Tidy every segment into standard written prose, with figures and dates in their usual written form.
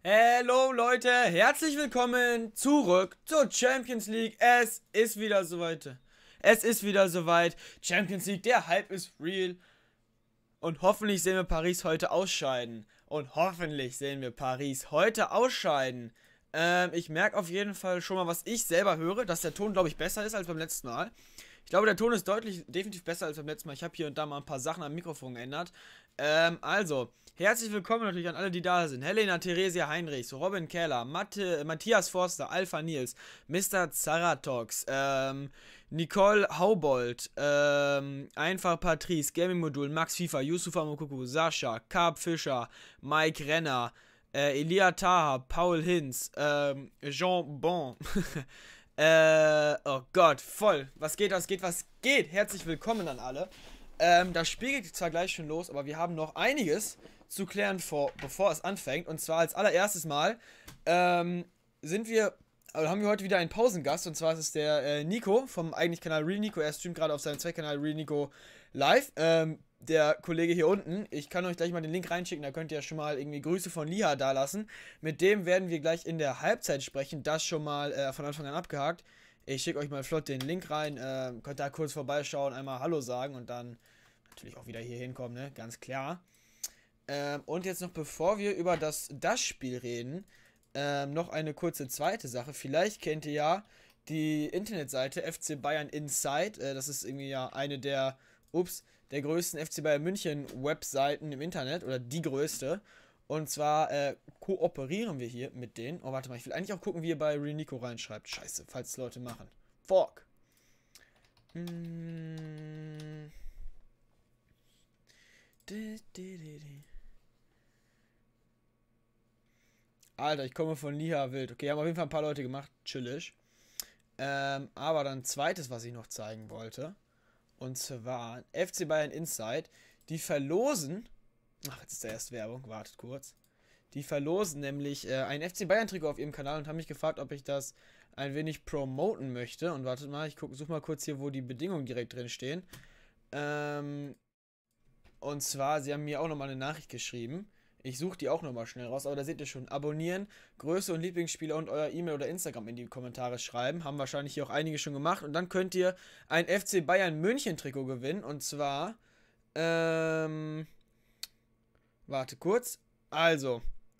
Hallo Leute, herzlich willkommen zurück zur Champions League. Es ist wieder soweit. Champions League, der Hype ist real. Und hoffentlich sehen wir Paris heute ausscheiden. Ich merke auf jeden Fall schon mal, was ich selber höre, dass der Ton, glaube ich, besser ist als beim letzten Mal. Ich glaube, der Ton ist definitiv besser als beim letzten Mal. Ich habe hier und da mal ein paar Sachen am Mikrofon geändert. Herzlich willkommen natürlich an alle, die da sind. Helena, Theresia Heinrichs, Robin Keller, Matthias Forster, Alpha Nils, Mr. Zaratox, Nicole Haubold, Einfach Patrice, Gaming Modul, Max FIFA, Yusufa Mokuku, Sascha, Carp Fischer, Mike Renner, Elia Taha, Paul Hinz, Jean Bon, oh Gott, voll. Was geht? Herzlich willkommen an alle. Das Spiel geht zwar gleich schon los, aber wir haben noch einiges zu klären, bevor es anfängt. Und zwar als allererstes Mal haben wir heute wieder einen Pausengast. Und zwar ist es der Nico vom eigentlich Kanal Real Nico. Er streamt gerade auf seinem Zweckkanal Real Nico live. Der Kollege hier unten, ich kann euch gleich mal den Link reinschicken, da könnt ihr schon mal irgendwie Grüße von Liha da lassen. Mit dem werden wir gleich in der Halbzeit sprechen, das schon mal von Anfang an abgehakt. Ich schicke euch mal flott den Link rein, könnt da kurz vorbeischauen, einmal Hallo sagen und dann natürlich auch wieder hier hinkommen, ne, ganz klar. Und jetzt noch, bevor wir über das Spiel reden, noch eine kurze zweite Sache. Vielleicht kennt ihr ja die Internetseite FC Bayern Inside, das ist irgendwie ja eine der größten FC Bayern München Webseiten im Internet oder die größte. Und zwar kooperieren wir hier mit denen. Oh, warte mal, ich will eigentlich auch gucken, wie ihr bei Real Nico reinschreibt. Scheiße, falls es Leute machen. Fuck. Alter, ich komme von Liha Wild. Okay, haben auf jeden Fall ein paar Leute gemacht. Chillig. Aber dann zweites, was ich noch zeigen wollte. Und zwar FC Bayern Inside. Die verlosen. Ach, jetzt ist da erst Werbung. Wartet kurz. Die verlosen nämlich ein FC Bayern Trikot auf ihrem Kanal und haben mich gefragt, ob ich das ein wenig promoten möchte. Und wartet mal, ich suche mal kurz hier, wo die Bedingungen direkt drin stehen. Und zwar, sie haben mir auch nochmal eine Nachricht geschrieben. Ich suche die auch nochmal schnell raus, aber da seht ihr schon. Abonnieren, Größe und Lieblingsspieler und euer E-Mail oder Instagram in die Kommentare schreiben. Haben wahrscheinlich hier auch einige schon gemacht. Und dann könnt ihr ein FC Bayern München Trikot gewinnen. Und zwar, warte kurz. Also,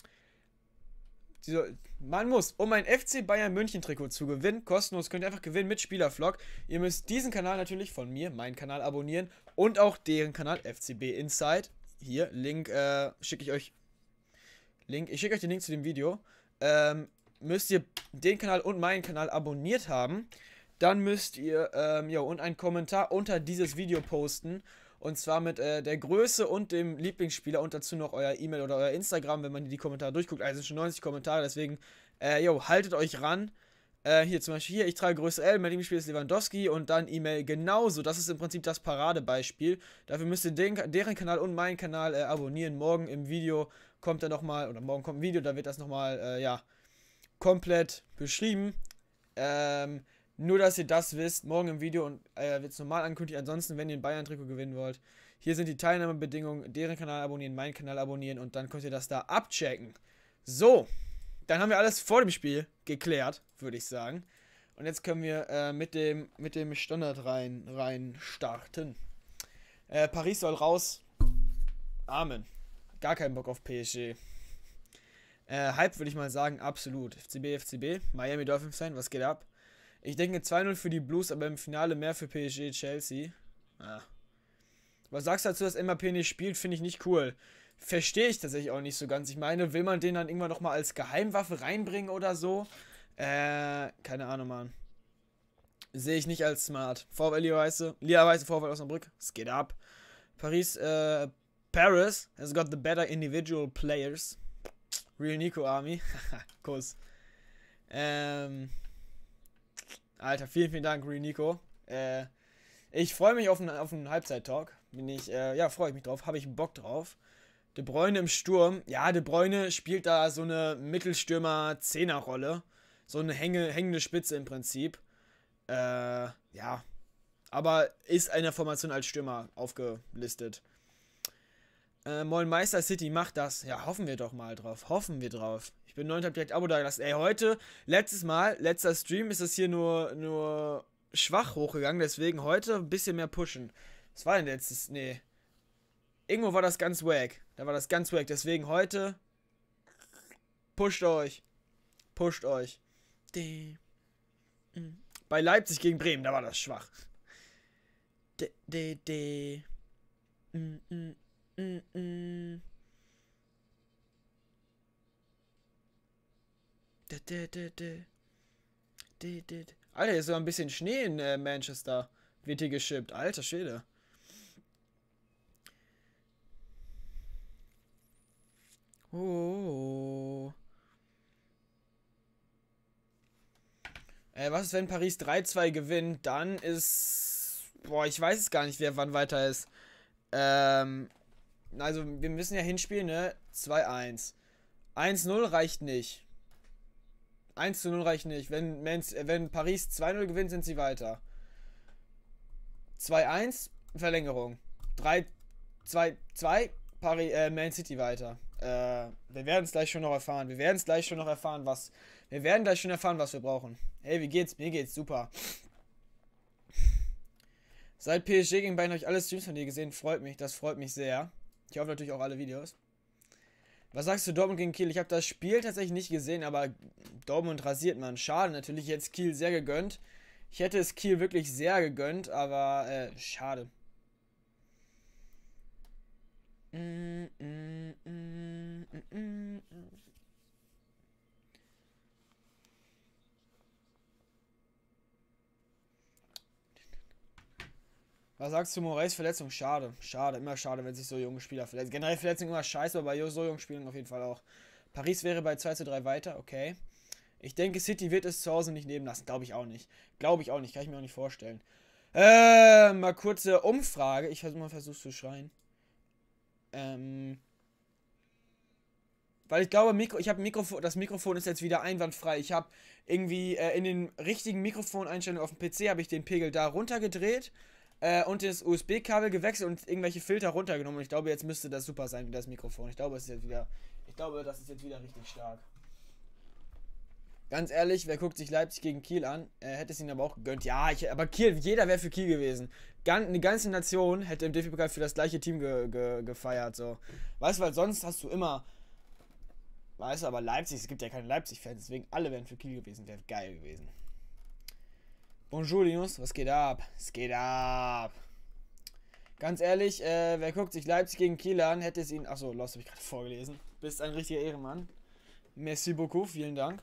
man muss, um ein FC Bayern München Trikot zu gewinnen, kostenlos, könnt ihr einfach gewinnen mit Spielervlog. Ihr müsst diesen Kanal natürlich von mir, meinen Kanal abonnieren und auch deren Kanal FCB Inside. Hier, Link, schicke ich euch den Link zu dem Video. Müsst ihr den Kanal und meinen Kanal abonniert haben. Dann müsst ihr, und einen Kommentar unter dieses Video posten. Und zwar mit der Größe und dem Lieblingsspieler und dazu noch euer E-Mail oder euer Instagram, wenn man die Kommentare durchguckt. Also sind schon 90 Kommentare, deswegen, haltet euch ran. Hier zum Beispiel, ich trage Größe L, mein Lieblingsspieler ist Lewandowski und dann E-Mail genauso. Das ist im Prinzip das Paradebeispiel. Dafür müsst ihr deren Kanal und meinen Kanal abonnieren. Morgen im Video kommt dann nochmal, oder morgen kommt ein Video, da wird das nochmal, komplett beschrieben. Nur, dass ihr das wisst, morgen im Video und wird es normal angekündigt. Ansonsten, wenn ihr ein Bayern-Trikot gewinnen wollt, hier sind die Teilnahmebedingungen, deren Kanal abonnieren, meinen Kanal abonnieren und dann könnt ihr das da abchecken. So, dann haben wir alles vor dem Spiel geklärt, würde ich sagen. Und jetzt können wir mit dem Standard rein starten. Paris soll raus. Amen. Gar keinen Bock auf PSG. Hype würde ich mal sagen, absolut. FCB, Miami Dolphins sein, was geht ab? Ich denke 2-0 für die Blues, aber im Finale mehr für PSG, Chelsea. Was sagst du dazu, dass Mbappé nicht spielt? Finde ich nicht cool. Verstehe ich tatsächlich auch nicht so ganz. Ich meine, will man den dann irgendwann nochmal als Geheimwaffe reinbringen oder so? Keine Ahnung, Mann. Sehe ich nicht als smart. VfL Lia Weiße, VfL Osnabrück. Es geht ab. Paris has got the better individual players. Real Nico Army. Kuss. Alter, vielen Dank, Real Nico. Ich freue mich auf einen Halbzeit-Talk. Freue ich mich drauf. Habe ich Bock drauf. De Bruyne im Sturm. Ja, De Bruyne spielt da so eine Mittelstürmer-Zehner-Rolle. So eine hängende Spitze im Prinzip. Aber ist in der Formation als Stürmer aufgelistet. Moin Meister City macht das. Ja, hoffen wir doch mal drauf. Ich bin 9, hab direkt Abo da gelassen. Ey, heute, letzter Stream, ist das hier nur schwach hochgegangen. Deswegen heute ein bisschen mehr pushen. Was war denn letztes? Nee. Irgendwo war das ganz wack. Da war das ganz wack. Deswegen heute. Pusht euch. Pusht euch. Bei Leipzig gegen Bremen, da war das schwach. Alter, hier ist so ein bisschen Schnee in Manchester. Wird hier geschippt. Alter Schwede. Oh. Was ist, wenn Paris 3-2 gewinnt? Dann ist... Boah, ich weiß es gar nicht, wer wann weiter ist. Also, wir müssen ja hinspielen, ne? 2-1. 1-0 reicht nicht. 1-0 reicht nicht. Wenn Paris 2-0 gewinnt, sind sie weiter. 2-1, Verlängerung. 3-2-2, Man City weiter. Wir werden es gleich schon noch erfahren. Wir werden gleich schon erfahren, was wir brauchen. Hey, wie geht's? Mir geht's super. Seit PSG gegen Bayern habe ich alle Streams von dir gesehen. Freut mich, das freut mich sehr. Ich hoffe natürlich auch alle Videos. Was sagst du Dortmund gegen Kiel? Ich habe das Spiel tatsächlich nicht gesehen, aber Dortmund rasiert man. Schade natürlich, jetzt Kiel sehr gegönnt. Ich hätte es Kiel wirklich sehr gegönnt, aber schade. Was sagst du, Moraes Verletzung? Schade. Schade, immer schade, wenn sich so junge Spieler verletzen. Generell Verletzungen immer scheiße, aber bei so jungen Spielern auf jeden Fall auch. Paris wäre bei 2-3 weiter, okay. Ich denke, City wird es zu Hause nicht nehmen lassen. Glaube ich auch nicht. Glaube ich auch nicht, kann ich mir auch nicht vorstellen. Mal kurze Umfrage. Ich versuche zu schreien. Weil ich glaube, das Mikrofon ist jetzt wieder einwandfrei. Ich habe irgendwie in den richtigen Mikrofoneinstellungen auf dem PC habe ich den Pegel da runtergedreht und das USB-Kabel gewechselt und irgendwelche Filter runtergenommen. Und ich glaube, jetzt müsste das super sein wie das Mikrofon. Ich glaube, das ist jetzt wieder richtig stark. Ganz ehrlich, wer guckt sich Leipzig gegen Kiel an? Hätte es ihnen aber auch gegönnt. Ja, aber Kiel, jeder wäre für Kiel gewesen. Eine ganze Nation hätte im DFB-Pokal für das gleiche Team gefeiert. So. Weißt du, weil sonst hast du immer... Weißt du, aber Leipzig, es gibt ja keine Leipzig-Fans, deswegen alle wären für Kiel gewesen. Wäre geil gewesen. Bonjour, Linus, was geht ab? Es geht ab. Ganz ehrlich, wer guckt sich Leipzig gegen Kiel an, hätte es ihnen... Achso, Lost habe ich gerade vorgelesen. Bist ein richtiger Ehrenmann. Merci beaucoup, vielen Dank.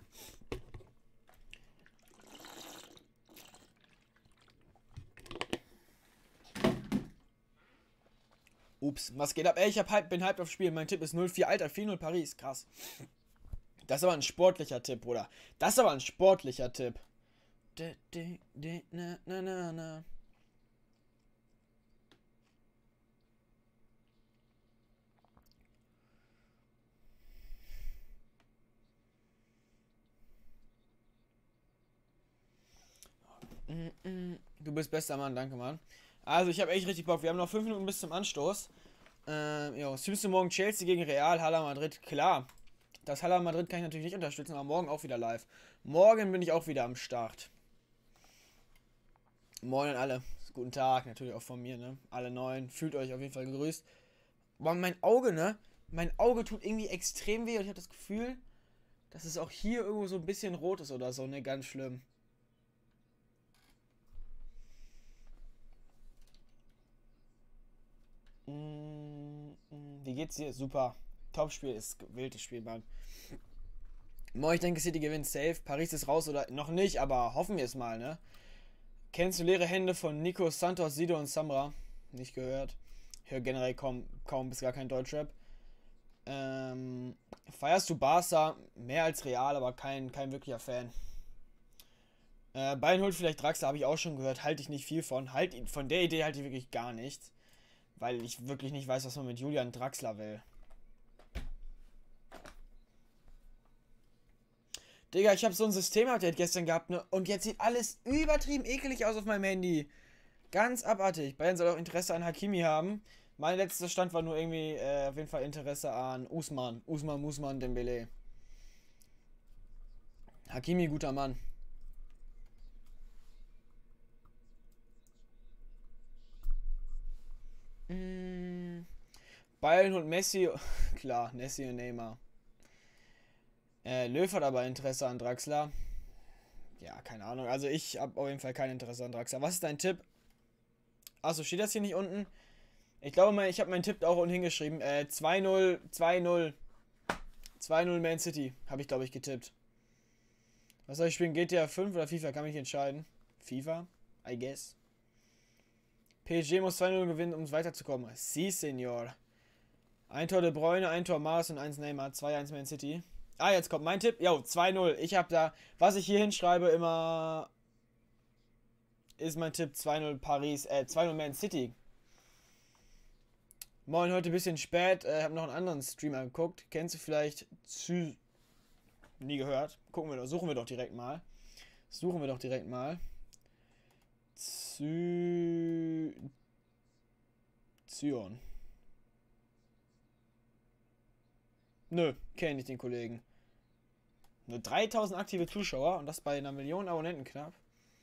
Ups, was geht ab? Ey, bin hyped aufs Spiel. Mein Tipp ist 0-4. Alter, 4-0 Paris. Krass. Das ist aber ein sportlicher Tipp, Bruder. Das ist aber ein sportlicher Tipp. Na. Du bist bester Mann, danke, Mann. Also, ich habe echt richtig Bock. Wir haben noch 5 Minuten bis zum Anstoß. Streamst du morgen Chelsea gegen Real, Hala Madrid? Klar. Das Hala Madrid kann ich natürlich nicht unterstützen, aber morgen auch wieder live. Morgen bin ich auch wieder am Start. Moin an alle. Guten Tag, natürlich auch von mir, ne? Alle Neuen. Fühlt euch auf jeden Fall gegrüßt. Boah, mein Auge, ne? Mein Auge tut irgendwie extrem weh und ich habe das Gefühl, dass es auch hier irgendwo so ein bisschen rot ist oder so, ne? Ganz schlimm. Wie geht's dir? Super. Top-Spiel ist wildes Spiel, Mann. Moin, ich denke, City gewinnt safe. Paris ist raus oder noch nicht, aber hoffen wir es mal, ne? Kennst du leere Hände von Nico, Santos, Sido und Samra? Nicht gehört. Ich höre generell kaum bis gar kein Deutschrap. Feierst du Barca? Mehr als Real, aber kein wirklicher Fan. Bayern holt vielleicht Draxler, habe ich auch schon gehört. Halte ich nicht viel von. Von der Idee halte ich wirklich gar nichts. Weil ich wirklich nicht weiß, was man mit Julian Draxler will. Digga, ich habe so ein System-Update gestern gehabt, ne? Und jetzt sieht alles übertrieben ekelig aus auf meinem Handy. Ganz abartig. Bayern soll auch Interesse an Hakimi haben. Mein letzter Stand war nur irgendwie auf jeden Fall Interesse an Usman Dembele. Hakimi, guter Mann. Bayern und Messi. Klar, Messi und Neymar. Löw hat aber Interesse an Draxler. Ja, keine Ahnung. Also ich habe auf jeden Fall kein Interesse an Draxler. Was ist dein Tipp? Achso, steht das hier nicht unten? Ich glaube mal, ich habe meinen Tipp auch unten hingeschrieben. 2-0, 2-0. 2-0 Man City. Habe ich, glaube ich, getippt. Was soll ich spielen? GTA 5 oder FIFA? Kann mich entscheiden. FIFA? I guess. PSG muss 2-0 gewinnen, um weiterzukommen. Si, Senor. Ein Tor De Bruyne, ein Tor Mars und 1 Neymar. 2-1 Man City. Ah, jetzt kommt mein Tipp. Jo, 2-0. Ich habe da, was ich hier hinschreibe, immer ist mein Tipp 2-0 Paris, 2-0 Man City. Moin, heute ein bisschen spät. Hab noch einen anderen Streamer geguckt. Kennst du vielleicht Nie gehört. Suchen wir doch direkt mal. Zion. Nö, kenne ich den Kollegen. Nur 3000 aktive Zuschauer und das bei einer Million Abonnenten knapp.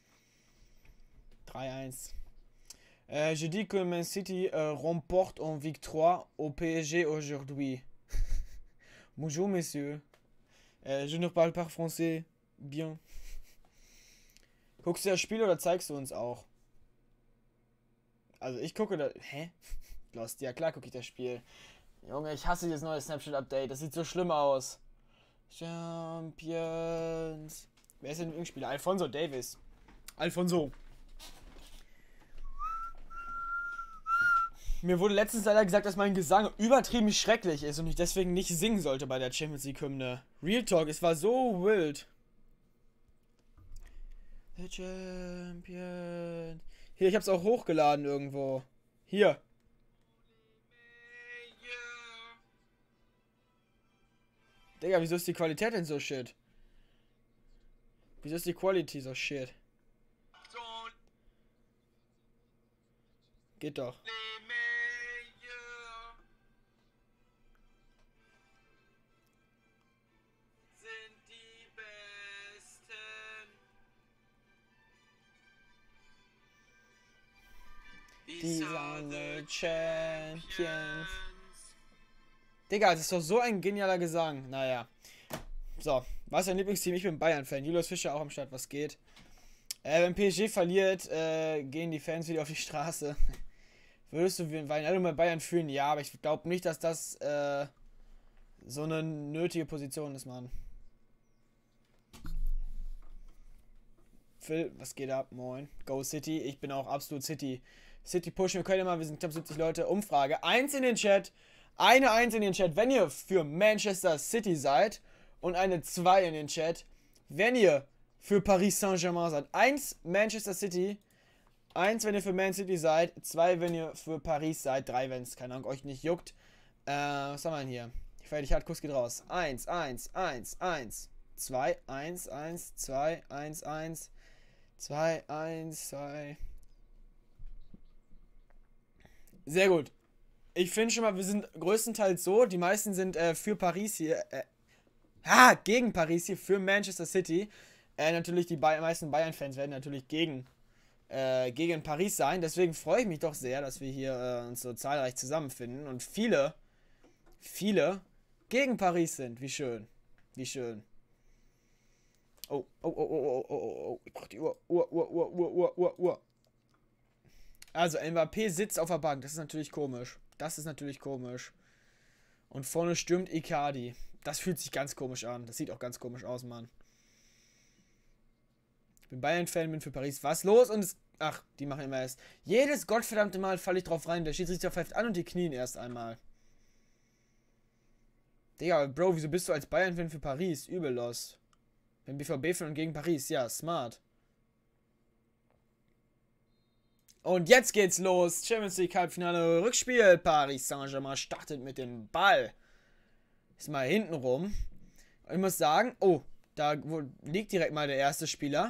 3-1. Je dis que Man City remporte en victoire au PSG aujourd'hui. Bonjour, messieurs. Je ne parle pas français. Bien. Guckst du das Spiel oder zeigst du uns auch? Also ich gucke da. Hä? Lost. Ja klar gucke ich das Spiel. Junge, ich hasse dieses neue Snapchat-Update. Das sieht so schlimm aus. Champions. Wer ist denn im Spieler? Alfonso Davis. Alfonso. Mir wurde letztens leider gesagt, dass mein Gesang übertrieben schrecklich ist und ich deswegen nicht singen sollte bei der Champions League Hymne. Real Talk, es war so wild. The Champion. Hier, ich hab's auch hochgeladen irgendwo. Hier. Digga, wieso ist die Qualität denn so shit? Wieso ist die Quality so shit? Geht doch. These are the Champions. Digga, das ist doch so ein genialer Gesang. Naja. So, was ist dein Lieblingsteam? Ich bin Bayern-Fan. Julius Fischer auch am Start, was geht? Wenn PSG verliert, gehen die Fans wieder auf die Straße. Würdest du Wijnaldum bei Bayern fühlen? Ja, aber ich glaube nicht, dass das so eine nötige Position ist, Mann. Phil, was geht ab? Moin. Go City. Ich bin auch absolut City. City pushen. Wir können immer, wir sind knapp 70 Leute. Umfrage. 1 in den Chat. Eine 1 in den Chat, wenn ihr für Manchester City seid. Und eine 2 in den Chat, wenn ihr für Paris Saint-Germain seid. 1 Manchester City. 1, wenn ihr für Man City seid. 2, wenn ihr für Paris seid. 3, wenn es, keine Ahnung, euch nicht juckt. Was haben wir denn hier? Fertig hat, Kuss geht raus. 1, 1, 1, 1. 2, 1, 1, 2, 1, 1. 2, 1, 2. Sehr gut. Ich finde schon mal, wir sind größtenteils so. Die meisten sind für Paris hier. Gegen Paris hier, für Manchester City. Natürlich, die meisten Bayern-Fans werden natürlich gegen Paris sein. Deswegen freue ich mich doch sehr, dass wir hier uns so zahlreich zusammenfinden. Und viele gegen Paris sind. Wie schön. Wie schön. Oh. Ich brauch die Uhr. Also, Mbappé sitzt auf der Bank. Das ist natürlich komisch. Und vorne stürmt Icardi. Das fühlt sich ganz komisch an. Das sieht auch ganz komisch aus, Mann. Ich bin Bayern-Fan, bin für Paris. Was los? Und ach, die machen immer erst. Jedes gottverdammte Mal falle ich drauf rein. Der Schiedsrichter pfeift an und die knien erst einmal. Digga, Bro, wieso bist du als Bayern-Fan für Paris? Übel los. Bin BVB-Fan und gegen Paris. Ja, smart. Und jetzt geht's los. Champions League Halbfinale Rückspiel. Paris Saint-Germain startet mit dem Ball. Ist mal hinten rum. Und ich muss sagen, oh, da liegt direkt mal der erste Spieler.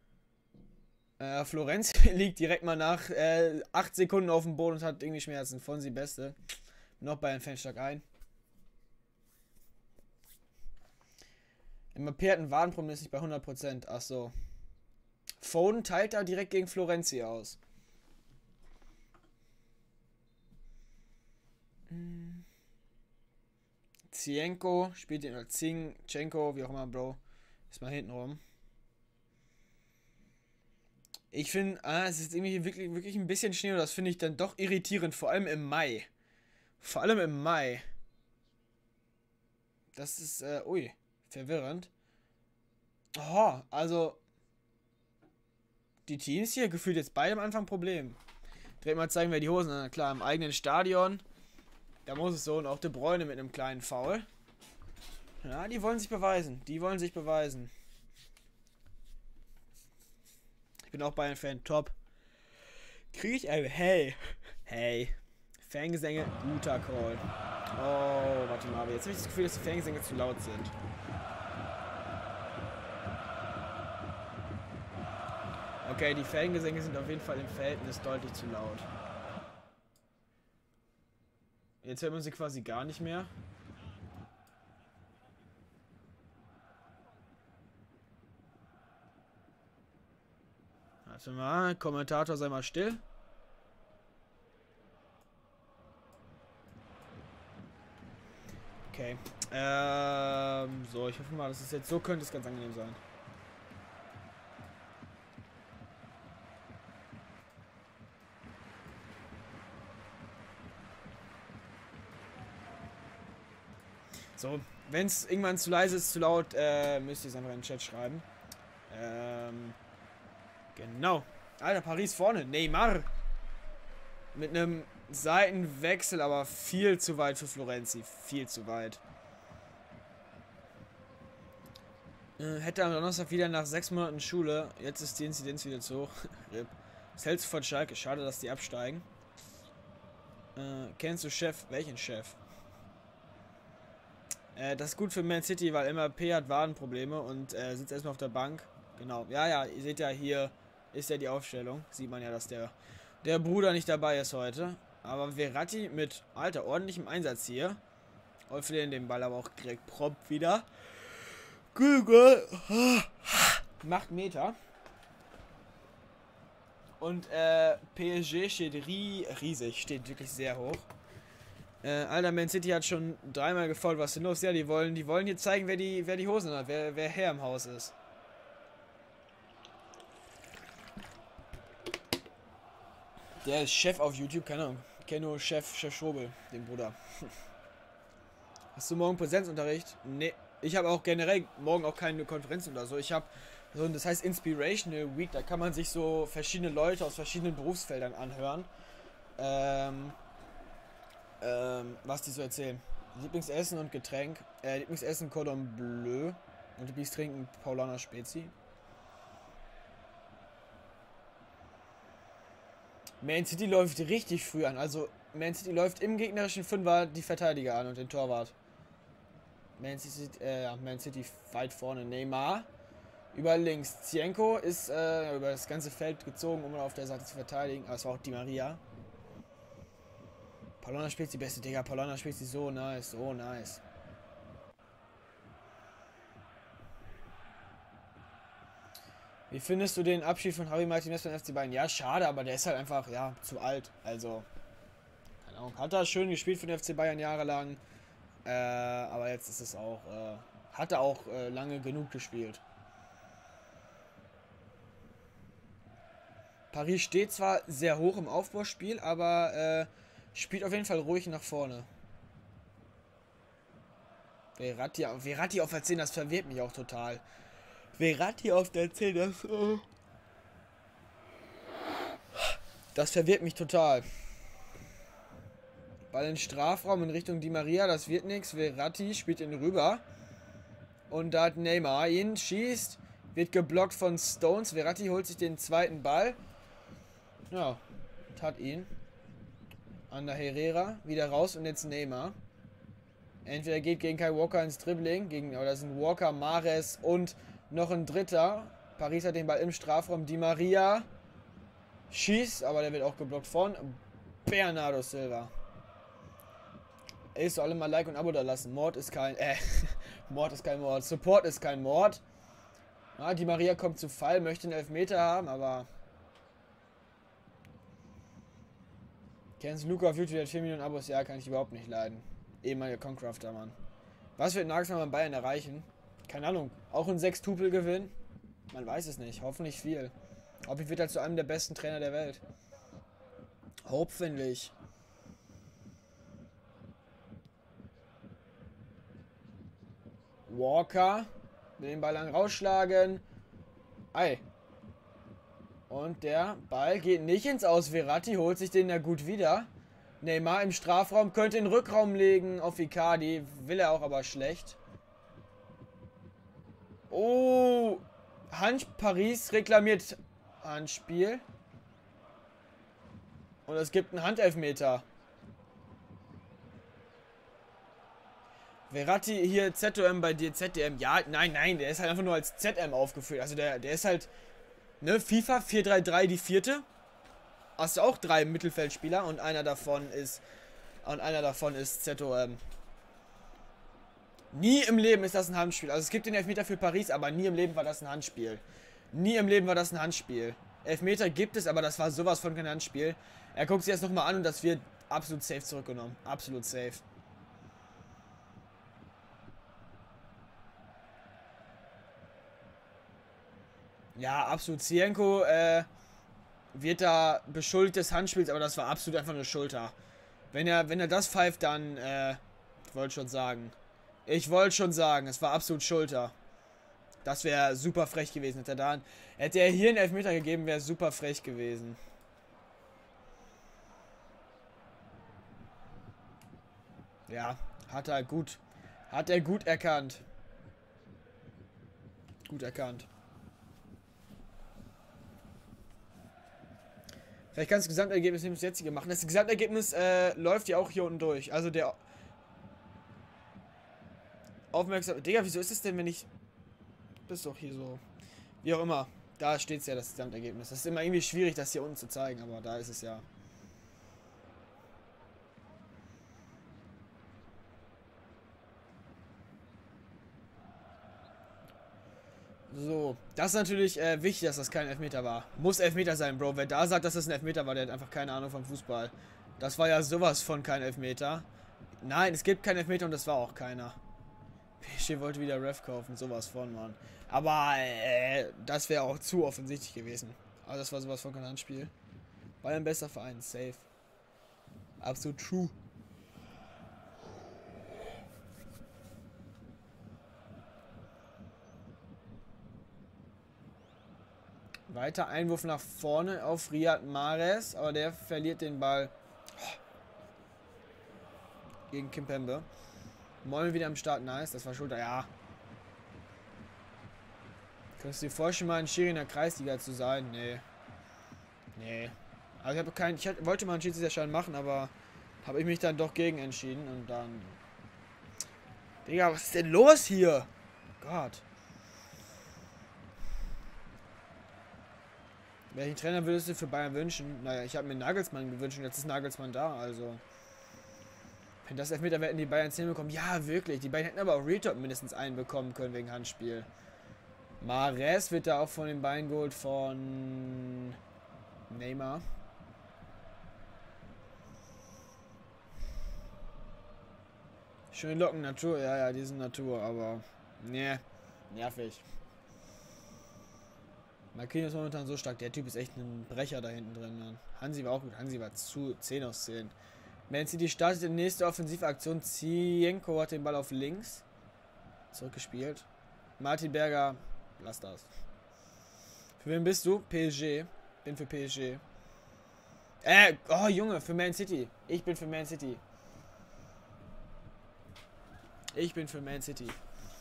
Florenz liegt direkt mal nach 8 Sekunden auf dem Boden und hat irgendwie Schmerzen. Fonsi Beste. Noch bei einem Fan stark ein. Mbappé hat ein Wadenproblem, ist nicht bei 100%. Ach so. Foden teilt da direkt gegen Florenzi aus. Zienko spielt den, oder Zinchenko, wie auch immer, Bro. Ist mal hinten rum. Ich finde, es ist irgendwie wirklich ein bisschen Schnee und das finde ich dann doch irritierend, vor allem im Mai. Vor allem im Mai. Das ist, ui, verwirrend. Oh, also, die Teams hier gefühlt jetzt beide am Anfang Problem. Direkt mal zeigen, wer die Hosen hat. Klar, im eigenen Stadion. Da muss es so, und auch De Bruyne mit einem kleinen Foul. Ja, die wollen sich beweisen. Die wollen sich beweisen. Ich bin auch Bayern-Fan. Top. Kriege ich ein Hey. Hey. Fangesänge, guter Call. Oh, warte mal. Aber jetzt habe ich das Gefühl, dass die Fangesänge zu laut sind. Okay, die Fangesänge sind auf jeden Fall im Verhältnis deutlich zu laut. Jetzt hört man sie quasi gar nicht mehr. Warte mal, Kommentator, sei mal still. Okay. So, ich hoffe mal, dass es jetzt so könnte es ganz angenehm sein. So, wenn es irgendwann zu leise ist, zu laut, müsst ihr es einfach in den Chat schreiben. Genau. Alter, Paris vorne. Neymar. Mit einem Seitenwechsel, aber viel zu weit für Florenzi. Viel zu weit. Hätte am Donnerstag wieder nach 6 Monaten Schule. Jetzt ist die Inzidenz wieder zu hoch. Was hältst du von Schalke? Schade, dass die absteigen. Kennst du Chef? Welchen Chef? Das ist gut für Man City, weil MAP hat Wadenprobleme und sitzt erstmal auf der Bank. Genau. Ja, ihr seht ja, hier ist ja die Aufstellung. Sieht man ja, dass der Bruder nicht dabei ist heute. Aber Verratti mit, alter, ordentlichem Einsatz hier. Und verlieren den Ball aber auch direkt prompt wieder. Macht Meter. Und PSG steht riesig, steht wirklich sehr hoch. Alter, Man City hat schon 3-mal gefault. Was ist denn los? Ja, die wollen hier zeigen, wer die Hosen hat, wer Herr im Haus ist. Der ist Chef auf YouTube, keine Ahnung. Ich kenne nur Chef Schobel, den Bruder. Hast du morgen Präsenzunterricht? Nee. Ich habe auch generell morgen auch keine Konferenz oder so. Ich habe so, das heißt Inspirational Week, da kann man sich so verschiedene Leute aus verschiedenen Berufsfeldern anhören. Was die so erzählen. Lieblingsessen und Getränk. Lieblingsessen Cordon Bleu. Und Lieblingstrinken Paulaner Spezi. Man City läuft richtig früh an. Also Man City läuft im gegnerischen Fünfer die Verteidiger an und den Torwart. Man City weit vorne. Neymar. Über links. Zienko ist über das ganze Feld gezogen, um auf der Seite zu verteidigen. Aber es war auch Di Maria. Paulaner spielt die beste, Digga. Paulaner spielt sie so nice. So nice. Wie findest du den Abschied von Javi Martinez von FC Bayern? Ja, schade, aber der ist halt einfach, ja, zu alt. Also, keine Ahnung. Hat er schön gespielt für den FC Bayern jahrelang. Aber jetzt ist es auch, hat er auch lange genug gespielt. Paris steht zwar sehr hoch im Aufbauspiel, aber spielt auf jeden Fall ruhig nach vorne. Verratti auf der 10, das verwirrt mich auch total. Verratti auf der 10, das verwirrt mich total. Ball in Strafraum in Richtung Di Maria, das wird nichts. Verratti spielt ihn rüber. Und da hat Neymar ihn, schießt, wird geblockt von Stones. Verratti holt sich den zweiten Ball. Ja, hat ihn. An der Herrera, wieder raus und jetzt Neymar. Entweder geht gegen Kai Walker ins Dribbling, oder sind Walker, Mahrez und noch ein dritter. Paris hat den Ball im Strafraum. Di Maria schießt, aber der wird auch geblockt von Bernardo Silva. Ey, so alle mal Like und Abo da lassen. Mord ist kein, Mord ist kein Mord. Support ist kein Mord. Ja, die Maria kommt zu Fall, möchte einen Elfmeter haben, aber... Kennst du Luca auf YouTube, der hat 4 Millionen Abos? Ja, kann ich überhaupt nicht leiden. Ehemaliger Concrafter, Mann. Was wird Nagelsmann beim Bayern erreichen? Keine Ahnung. Auch ein 6-Tupel-Gewinn? Man weiß es nicht. Hoffentlich viel. Hoffentlich wird er zu einem der besten Trainer der Welt. Hoffentlich. Walker. Will den Ball lang rausschlagen. Ei. Und der Ball geht nicht ins Aus. Verratti holt sich den ja gut wieder. Neymar im Strafraum könnte den Rückraum legen auf Icardi. Will er auch, aber schlecht. Oh. Paris reklamiert Handspiel. Und es gibt einen Handelfmeter. Verratti hier ZOM bei dir, ZDM. Ja, nein, der ist halt einfach nur als ZM aufgeführt. Also der ist halt, ne, FIFA 4-3-3, die 4. Hast du auch 3 Mittelfeldspieler und einer davon ist ZOM. Nie im Leben ist das ein Handspiel. Also es gibt den Elfmeter für Paris, aber nie im Leben war das ein Handspiel. Nie im Leben war das ein Handspiel. Elfmeter gibt es, aber das war sowas von kein Handspiel. Er guckt sich das nochmal an und das wird absolut safe zurückgenommen. Absolut safe. Ja, absolut. Zienko wird da beschuldigt des Handspiels, aber das war absolut einfach eine Schulter. Wenn er das pfeift, dann, ich wollte schon sagen, es war absolut Schulter. Das wäre super frech gewesen. Hätte er hier einen Elfmeter gegeben, wäre super frech gewesen. Ja, hat er gut erkannt. Gut erkannt. Vielleicht kannst du das Gesamtergebnis nicht das jetzige machen. Das Gesamtergebnis läuft ja auch hier unten durch. Also der aufmerksam. Digga, wieso ist es denn, wenn ich. Bist doch hier so. Wie auch immer. Da steht es ja, das Gesamtergebnis. Das ist immer irgendwie schwierig, das hier unten zu zeigen, aber da ist es ja. So, das ist natürlich wichtig, dass das kein Elfmeter war. Muss Elfmeter sein, Bro. Wer da sagt, dass das ein Elfmeter war, der hat einfach keine Ahnung vom Fußball. Das war ja sowas von kein Elfmeter. Nein, es gibt keinen Elfmeter und das war auch keiner. PSG wollte wieder Ref kaufen, sowas von, Mann. Aber das wäre auch zu offensichtlich gewesen. Aber das war sowas von kein Handspiel. Bayern bester Verein, safe. Absolut true. Weiter Einwurf nach vorne auf Riyad Mahrez, aber der verliert den Ball gegen Kimpembe. Moll wieder am Start, nice, das war Schulter, ja. Könntest du dir vorstellen, mal ein Schiri in der Kreisliga zu sein? Nee. Nee. Also ich wollte mal einen Schiedsrichterschein machen, aber habe ich mich dann doch gegen entschieden und dann... Digga, was ist denn los hier? Gott. Welchen Trainer würdest du für Bayern wünschen? Naja, ich habe mir Nagelsmann gewünscht und jetzt ist Nagelsmann da, also... Wenn das Elfmeter hätten die Bayern 10 bekommen. Ja, wirklich. Die Bayern hätten aber auch Real mindestens einen bekommen können wegen Handspiel. Mahrez wird da auch von den Bayern geholt von Neymar. Schöne Locken, Natur. Ja, die sind Natur, aber... Nee, nervig. Marquinhos ist momentan so stark. Der Typ ist echt ein Brecher da hinten drin. Mann. Hansi war auch gut. Hansi war zu 10 aus 10. Man City startet die nächste Offensivaktion. Zienko hat den Ball auf links. Zurückgespielt. Martin Berger, lass das. Für wen bist du? PSG. Bin für PSG. Oh Junge, für Man City. Ich bin für Man City. Ich bin für Man City.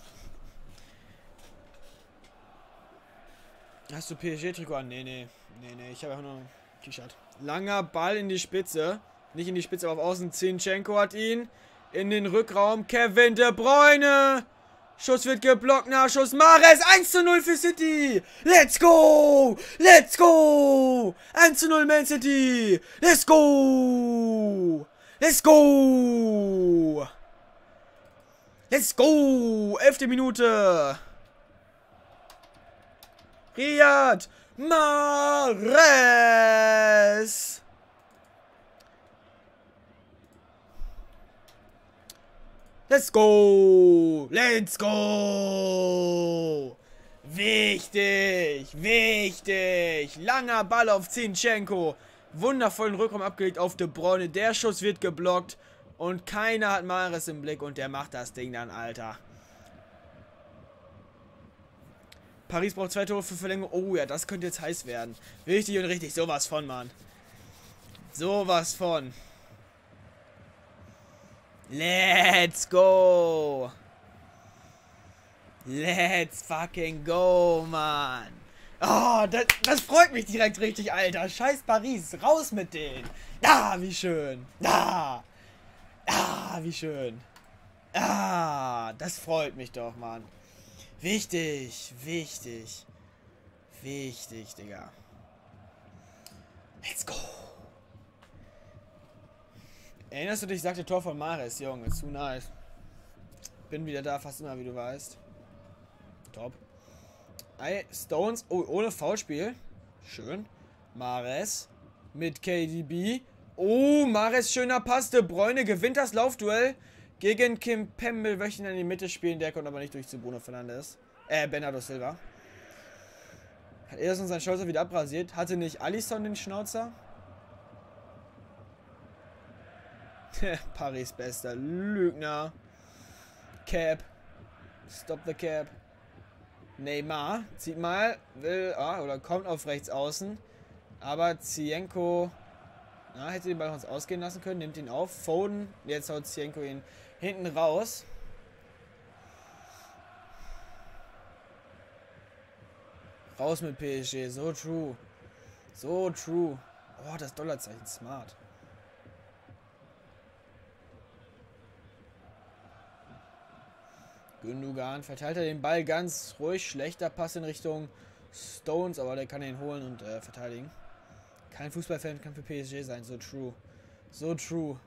Hast du PSG-Trikot an? Nee. Ich habe einfach nur ein T-Shirt. Langer Ball in die Spitze. Nicht in die Spitze, aber auf Außen. Zinchenko hat ihn. In den Rückraum. Kevin De Bruyne. Schuss wird geblockt. Nachschuss. Mahrez. 1:0 für City. Let's go. Let's go. 1:0 Man City. Let's go. Let's go. Let's go! 11. Minute. Riyad Mahrez. Let's go! Let's go! Wichtig! Wichtig! Langer Ball auf Zinchenko. Wundervollen Rückraum abgelegt auf De Bruyne. Der Schuss wird geblockt. Und keiner hat Mahrez im Blick. Und der macht das Ding dann, Alter. Paris braucht 2 Tore für Verlängerung. Oh ja, das könnte jetzt heiß werden. Wichtig und richtig. Sowas von, Mann. Sowas von. Let's go! Let's fucking go, Mann! Oh, das freut mich direkt richtig, Alter. Scheiß Paris, raus mit denen. Ah, wie schön. Ah, wie schön. Ah, das freut mich doch, Mann. Wichtig, wichtig. Wichtig, Digga. Let's go. Erinnerst du dich, ich sagte Tor von Mahrez, Junge, zu nice. Bin wieder da, fast immer, wie du weißt. Top. Stones, oh, ohne Foulspiel. Schön. Mahrez mit KDB. Oh, Mahrez, schöner Pass. De Bruyne gewinnt das Laufduell gegen Kim Pembe. Möchte ihn in die Mitte spielen, der kommt aber nicht durch zu Bruno Fernandes. Bernardo Silva. Hat Ederson seinen Schnauzer wieder abrasiert? Hatte nicht Alisson den Schnauzer? Paris bester Lügner. Cap. Stop the Cap. Neymar zieht mal, will, oder kommt auf rechts außen. Aber Zienko, hätte den Ball uns ausgehen lassen können, nimmt ihn auf. Foden, jetzt haut Zienko ihn hinten raus. Raus mit PSG, so true. So true. Oh, das Dollarzeichen, smart. Gündogan verteilt er den Ball ganz ruhig. Schlechter Pass in Richtung Stones, aber der kann ihn holen und verteidigen. Kein Fußballfan kann für PSG sein. So true. So true.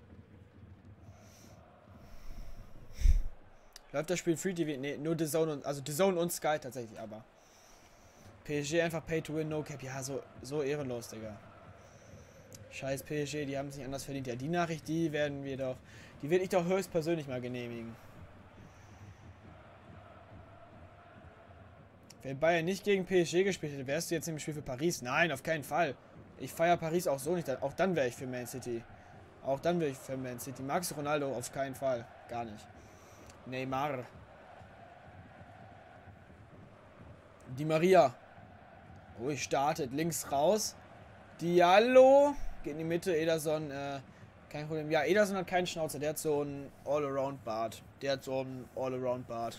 Läuft das Spiel Free TV? Ne, nur DAZN und, also DAZN und Sky tatsächlich, aber. PSG einfach Pay to Win, No Cap. Ja, so ehrenlos, Digga. Scheiß PSG, die haben es nicht anders verdient. Ja, die Nachricht, die werde ich doch höchstpersönlich mal genehmigen. Wenn Bayern nicht gegen PSG gespielt hätte, wärst du jetzt im Spiel für Paris? Nein, auf keinen Fall. Ich feiere Paris auch so nicht. Auch dann wäre ich für Man City. Auch dann wäre ich für Man City. Magst du Ronaldo? Auf keinen Fall. Gar nicht. Neymar. Di Maria. Ruhig startet. Links raus. Diallo. Geht in die Mitte. Ederson. Kein Problem. Ja, Ederson hat keinen Schnauzer. Der hat so einen All-Around-Bart. Der hat einen All-Around-Bart.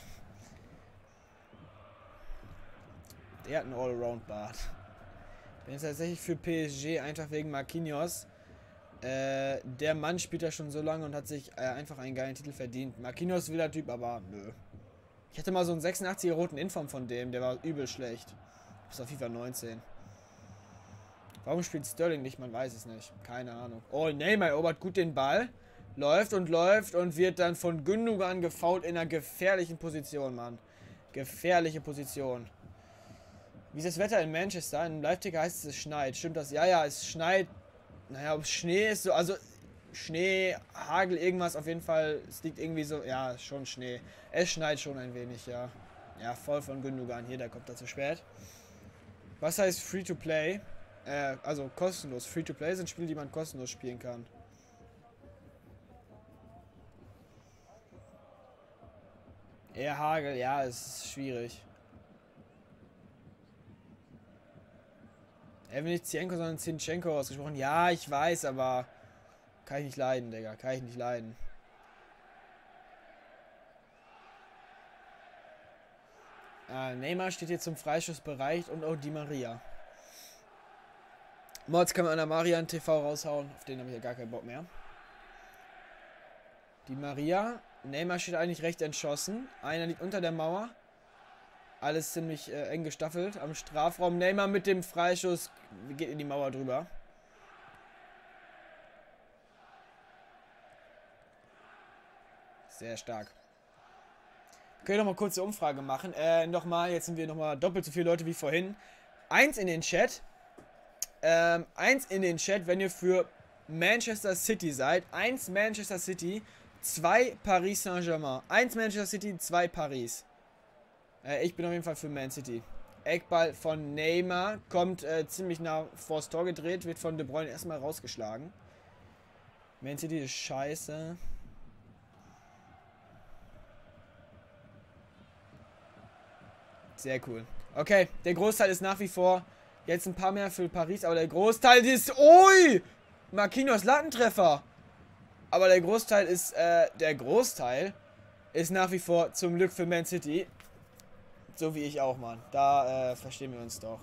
Bin jetzt tatsächlich für PSG, einfach wegen Marquinhos. Der Mann spielt ja schon so lange und hat sich einfach einen geilen Titel verdient. Marquinhos will der Typ, aber nö. Ich hatte mal so einen 86er roten Inform von dem, der war übel schlecht. Bis auf FIFA 19. Warum spielt Sterling nicht? Man weiß es nicht. Keine Ahnung. Oh, Neymar erobert gut den Ball. Läuft und wird dann von Gündogan gefoult in einer gefährlichen Position, Mann. Gefährliche Position. Wie ist das Wetter in Manchester? In Live-Ticker heißt es schneit. Stimmt das? Ja, es schneit. Naja, ob es Schnee ist, so, also Schnee, Hagel, irgendwas auf jeden Fall. Es liegt irgendwie so, ja, schon Schnee. Es schneit schon ein wenig, ja. Ja, voll von Gündogan hier, der kommt da zu spät. Was heißt Free-to-Play? Also kostenlos. Free-to-Play sind Spiele, die man kostenlos spielen kann. Eher Hagel, ja, es ist schwierig. Er will nicht Zienko, sondern Zinchenko ausgesprochen. Ja, ich weiß, aber kann ich nicht leiden, Digga. Kann ich nicht leiden. Neymar steht hier zum Freischuss bereit und auch Di Maria. Mods kann man an der Marian TV raushauen. Auf den habe ich ja gar keinen Bock mehr. Di Maria. Neymar steht eigentlich recht entschossen. Einer liegt unter der Mauer. Alles ziemlich eng gestaffelt am Strafraum. Neymar mit dem Freischuss geht in die Mauer drüber. Sehr stark. Können wir noch mal kurz eine Umfrage machen. Nochmal, jetzt sind wir nochmal doppelt so viele Leute wie vorhin. Eins in den Chat. Eins in den Chat, wenn ihr für Manchester City seid. 1 Manchester City, 2 Paris Saint-Germain. 1 Manchester City, 2 Paris. Ich bin auf jeden Fall für Man City. Eckball von Neymar. Kommt ziemlich nah vors Tor gedreht. Wird von De Bruyne erstmal rausgeschlagen. Man City ist scheiße. Sehr cool. Okay, der Großteil ist nach wie vor jetzt ein paar mehr für Paris, aber der Großteil ist... Ui! Marquinhos Lattentreffer. Aber der Großteil ist nach wie vor zum Glück für Man City. So wie ich auch, Mann. Da verstehen wir uns doch.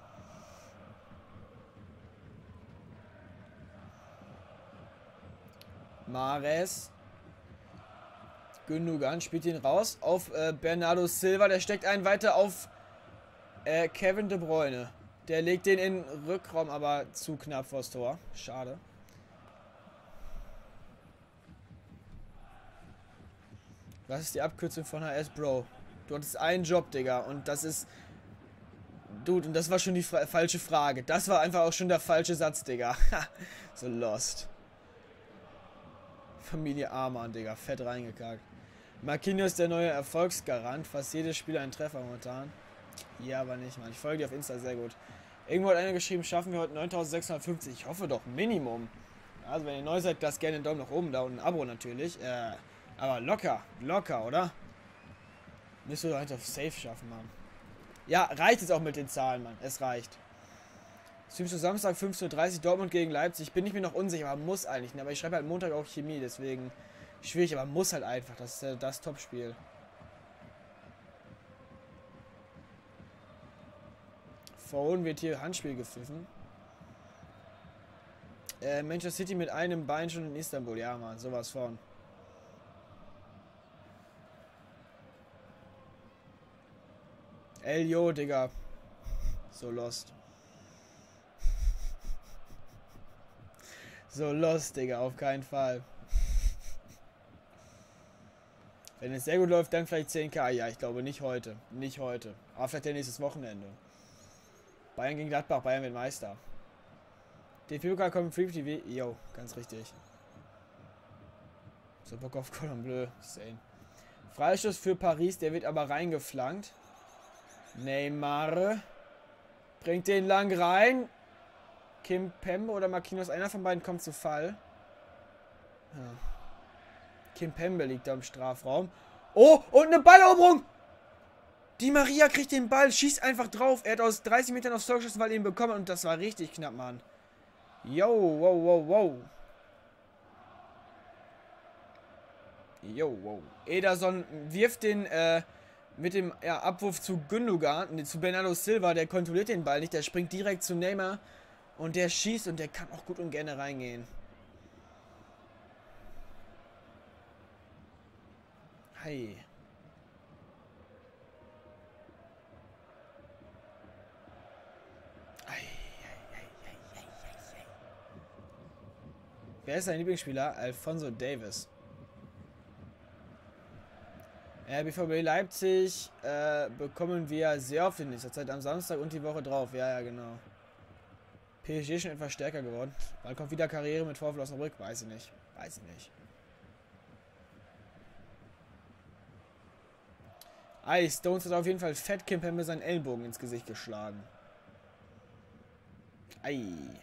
Mahrez. Gündogan spielt ihn raus auf Bernardo Silva. Der steckt einen weiter auf Kevin De Bruyne. Der legt den in den Rückraum, aber zu knapp vors Tor. Schade. Was ist die Abkürzung von HS, Bro? Du hattest einen Job, Digga. Und das ist... Dude, und das war schon die falsche Frage. Das war einfach auch schon der falsche Satz, Digga. So lost. Familie Amann, Digga. Fett reingekackt. Marquinhos der neue Erfolgsgarant. Fast jedes Spiel ein Treffer momentan. Ja, aber nicht, Mann. Ich folge dir auf Insta sehr gut. Irgendwo hat einer geschrieben, schaffen wir heute 9650. Ich hoffe doch, Minimum. Also, wenn ihr neu seid, lasst gerne einen Daumen nach oben da und ein Abo natürlich. Aber locker, oder? Müsst ihr doch einfach safe schaffen, Mann. Ja, reicht es auch mit den Zahlen, Mann. Es reicht. Streamst du Samstag 15:30 Uhr Dortmund gegen Leipzig? Bin ich mir noch unsicher, aber muss eigentlich nicht. Aber ich schreibe halt Montag auch Chemie, deswegen schwierig, aber muss halt einfach. Das ist das Topspiel. Vorhin wird hier Handspiel gepfiffen. Manchester City mit einem Bein schon in Istanbul. Ja, Mann, sowas von. Elio, Digga. So lost. So lost, Digga, auf keinen Fall. Wenn es sehr gut läuft, dann vielleicht 10k. Ja, ich glaube nicht heute. Nicht heute. Aber vielleicht nächstes Wochenende. Bayern gegen Gladbach. Bayern wird Meister. DFB-Pokal kommt im Free TV. Jo, ganz richtig. So Bock auf Cordon Bleu. Sane. Freistoß für Paris. Der wird aber reingeflankt. Neymar. Bringt den lang rein. Kimpembe oder Marquinhos. Einer von beiden kommt zu Fall. Ja. Kimpembe liegt da im Strafraum. Oh, und eine Balleroberung. Di Maria kriegt den Ball, schießt einfach drauf. Er hat aus 30 Metern aufs Tor geschossen, weil er ihn bekommen hat. Und das war richtig knapp, Mann. Yo, wow. Yo, wow. Ederson wirft den, mit dem Abwurf zu Gündogan, zu Bernardo Silva. Der kontrolliert den Ball nicht. Der springt direkt zu Neymar. Und der schießt und der kann auch gut und gerne reingehen. Hey. Wer ist dein Lieblingsspieler? Alphonso Davies. BVB Leipzig bekommen wir sehr oft in nächster Zeit am Samstag und die Woche drauf. Ja, genau. PSG schon etwas stärker geworden. Wann kommt wieder Karriere mit VfL Osnabrück? Weiß ich nicht. Stones hat auf jeden Fall fett Kimpembe seinen Ellenbogen ins Gesicht geschlagen. Ei.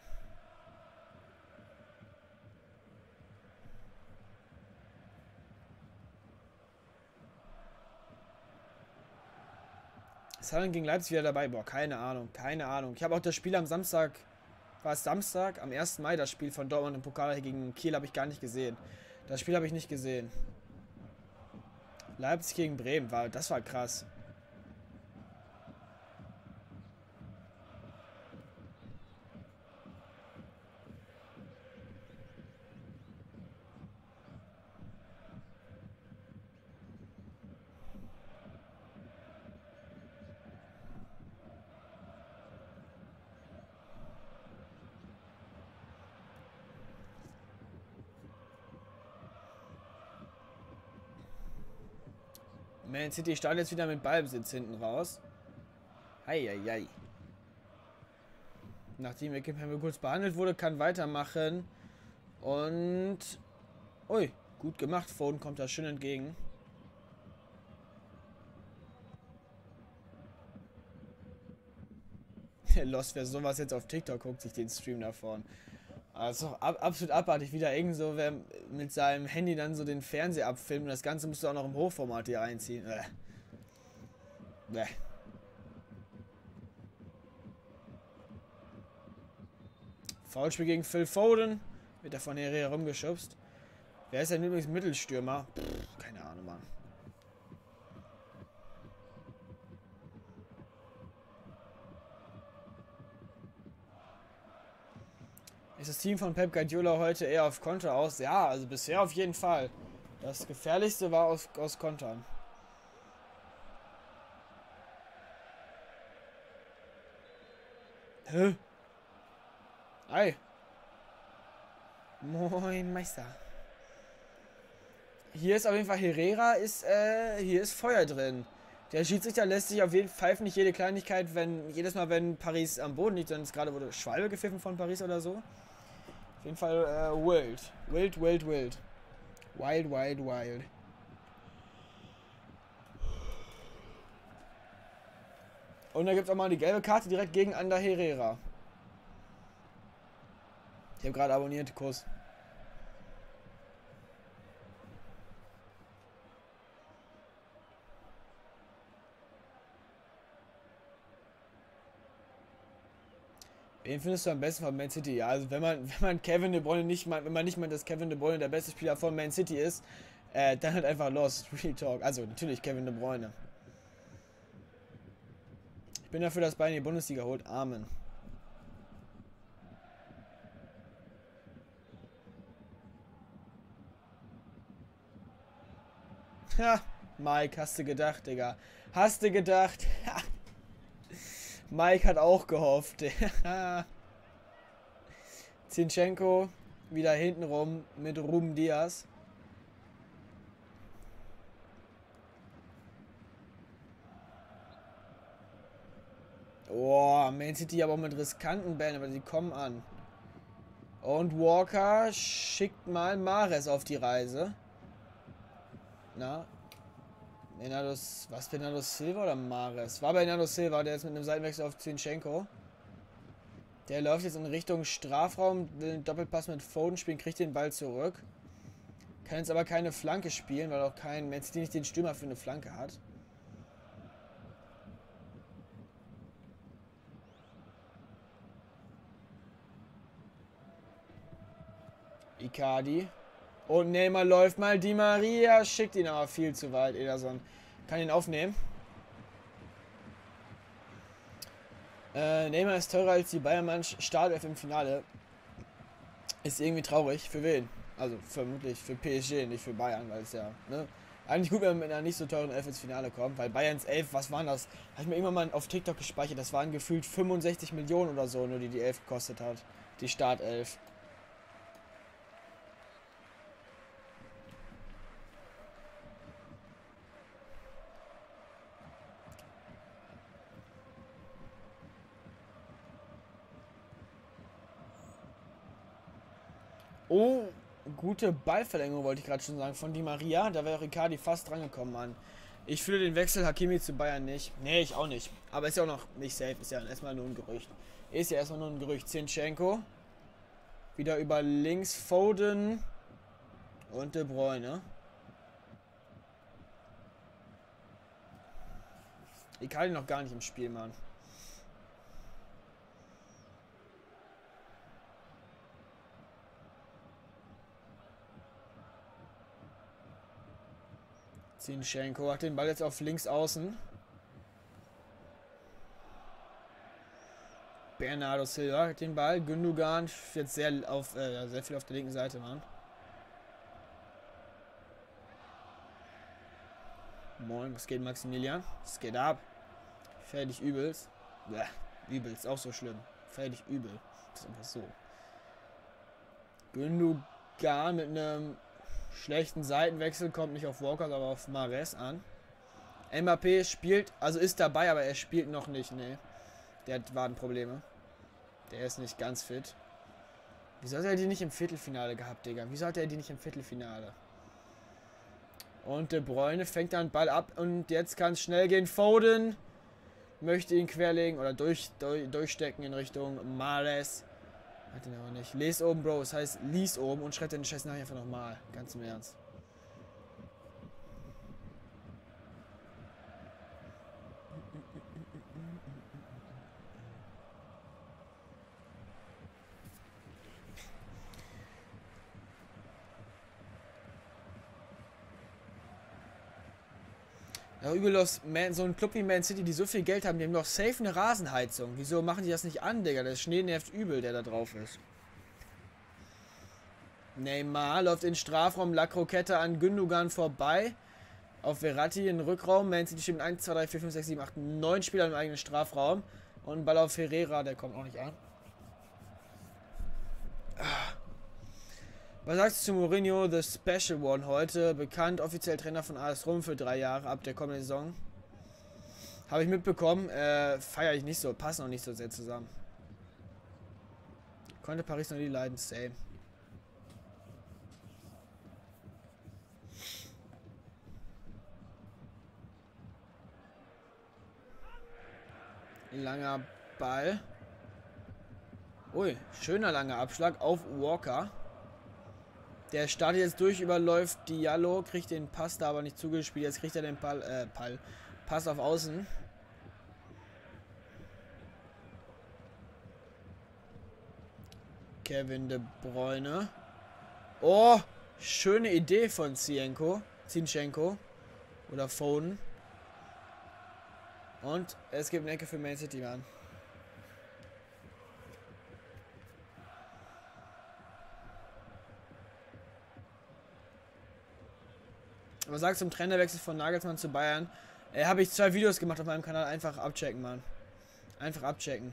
Ist Haaland gegen Leipzig wieder dabei? Boah, keine Ahnung. Ich habe auch das Spiel am Samstag, war es Samstag, am 1. Mai, das Spiel von Dortmund im Pokal gegen Kiel habe ich gar nicht gesehen. Das Spiel habe ich nicht gesehen. Leipzig gegen Bremen, das war krass. Man City startet jetzt wieder mit Ballbesitz hinten raus. Heieiei. Nachdem Eckenheimer kurz behandelt wurde, kann weitermachen. Und... Ui, gut gemacht. Foden kommt da schön entgegen. Lost, wer sowas jetzt auf TikTok guckt, sich den Stream davon. Also absolut abartig, wieder irgend so, wer mit seinem Handy dann so den Fernseher abfilmt und das Ganze musst du auch noch im Hochformat hier reinziehen. Bäh. Foulspiel gegen Phil Foden. Wird er von Herrera rumgeschubst. Wer ist denn übrigens Mittelstürmer? Pff, keine Ahnung, Mann. Ist das Team von Pep Guardiola heute eher auf Konter aus? Ja, also bisher auf jeden Fall. Das Gefährlichste war aus Kontern. Hä? Ei. Moin, Meister. Hier ist auf jeden Fall Herrera, hier ist Feuer drin. Der Schiedsrichter lässt sich auf jeden Fall pfeifen, nicht jede Kleinigkeit, jedes Mal, wenn Paris am Boden liegt, dann ist gerade wurde Schwalbe gepfiffen von Paris oder so. Auf jeden Fall wild. Wild, wild, wild. Wild, wild, wild. Und da gibt es auch mal die gelbe Karte direkt gegen Ander Herrera. Ich habe gerade abonniert, Kuss. Wen findest du am besten von Man City? Ja, also wenn man Kevin De Bruyne nicht meint, wenn man nicht meint, dass Kevin De Bruyne der beste Spieler von Man City ist, dann halt einfach Lost, Real Talk. Also natürlich Kevin De Bruyne. Ich bin dafür, dass Bayern die Bundesliga holt. Amen. Ha, Mike, hast du gedacht, Digga. Hast du gedacht? Mike hat auch gehofft. Zinchenko wieder hintenrum mit Ruben Diaz. Oh, Man City aber auch mit riskanten Bällen, aber sie kommen an. Und Walker schickt mal Mahrez auf die Reise. Na? Bernardo Silva oder Mahrez? War Bernardo Silva, der jetzt mit einem Seitenwechsel auf Zinchenko. Der läuft jetzt in Richtung Strafraum, will einen Doppelpass mit Foden spielen, kriegt den Ball zurück. Kann jetzt aber keine Flanke spielen, weil auch kein Man City nicht den Stürmer für eine Flanke hat. Icardi. Und Neymar läuft mal. Di Maria schickt ihn aber viel zu weit. Ederson kann ihn aufnehmen. Neymar ist teurer als die Bayern-Mannschaft. Startelf im Finale. Ist irgendwie traurig. Für wen? Also vermutlich für PSG, nicht für Bayern, weil es ja, ne? Eigentlich gut, wenn man mit einer nicht so teuren Elf ins Finale kommt, weil Bayerns Elf, was waren das? Habe ich mir irgendwann mal auf TikTok gespeichert. Das waren gefühlt 65 Millionen oder so, nur die Elf gekostet hat. Die Startelf. Oh, gute Ballverlängerung wollte ich gerade schon sagen von Di Maria. Da wäre Icardi fast drangekommen, Mann. Ich fühle den Wechsel Hakimi zu Bayern nicht. Nee, ich auch nicht. Aber ist ja auch noch nicht safe. Ist ja erstmal nur ein Gerücht. Ist ja erstmal nur ein Gerücht. Zinchenko. Wieder über links Foden. Und De Bruyne. Icardi noch gar nicht im Spiel, Mann. Zinchenko hat den Ball jetzt auf links außen. Bernardo Silva hat den Ball. Gündogan jetzt sehr viel auf der linken Seite, Mann. Moin, was geht, Maximilian? Was geht ab? Fertig übelst. Bäh, übelst, auch so schlimm. Fertig übel. Das ist einfach so. Gündogan mit einem schlechten Seitenwechsel kommt nicht auf Walker, aber auf Mahrez an. Mbappé spielt, also ist dabei, aber er spielt noch nicht, ne. Der hat Wadenprobleme. Der ist nicht ganz fit. Wieso hat er die nicht im Viertelfinale gehabt, Digga? Wieso hat er die nicht im Viertelfinale? Und De Bruyne fängt dann Ball ab und jetzt kann es schnell gehen. Foden möchte ihn querlegen oder durchstecken in Richtung Mahrez. Hat ihn aber nicht. Les oben, Bro. Das heißt, lies oben und schreibt den Scheiß nachher einfach nochmal. Ganz im Ernst. Ja, übellos, so ein Club wie Man City, die so viel Geld haben, die haben doch safe eine Rasenheizung. Wieso machen die das nicht an, Digga? Der Schnee nervt übel, der da drauf ist. Neymar läuft in den Strafraum, La Croquette an Gündogan vorbei. Auf Verratti in den Rückraum. Man City steht mit 1, 2, 3, 4, 5, 6, 7, 8, 9 Spielern im eigenen Strafraum. Und Ball auf Herrera, der kommt auch nicht an. Was sagst du zu Mourinho, the Special One heute? Bekannt, offiziell Trainer von AS Rom für 3 Jahre ab der kommenden Saison. Habe ich mitbekommen. Feiere ich nicht so. Passen auch nicht so sehr zusammen. Konnte Paris noch nie leiden. Same. Langer Ball. Ui, schöner langer Abschlag auf Walker. Der startet jetzt durch, überläuft Diallo, kriegt den Pass da aber nicht zugespielt. Jetzt kriegt er den Pass auf Außen. Kevin De Bruyne. Oh, schöne Idee von Zinchenko. Oder Foden. Und es gibt eine Ecke für Man City, Mann. Was sagst du zum Trainerwechsel von Nagelsmann zu Bayern? Habe ich 2 Videos gemacht auf meinem Kanal. Einfach abchecken, Mann. Einfach abchecken.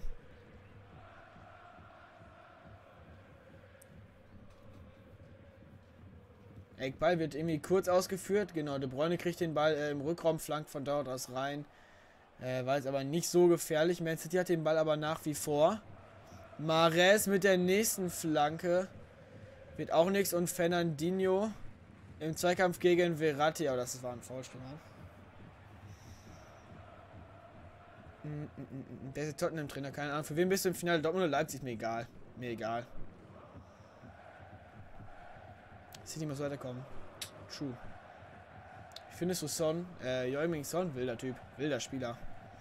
Eckball wird irgendwie kurz ausgeführt. Genau, De Bruyne kriegt den Ball im Rückraum, flankt von dort aus rein. War jetzt aber nicht so gefährlich. Man City hat den Ball aber nach wie vor. Mahrez mit der nächsten Flanke. Wird auch nichts. Und Fernandinho im Zweikampf gegen Verratti. Aber das war ein Foulspiel. Der ist Tottenham-Trainer. Keine Ahnung. Für wen bist du im Finale? Dortmund oder Leipzig? Mir egal. Mir egal. City muss weiterkommen. True. Ich finde so Son. Heung-min Son, wilder Typ. Wilder Spieler.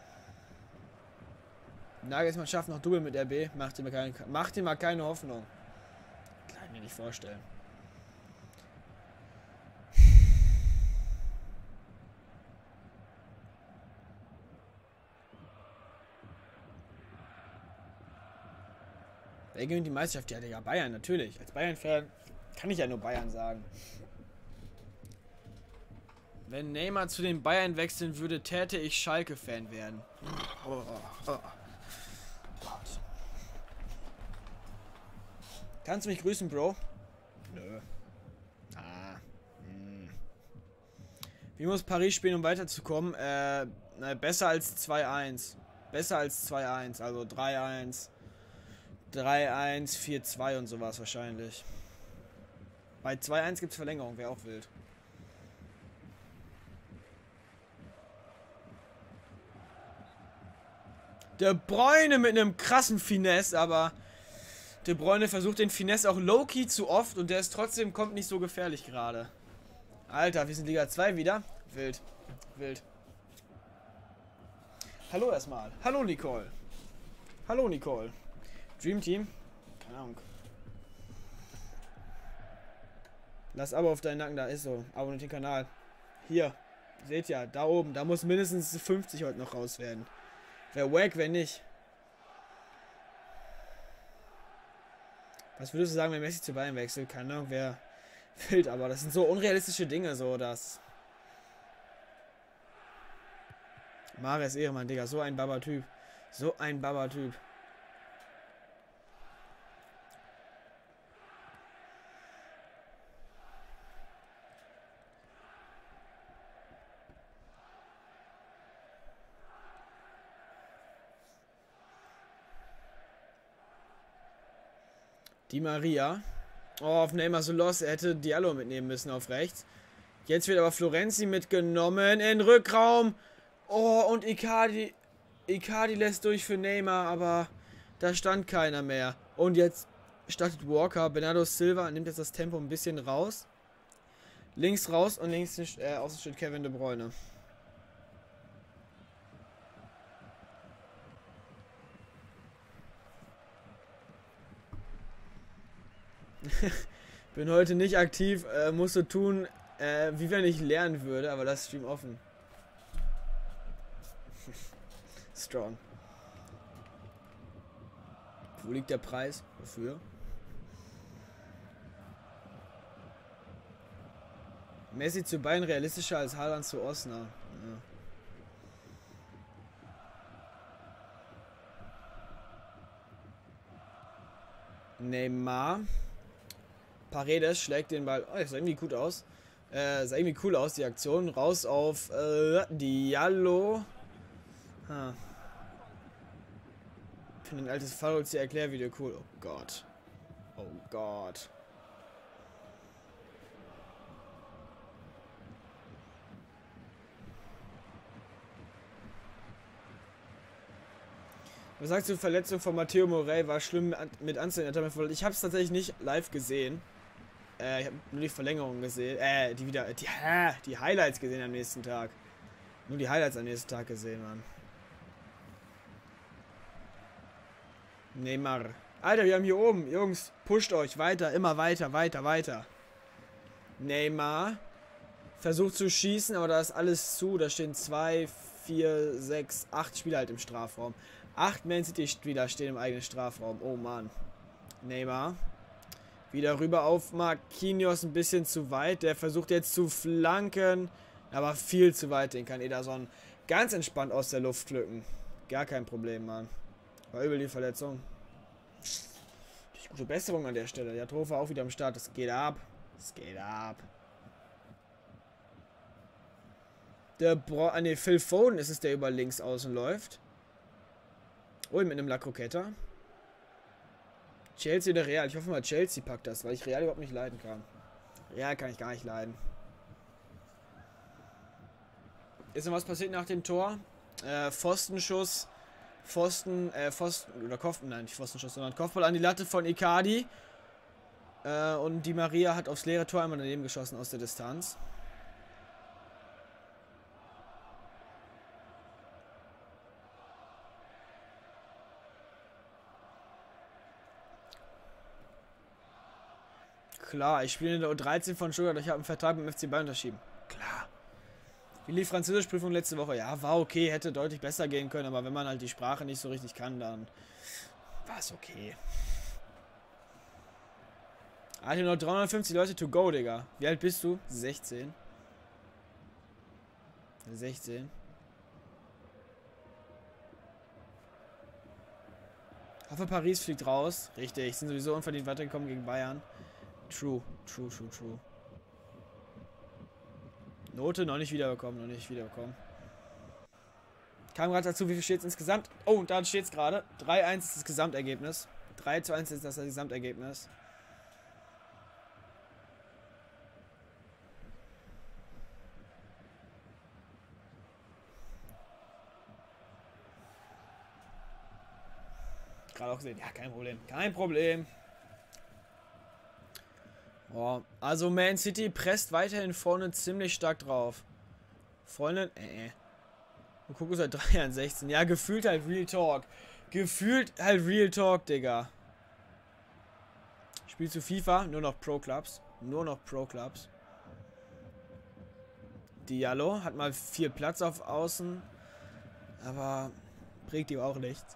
Nagelsmann schafft noch Double mit RB. Macht ihm mal keine Hoffnung. Kann ich mir nicht vorstellen. Wer gewinnt die Meisterschaft? Ja, Digga, Bayern, natürlich. Als Bayern-Fan kann ich ja nur Bayern sagen. Wenn Neymar zu den Bayern wechseln würde, täte ich Schalke-Fan werden. Oh. Kannst du mich grüßen, Bro? Nö. Wie muss Paris spielen, um weiterzukommen? Besser als 2-1. Besser als 2-1, also 3-1. 3-1, 4-2 und sowas wahrscheinlich. Bei 2-1 gibt es Verlängerung, wäre auch wild. De Bruyne mit einem krassen Finesse, aber De Bruyne versucht den Finesse auch low-key zu oft und der ist trotzdem, kommt nicht so gefährlich gerade. Alter, wir sind Liga 2 wieder. Wild. Wild. Hallo erstmal. Hallo Nicole. Hallo Nicole. Dream Team? Keine Ahnung. Lass Abo auf deinen Nacken, da ist so. Abonniert den Kanal. Hier. Seht ja, da oben. Da muss mindestens 50 heute noch raus werden. Wäre wack, wenn nicht. Was würdest du sagen, wenn Messi zu Bayern wechselt? Keine Ahnung, wer wild, aber das sind so unrealistische Dinge, so dass. Mahrez Ehrenmann, Digga, so ein Baba-Typ. So ein Baba-Typ. Di Maria. Oh, auf Neymar so los. Er hätte Diallo mitnehmen müssen auf rechts. Jetzt wird aber Florenzi mitgenommen in Rückraum. Oh, und Icardi. Icardi lässt durch für Neymar, aber da stand keiner mehr. Und jetzt startet Walker. Bernardo Silva nimmt jetzt das Tempo ein bisschen raus. Links raus und links außen steht Kevin De Bruyne. Bin heute nicht aktiv, musst du tun, wie wenn ich lernen würde, aber das Stream offen. Strong. Wo liegt der Preis? Wofür? Messi zu Bayern realistischer als Haaland zu Osnabrück. Ja. Neymar. Paredes schlägt den Ball. Oh, das sah irgendwie gut aus. Sah irgendwie cool aus, die Aktion. Raus auf Diallo. Ha. Ich finde ein altes Fallholz Erklärvideo cool. Oh Gott. Oh Gott. Was sagst du, Verletzung von Matteo Morey war schlimm mit Anstellen. Ich habe es tatsächlich nicht live gesehen. Ich habe nur die Verlängerung gesehen. Die Highlights gesehen am nächsten Tag. Nur die Highlights am nächsten Tag gesehen, Mann. Neymar. Alter, wir haben hier oben. Jungs, pusht euch weiter. Immer weiter, weiter, weiter. Neymar. Versucht zu schießen, aber da ist alles zu. Da stehen 2, 4, 6, 8 Spieler halt im Strafraum. 8 Man City Spieler stehen im eigenen Strafraum. Oh Mann. Neymar. Wieder rüber auf Marquinhos. Ein bisschen zu weit. Der versucht jetzt zu flanken. Aber viel zu weit. Den kann Ederson ganz entspannt aus der Luft pflücken. Gar kein Problem, Mann. War übel die Verletzung. Gute Besserung an der Stelle. Der Trophäe auch wieder am Start. Es geht ab. Es geht ab. Phil Foden ist es, der über links außen läuft. Oh, mit einem La Croqueta. Chelsea oder Real? Ich hoffe mal, Chelsea packt das, weil ich Real überhaupt nicht leiden kann. Real kann ich gar nicht leiden. Ist noch was passiert nach dem Tor? Pfostenschuss. Pfosten, oder nein, nicht Pfostenschuss, sondern Kopfball an die Latte von Icardi. Und Di Maria hat aufs leere Tor einmal daneben geschossen aus der Distanz. Klar, ich spiele in der U13 von Stuttgart, ich habe einen Vertrag mit dem FC Bayern unterschrieben. Klar. Wie lief Französischprüfung letzte Woche? Ja, war okay, hätte deutlich besser gehen können, aber wenn man halt die Sprache nicht so richtig kann, dann war es okay. Alter, noch 350 Leute to go, Digga. Wie alt bist du? 16. 16. Hoffe, Paris fliegt raus. Richtig, sind sowieso unverdient weitergekommen gegen Bayern. True. Note noch nicht wiederbekommen, Kam gerade dazu, wie viel steht es insgesamt? Oh, da steht es gerade. 3-1 ist das Gesamtergebnis. 3-1 ist das Gesamtergebnis. Gerade auch gesehen. Ja, kein Problem. Kein Problem. Oh, also Man City presst weiterhin vorne ziemlich stark drauf. Freundin, Und gucken seit 3 Jahren 16. Ja, gefühlt halt Real Talk. Digga. Spielst du FIFA? Nur noch Pro Clubs. Diallo hat mal 4 Platz auf Außen. Aber bringt ihm auch nichts.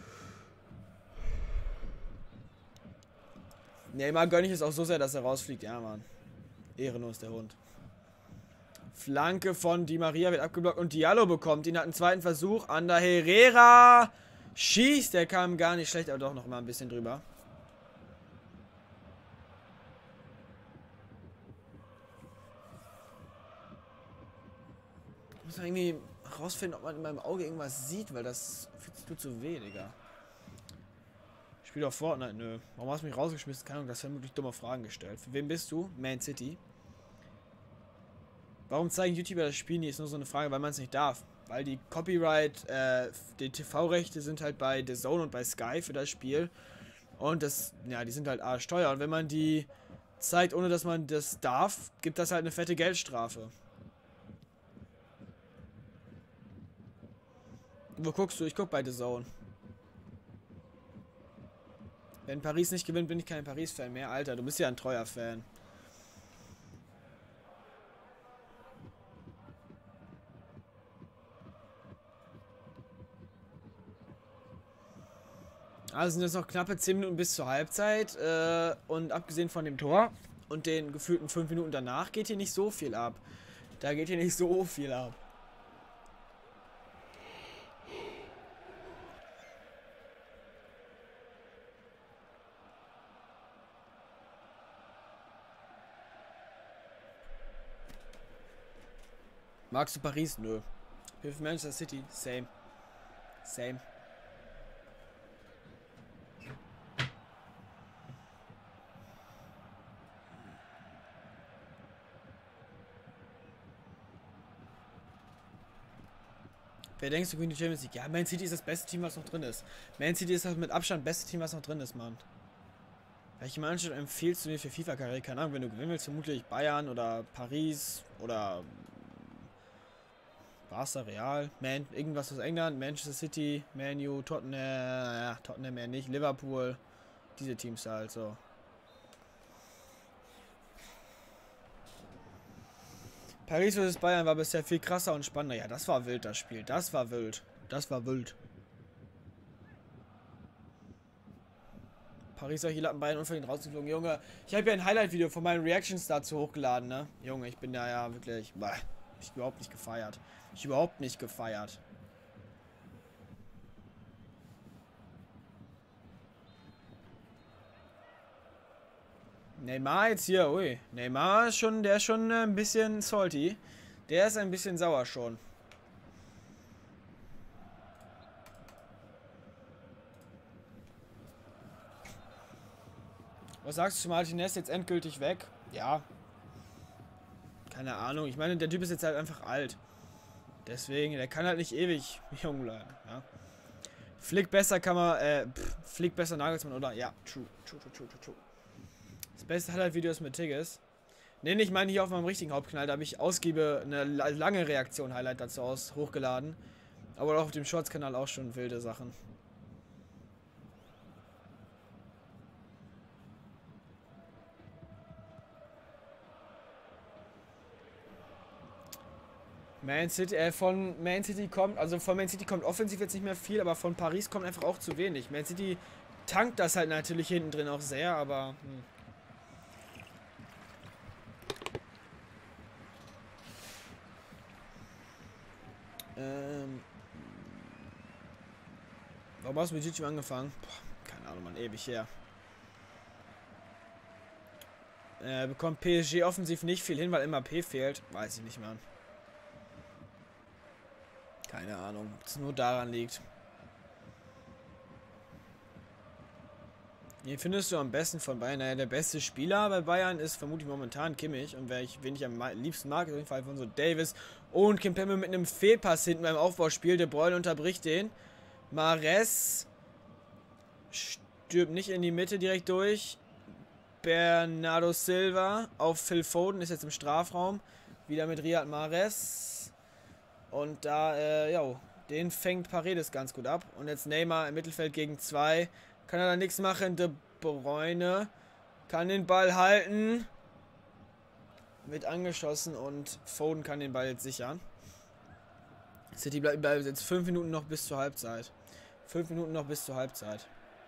Neymar gönne ich es auch so sehr, dass er rausfliegt. Ja, Mann. Ehrenlos, der Hund. Flanke von Di Maria wird abgeblockt und Diallo bekommt ihn. Hat einen zweiten Versuch. Ander Herrera schießt. Der kam gar nicht schlecht, aber doch noch mal ein bisschen drüber. Ich muss irgendwie rausfinden, ob man in meinem Auge irgendwas sieht, weil das tut so weh, Digga. Spiel doch Fortnite, nö. Warum hast du mich rausgeschmissen? Keine Ahnung, das werden wirklich dumme Fragen gestellt. Für wen bist du? Man City. Warum zeigen YouTuber das Spiel nie? Ist nur so eine Frage, weil man es nicht darf. Weil die Copyright, die TV-Rechte sind halt bei The Zone und bei Sky für das Spiel. Und das, ja, die sind halt arschteuer. Und wenn man die zeigt, ohne dass man das darf, gibt das halt eine fette Geldstrafe. Wo guckst du? Ich guck bei The Zone. Wenn Paris nicht gewinnt, bin ich kein Paris-Fan mehr. Alter, du bist ja ein treuer Fan. Also sind jetzt noch knappe 10 Minuten bis zur Halbzeit. Und abgesehen von dem Tor und den gefühlten 5 Minuten danach geht hier nicht so viel ab. Da geht hier nicht so viel ab. Magst du Paris? Nö. Für Manchester City? Same. Same. Wer denkst du, gewinnt die Champions League? Ja, Man City ist das beste Team, was noch drin ist. Man City ist das mit Abstand beste Team, was noch drin ist, Mann. Welche Mannschaft empfiehlst du mir für FIFA-Karriere? Keine Ahnung, wenn du gewinnen willst, vermutlich Bayern oder Paris oder Barca, Real, irgendwas aus England, Manchester City, Man U, Tottenham, ja, Tottenham mehr nicht, Liverpool, diese Teams halt so. Paris vs Bayern war bisher viel krasser und spannender. Ja, das war wild, das Spiel. Das war wild. Das war wild. Paris solche Lappen Bayern unverdient rausgeflogen. Junge, ich habe ja ein Highlight-Video von meinen Reactions dazu hochgeladen, ne? Junge, ich bin da ja wirklich... Bah, ich überhaupt nicht gefeiert. Ich überhaupt nicht gefeiert. Neymar jetzt hier, ui. Neymar ist schon, der ist schon ein bisschen salty. Der ist ein bisschen sauer schon. Was sagst du zu Martinez jetzt endgültig weg? Ja. Keine Ahnung. Ich meine, der Typ ist jetzt halt einfach alt. Deswegen, der kann halt nicht ewig jung bleiben. Ja. Flick besser kann man, Flick besser Nagelsmann, oder? Ja, true. Das beste Highlight-Video ist mit Tigges. Ne, ich meine hier auf meinem richtigen Hauptkanal, da habe ich ausgiebe eine lange Reaktion-Highlight dazu hochgeladen. Aber auch auf dem Shorts-Kanal auch schon wilde Sachen. Von Man City kommt, also von Man City kommt offensiv jetzt nicht mehr viel, aber von Paris kommt einfach auch zu wenig. Man City tankt das halt natürlich hinten drin auch sehr, aber... Warum hast du mit YouTube angefangen? Boah, keine Ahnung, Mann, ewig her. Bekommt PSG offensiv nicht viel hin, weil MAP fehlt. Weiß ich nicht, Mann. Keine Ahnung, ob es nur daran liegt. Wen findest du am besten von Bayern? Naja, der beste Spieler bei Bayern ist vermutlich momentan Kimmich. Und wen ich am liebsten mag, ist auf jeden Fall von so Davis und Kimpembe mit einem Fehlpass hinten beim Aufbauspiel. De Bruyne unterbricht den. Mahrez stirbt nicht in die Mitte direkt durch. Bernardo Silva auf Phil Foden ist jetzt im Strafraum. Wieder mit Riyad Mahrez. Und da, den fängt Paredes ganz gut ab. Und jetzt Neymar im Mittelfeld gegen 2. Kann er da nichts machen. De Bruyne kann den Ball halten. Wird angeschossen und Foden kann den Ball jetzt sichern. City bleibt jetzt 5 Minuten noch bis zur Halbzeit. 5 Minuten noch bis zur Halbzeit.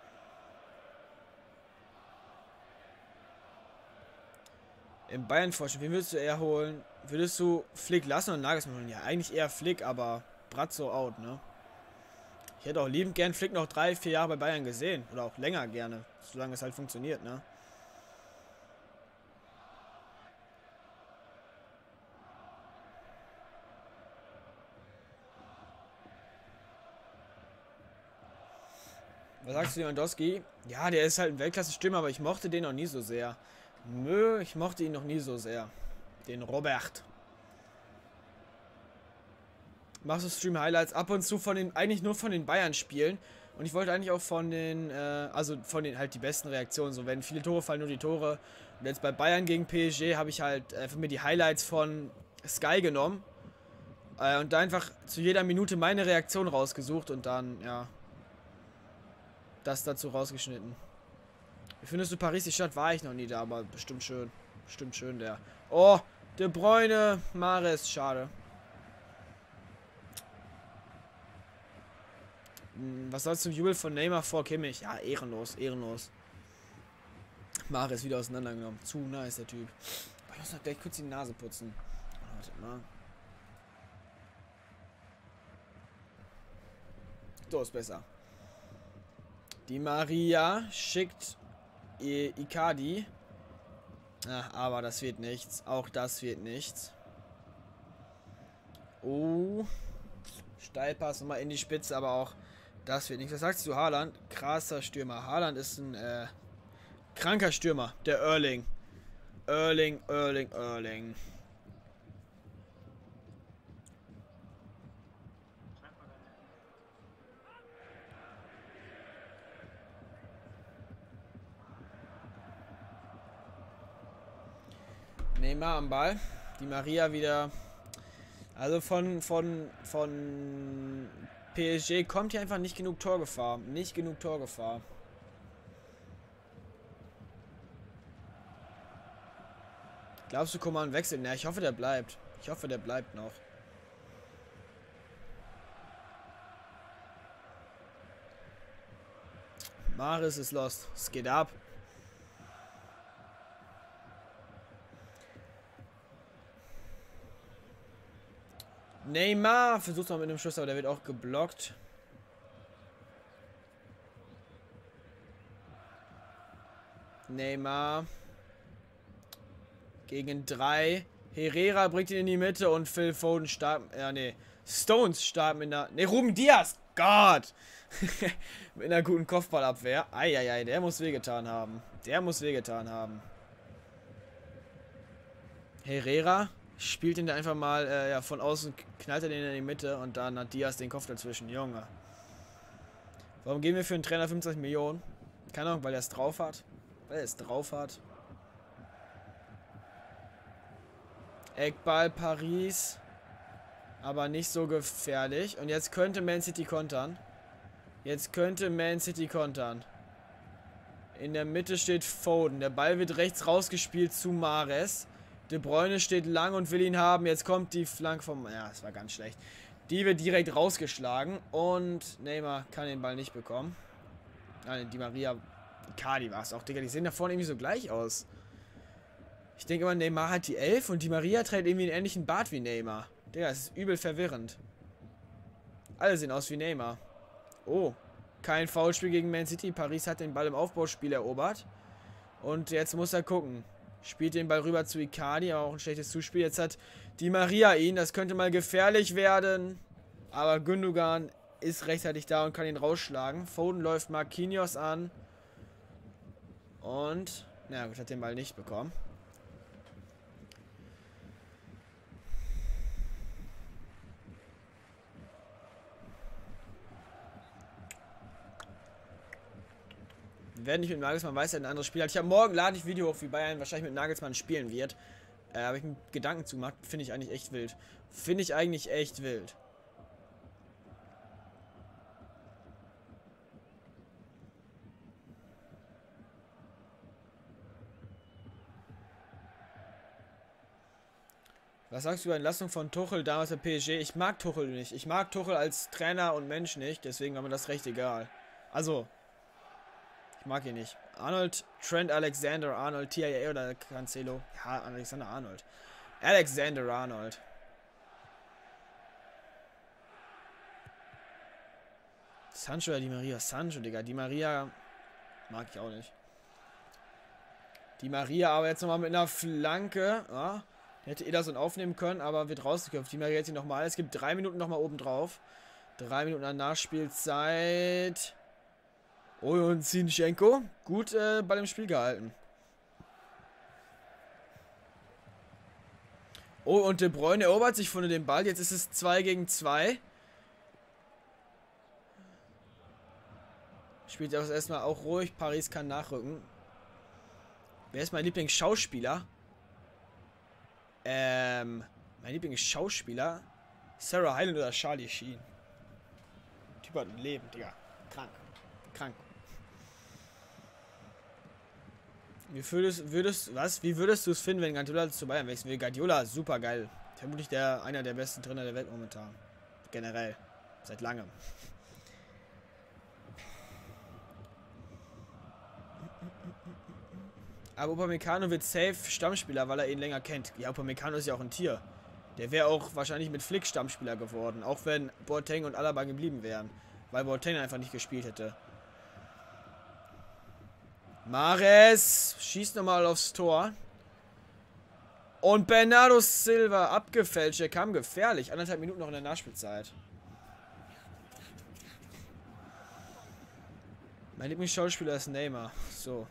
Im Bayern-Vorstand, wen würdest du eher holen? Würdest du Flick lassen oder Nagelsmann holen? Ja, eigentlich eher Flick, aber Brazzo out, ne? Ich hätte auch liebend gern Flick noch 3, 4 Jahre bei Bayern gesehen. Oder auch länger gerne, solange es halt funktioniert, ne? Was sagst du, Lewandowski? Ja, der ist halt ein Weltklasse-Stürmer, aber ich mochte den noch nie so sehr. Nö, ich mochte ihn noch nie so sehr. Den Robert. Machst du Stream-Highlights ab und zu von den, eigentlich nur von den Bayern-Spielen. Und ich wollte eigentlich auch von den, also von den halt die besten Reaktionen. So, wenn viele Tore fallen, nur die Tore. Und jetzt bei Bayern gegen PSG habe ich halt einfach mir die Highlights von Sky genommen. Und da einfach zu jeder Minute meine Reaktion rausgesucht und dann, ja, das dazu rausgeschnitten. Wie findest du Paris? Die Stadt war ich noch nie da, aber bestimmt schön. Bestimmt schön, der. Oh, De Bruyne, Mahrez, schade. Was sollst du zum Jubel von Neymar vor Kimmich? Ja, ehrenlos, ehrenlos. Mahrez wieder auseinandergenommen. Zu nice, der Typ. Ich muss noch gleich kurz die Nase putzen. Wartet mal. So ist besser. Die Maria schickt Icardi. Ach, aber das wird nichts. Auch das wird nichts. Oh. Steilpass nochmal in die Spitze, aber auch das wird nichts. Was sagst du, Haaland? Krasser Stürmer. Haaland ist ein kranker Stürmer. Der Erling. Erling. Neymar am Ball. Die Maria wieder. Also von PSG kommt hier einfach nicht genug Torgefahr. Nicht genug Torgefahr. Glaubst du, Coman wechselt? Na, ich hoffe, der bleibt. Ich hoffe, der bleibt noch. Mahrez ist lost. Es geht ab. Neymar versucht noch mit einem Schuss, aber der wird auch geblockt. Neymar gegen 3. Herrera bringt ihn in die Mitte und Phil Foden starb. Ja, nee. Stones starb mit einer. Ne, Ruben Diaz! Gott! Mit einer guten Kopfballabwehr. Eieiei, der muss wehgetan haben. Der muss wehgetan haben. Herrera spielt ihn da einfach mal, ja, von außen knallt er den in die Mitte und dann hat Diaz den Kopf dazwischen. Junge. Warum geben wir für einen Trainer 25 Millionen? Keine Ahnung, weil er es drauf hat. Weil er es drauf hat. Eckball Paris. Aber nicht so gefährlich. Und jetzt könnte Man City kontern. Jetzt könnte Man City kontern. In der Mitte steht Foden. Der Ball wird rechts rausgespielt zu Mahrez. De Bruyne steht lang und will ihn haben. Jetzt kommt die Flanke vom... Ja, das war ganz schlecht. Die wird direkt rausgeschlagen. Und Neymar kann den Ball nicht bekommen. Nein, die Maria... Icardi war es auch, Digga. Die sehen da vorne irgendwie so gleich aus. Ich denke immer, Neymar hat die 11 und die Maria trägt irgendwie einen ähnlichen Bart wie Neymar. Digga, das ist übel verwirrend. Alle sehen aus wie Neymar. Oh, kein Foulspiel gegen Man City. Paris hat den Ball im Aufbauspiel erobert. Und jetzt muss er gucken. Spielt den Ball rüber zu Icardi, aber auch ein schlechtes Zuspiel. Jetzt hat die Maria ihn. Das könnte mal gefährlich werden. Aber Gündogan ist rechtzeitig da und kann ihn rausschlagen. Foden läuft Marquinhos an. Und, na gut, hat den Ball nicht bekommen. Wir werden nicht mit Nagelsmann, weiß er ein anderes Spiel hat. Ich habe morgen lade ich ein Video hoch, wie Bayern wahrscheinlich mit Nagelsmann spielen wird. Habe ich mir Gedanken zu gemacht. Finde ich eigentlich echt wild. Finde ich eigentlich echt wild. Was sagst du über die Entlassung von Tuchel damals bei PSG? Ich mag Tuchel nicht. Ich mag Tuchel als Trainer und Mensch nicht. Deswegen war mir das recht egal. Also, ich mag ihn nicht. Arnold, Trent Alexander-Arnold, TIA oder Cancelo? Ja, Alexander-Arnold. Alexander-Arnold. Sancho oder Di Maria? Sancho, Digga. Di Maria mag ich auch nicht. Di Maria aber jetzt nochmal mit einer Flanke. Ja, hätte Ederson aufnehmen können, aber wird rausgeköpft. Die Maria jetzt nochmal. Es gibt 3 Minuten nochmal oben drauf. 3 Minuten an Nachspielzeit. Oh, und Zinchenko. Gut bei dem Spiel gehalten. Oh, und De Bruyne erobert sich von dem Ball. Jetzt ist es 2 gegen 2. Spielt das erstmal auch ruhig. Paris kann nachrücken. Wer ist mein Lieblingsschauspieler? Mein Lieblingsschauspieler? Sarah Hyland oder Charlie Sheen? Typ hat ein Leben, Digga. Krank. Krank. Wie würdest du es finden, wenn Guardiola zu Bayern wechseln will? Guardiola, super geil. Vermutlich einer der besten Trainer der Welt momentan. Generell. Seit langem. Aber Upamecano wird safe Stammspieler, weil er ihn länger kennt. Ja, Upamecano ist ja auch ein Tier. Der wäre auch wahrscheinlich mit Flick Stammspieler geworden. Auch wenn Boateng und Alaba geblieben wären. Weil Boateng einfach nicht gespielt hätte. Mahrez schießt nochmal aufs Tor. Und Bernardo Silva abgefälscht. Der kam gefährlich. 1,5 Minuten noch in der Nachspielzeit. Mein Lieblingsschauspieler ist Neymar. So.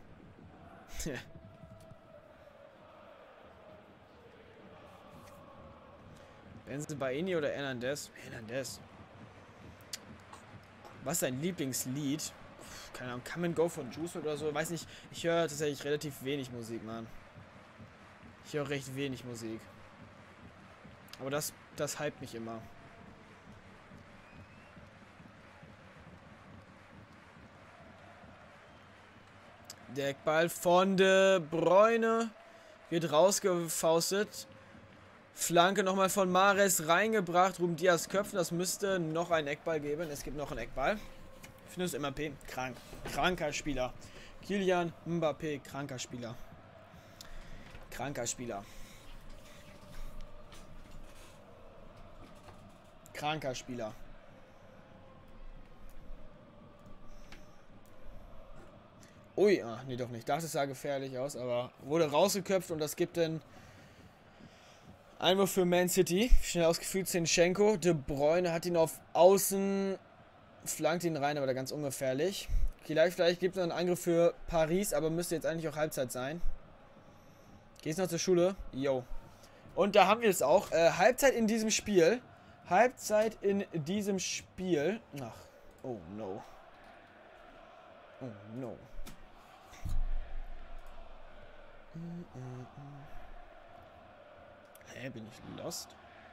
Bensebaini oder Hernandez? Hernandez. Was ist dein Lieblingslied? Keine Ahnung, Come and Go von Juice oder so. Weiß nicht, ich höre tatsächlich relativ wenig Musik, Mann. Ich höre recht wenig Musik. Aber das hypt mich immer. Der Eckball von De Bruyne wird rausgefaustet. Flanke nochmal von Mahrez reingebracht. Ruben Diaz köpfen. Das müsste noch einen Eckball geben. Es gibt noch einen Eckball. Findest du Mbappé? Krank. Kranker Spieler. Kylian Mbappé, kranker Spieler. Kranker Spieler. Kranker Spieler. Ui, nee, doch nicht. Das sah gefährlich aus, aber wurde rausgeköpft und das gibt dann Einwurf für Man City. Schnell ausgeführt, Zinchenko. De Bruyne hat ihn auf Außen, flankt ihn rein, aber da ganz ungefährlich. Vielleicht gibt es noch einen Angriff für Paris, aber müsste jetzt eigentlich auch Halbzeit sein. Gehst noch zur Schule? Jo. Und da haben wir es auch. Halbzeit in diesem Spiel. Halbzeit in diesem Spiel. Ach, oh no. Oh no. Hä, bin ich lost?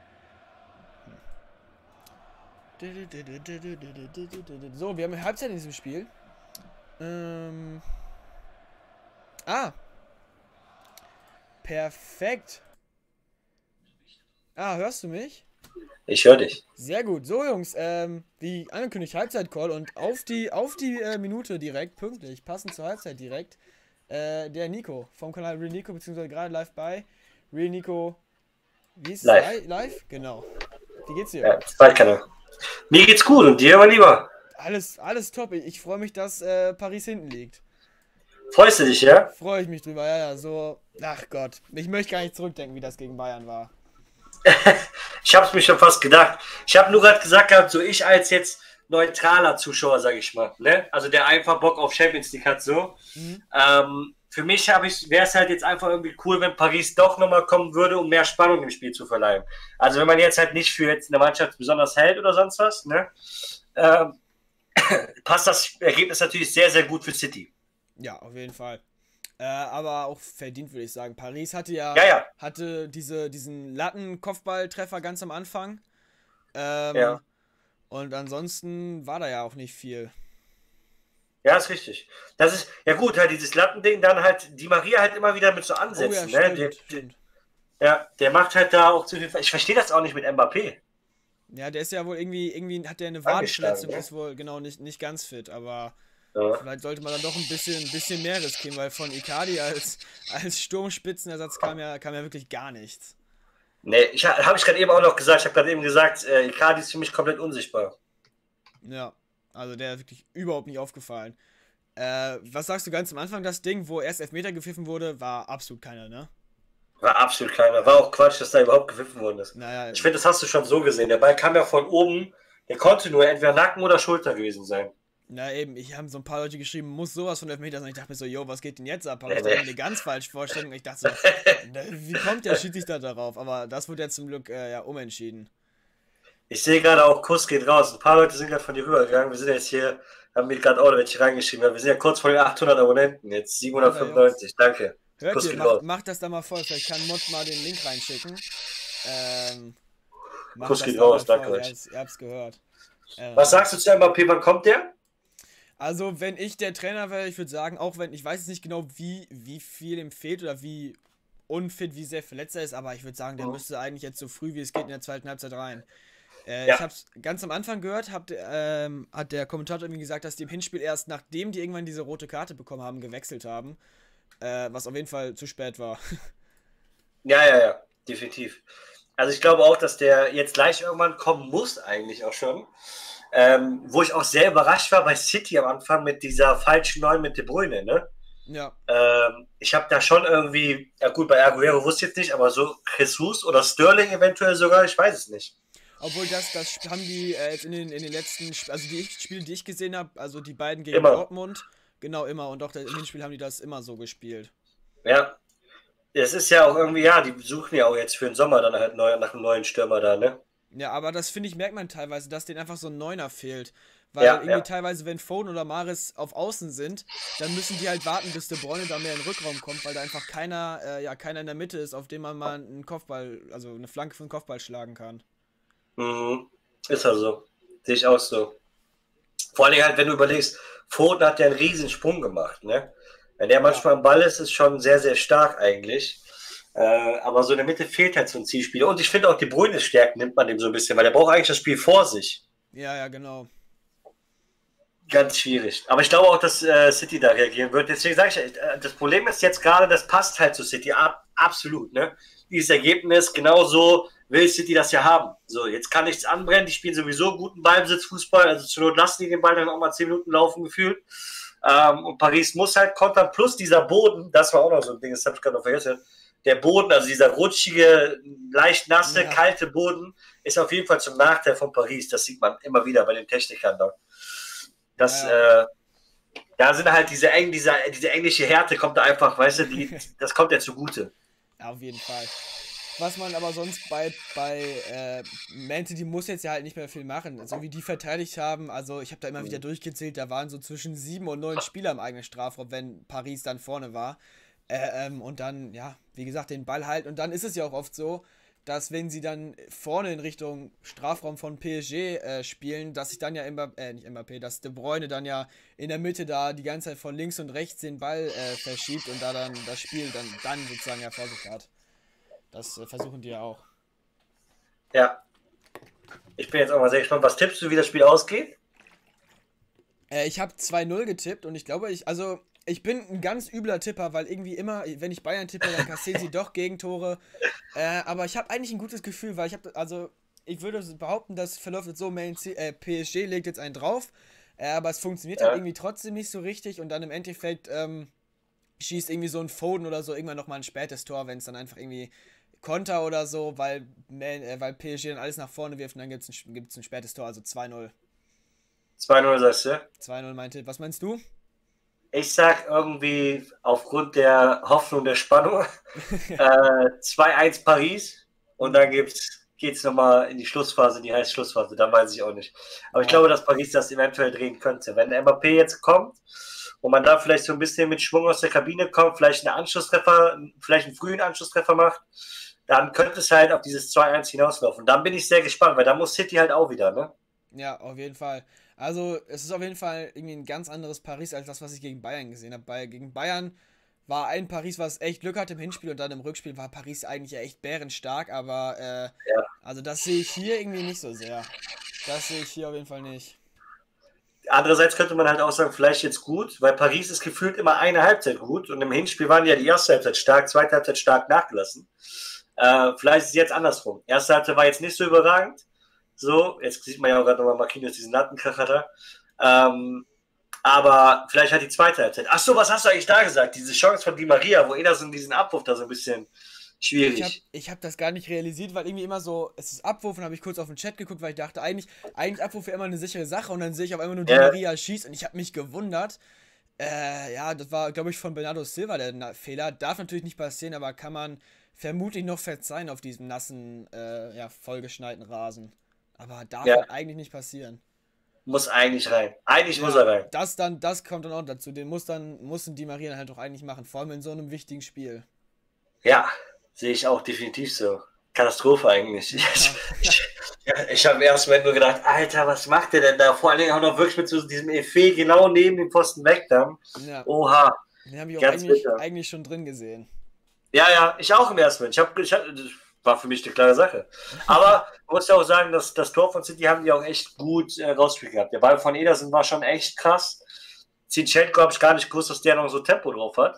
So, wir haben Halbzeit in diesem Spiel. Perfekt. Hörst du mich? Ich höre dich. Sehr gut. So, Jungs, wie angekündigt, Halbzeit-Call und auf die Minute direkt, pünktlich, passend zur Halbzeit direkt, der Nico vom Kanal Real Nico, beziehungsweise gerade live bei Real Nico. Wie ist es? Live? Genau. Wie geht's dir? Ja, Zweitkanal. Mir geht's gut und dir, mein Lieber? Alles top. Ich freue mich, dass Paris hinten liegt. Freust du dich, ja? Freue ich mich drüber, ja, so. Ach Gott. Ich möchte gar nicht zurückdenken, wie das gegen Bayern war. Ich habe es mir schon fast gedacht. Ich habe nur gerade gesagt gehabt, so ich als jetzt neutraler Zuschauer, sage ich mal, ne? Also der einfach Bock auf Champions League hat, so. Für mich wäre es halt jetzt einfach irgendwie cool, wenn Paris doch nochmal kommen würde, um mehr Spannung im Spiel zu verleihen. Also wenn man jetzt halt nicht für jetzt eine Mannschaft besonders hält oder sonst was, ne? Passt das Ergebnis natürlich sehr, sehr gut für City. Ja, auf jeden Fall. Aber auch verdient, würde ich sagen. Paris hatte hatte diesen Latten-Kopfballtreffer ganz am Anfang. Und ansonsten war da ja auch nicht viel. Ja, ist richtig. Das ist, ja gut, halt dieses Lattending, dann halt die Maria halt immer wieder mit so Ansätzen. Oh ja, stimmt. Der macht halt da auch zu viel. Ich verstehe das auch nicht mit Mbappé. Ja, der ist ja wohl irgendwie hat der eine Wadenverletzung, ne? ist wohl genau nicht ganz fit, aber Ja. vielleicht sollte man dann doch ein bisschen mehr riskieren, weil von Icardi als Sturmspitzenersatz kam ja wirklich gar nichts. Nee, habe ich gerade eben auch noch gesagt. Ich habe gerade eben gesagt, Icardi ist für mich komplett unsichtbar. Ja, also der ist wirklich überhaupt nicht aufgefallen. Was sagst du ganz am Anfang, das Ding, wo erst Elfmeter gepfiffen wurde, war absolut keiner, ne? War absolut keiner. War auch Quatsch, dass da überhaupt gepfiffen worden ist. Naja, Ich finde, das hast du schon so gesehen. Der Ball kam ja von oben. Der konnte nur entweder Nacken oder Schulter gewesen sein. Na eben, ich habe so ein paar Leute geschrieben, muss sowas von Elfmeter sein. Ich dachte mir so, yo, was geht denn jetzt ab? Habe Nee, ich da irgendwie nee. eine ganz falsche Vorstellung? Ich dachte so, ne, wie kommt der Schiedsrichter darauf? Aber das wurde jetzt zum Glück ja umentschieden. Ich sehe gerade auch, Kuss geht raus. Ein paar Leute sind gerade von dir rübergegangen. Wir sind jetzt hier, haben mir gerade auch welche reingeschrieben. Wir sind ja kurz vor den 800 Abonnenten. Jetzt Alter Jungs. 795. Danke. Hört Kuss ihr, geht raus. macht das da mal voll. Vielleicht kann Mod mal den Link reinschicken. Ähm, macht Kuss das geht da mal raus. Danke voll. euch. Ihr habt's gehört. Was Ähm, sagst du zu Mbappé? Wann kommt der? also, wenn ich der Trainer wäre, ich würde sagen, auch wenn, ich weiß jetzt nicht genau, wie viel ihm fehlt oder wie unfit, wie sehr verletzt er ist, aber ich würde sagen, der Mhm. müsste eigentlich jetzt so früh wie es geht in der zweiten Halbzeit rein. Ich Ja. habe es ganz am Anfang gehört, hat der Kommentator irgendwie gesagt, dass die im Hinspiel erst nachdem die irgendwann diese rote Karte bekommen haben, gewechselt haben. Was auf jeden Fall zu spät war. Ja, ja, ja. Definitiv. Also ich glaube auch, dass der jetzt gleich irgendwann kommen muss, eigentlich auch schon. Wo ich auch sehr überrascht war bei City am Anfang mit dieser falschen 9 mit De Bruyne, ne? Ja. Ich habe da schon irgendwie, ja gut, bei Aguero wusste ich jetzt nicht, aber so Jesus oder Sterling eventuell sogar, ich weiß es nicht. Obwohl das haben die jetzt in den letzten, also die Spiele, die ich gesehen habe, also die beiden gegen Immer. Dortmund, genau immer. Und auch im Hinspiel haben die das immer so gespielt. Ja. Es ist ja auch irgendwie, ja, die suchen ja auch jetzt für den Sommer dann halt nach einem neuen Stürmer da, ne? Ja, aber das finde ich, merkt man teilweise, dass denen einfach so ein Neuner fehlt. Weil Ja, irgendwie ja. teilweise, wenn Foden oder Maris auf Außen sind, dann müssen die halt warten, bis De Bruyne da mehr in den Rückraum kommt, weil da einfach keiner in der Mitte ist, auf dem man mal einen Kopfball, also eine Flanke für einen Kopfball schlagen kann. Mhm. Ist also. Sehe ich auch so. Vor allem halt, wenn du überlegst, Foden hat ja einen riesen Sprung gemacht, ne? Wenn der Ja, manchmal am Ball ist, ist schon sehr, sehr stark eigentlich. Aber so in der Mitte fehlt halt so ein Zielspieler. Und ich finde auch, die Bruyne Stärken nimmt man dem so ein bisschen, weil der braucht eigentlich das Spiel vor sich. ja, genau. Ganz schwierig. Aber ich glaube auch, dass City da reagieren wird. Deswegen sage ich, das Problem ist jetzt gerade, das passt halt zu City. Absolut, ne? Dieses Ergebnis, genauso will City das ja haben. So, jetzt kann nichts anbrennen. Die spielen sowieso guten Ballbesitz, Fußball. Also zur Not lassen die den Ball dann auch mal 10 Minuten laufen gefühlt. Und Paris muss halt kontern. Plus dieser Boden, das war auch noch so ein Ding, das habe ich gerade noch vergessen. Der Boden, also dieser rutschige, leicht nasse, Ja, kalte Boden, ist auf jeden Fall zum Nachteil von Paris. Das sieht man immer wieder bei den Technikern da. ja, Das, ja. da sind halt diese englische Härte kommt da einfach, weißt du, das kommt ja zugute. Ja, auf jeden Fall. Was man aber sonst bei Man City muss jetzt ja halt nicht mehr viel machen. So wie die verteidigt haben, also ich habe da immer wieder durchgezählt, da waren so zwischen 7 und 9 Spieler im eigenen Strafraum, wenn Paris dann vorne war. Und dann, ja, wie gesagt, den Ball halten. Und dann ist es ja auch oft so, dass wenn sie dann vorne in Richtung Strafraum von PSG spielen, dass sich dann ja nicht Mbappé, dass De Bruyne dann ja in der Mitte da die ganze Zeit von links und rechts den Ball verschiebt und da dann das Spiel dann sozusagen ja vor sich hat. Das versuchen die ja auch. Ja, ich bin jetzt auch mal sehr gespannt. Was tippst du, wie das Spiel ausgeht? Ich habe 2-0 getippt und ich glaube, ich bin ein ganz übler Tipper, weil irgendwie immer, wenn ich Bayern tippe, dann kassieren sie doch Gegentore. Aber ich habe eigentlich ein gutes Gefühl, weil ich würde behaupten, das verläuft jetzt so, PSG legt jetzt einen drauf, aber es funktioniert halt Ja. irgendwie trotzdem nicht so richtig und dann im Endeffekt schießt irgendwie so ein Foden oder so irgendwann nochmal ein spätes Tor, wenn es dann einfach irgendwie Konter oder so, weil PSG dann alles nach vorne wirft und dann gibt's ein spätes Tor, also 2-0. 2-0 sagst du? 2-0 mein Tipp. Was meinst du? Ich sag irgendwie aufgrund der Hoffnung der Spannung 2-1 Paris und dann geht's nochmal in die Schlussphase, die heißt Schlussphase, da weiß ich auch nicht. Aber ich Boah. glaube, dass Paris das eventuell drehen könnte. Wenn der Mbappé jetzt kommt und man da vielleicht so ein bisschen mit Schwung aus der Kabine kommt, vielleicht einen frühen Anschlusstreffer macht, dann könnte es halt auf dieses 2-1 hinauslaufen. Dann bin ich sehr gespannt, weil da muss City halt auch wieder, ne? Ja, auf jeden Fall. Also, es ist auf jeden Fall irgendwie ein ganz anderes Paris als das, was ich gegen Bayern gesehen habe. Gegen Bayern war ein Paris, was echt Glück hatte im Hinspiel und dann im Rückspiel war Paris eigentlich ja echt bärenstark, aber Ja. also das sehe ich hier irgendwie nicht so sehr. Das sehe ich hier auf jeden Fall nicht. Andererseits könnte man halt auch sagen, vielleicht jetzt gut, weil Paris ist gefühlt immer eine Halbzeit gut und im Hinspiel waren ja die erste Halbzeit stark, zweite Halbzeit stark nachgelassen. Vielleicht ist es jetzt andersrum. Erste Halbzeit war jetzt nicht so überragend. So, jetzt sieht man ja auch gerade nochmal Marquinhos, diesen Lattenkracher da. Aber vielleicht hat die zweite Halbzeit. Ach so, was hast du eigentlich da gesagt? Diese Chance von Di Maria, wo Ederson diesen Abwurf da so ein bisschen schwierig. Ich hab das gar nicht realisiert, weil irgendwie immer so, es ist Abwurf und habe ich kurz auf den Chat geguckt, weil ich dachte, eigentlich Abwurf wäre immer eine sichere Sache und dann sehe ich auf einmal nur Di Ja, Maria schießt und ich habe mich gewundert. Ja, das war, glaube ich, von Bernardo Silva der Fehler. Darf natürlich nicht passieren, aber kann man vermutlich noch verzeihen auf diesem nassen, ja, vollgeschneiten Rasen. Aber darf ja, halt eigentlich nicht passieren. muss eigentlich rein. Eigentlich muss Ja, er rein. das kommt dann auch dazu. Mussten die Maria halt auch eigentlich machen, vor allem in so einem wichtigen Spiel. Ja, sehe ich auch definitiv so. Katastrophe eigentlich. Ja, Ich habe im ersten Moment nur gedacht, Alter, was macht der denn da? Vor allen Dingen auch noch wirklich mit so diesem Effet genau neben dem Pfosten weg dann. ja. Oha, Den habe ich auch ganz bitter. eigentlich schon drin gesehen. Ja, ja, ich auch im ersten Moment. Das war für mich eine klare Sache. Aber man muss ja auch sagen, dass das Tor von City haben die auch echt gut rausgespielt gehabt. Der Ball von Ederson war schon echt krass. Zinchenko habe ich gar nicht gewusst, dass der noch so Tempo drauf hat.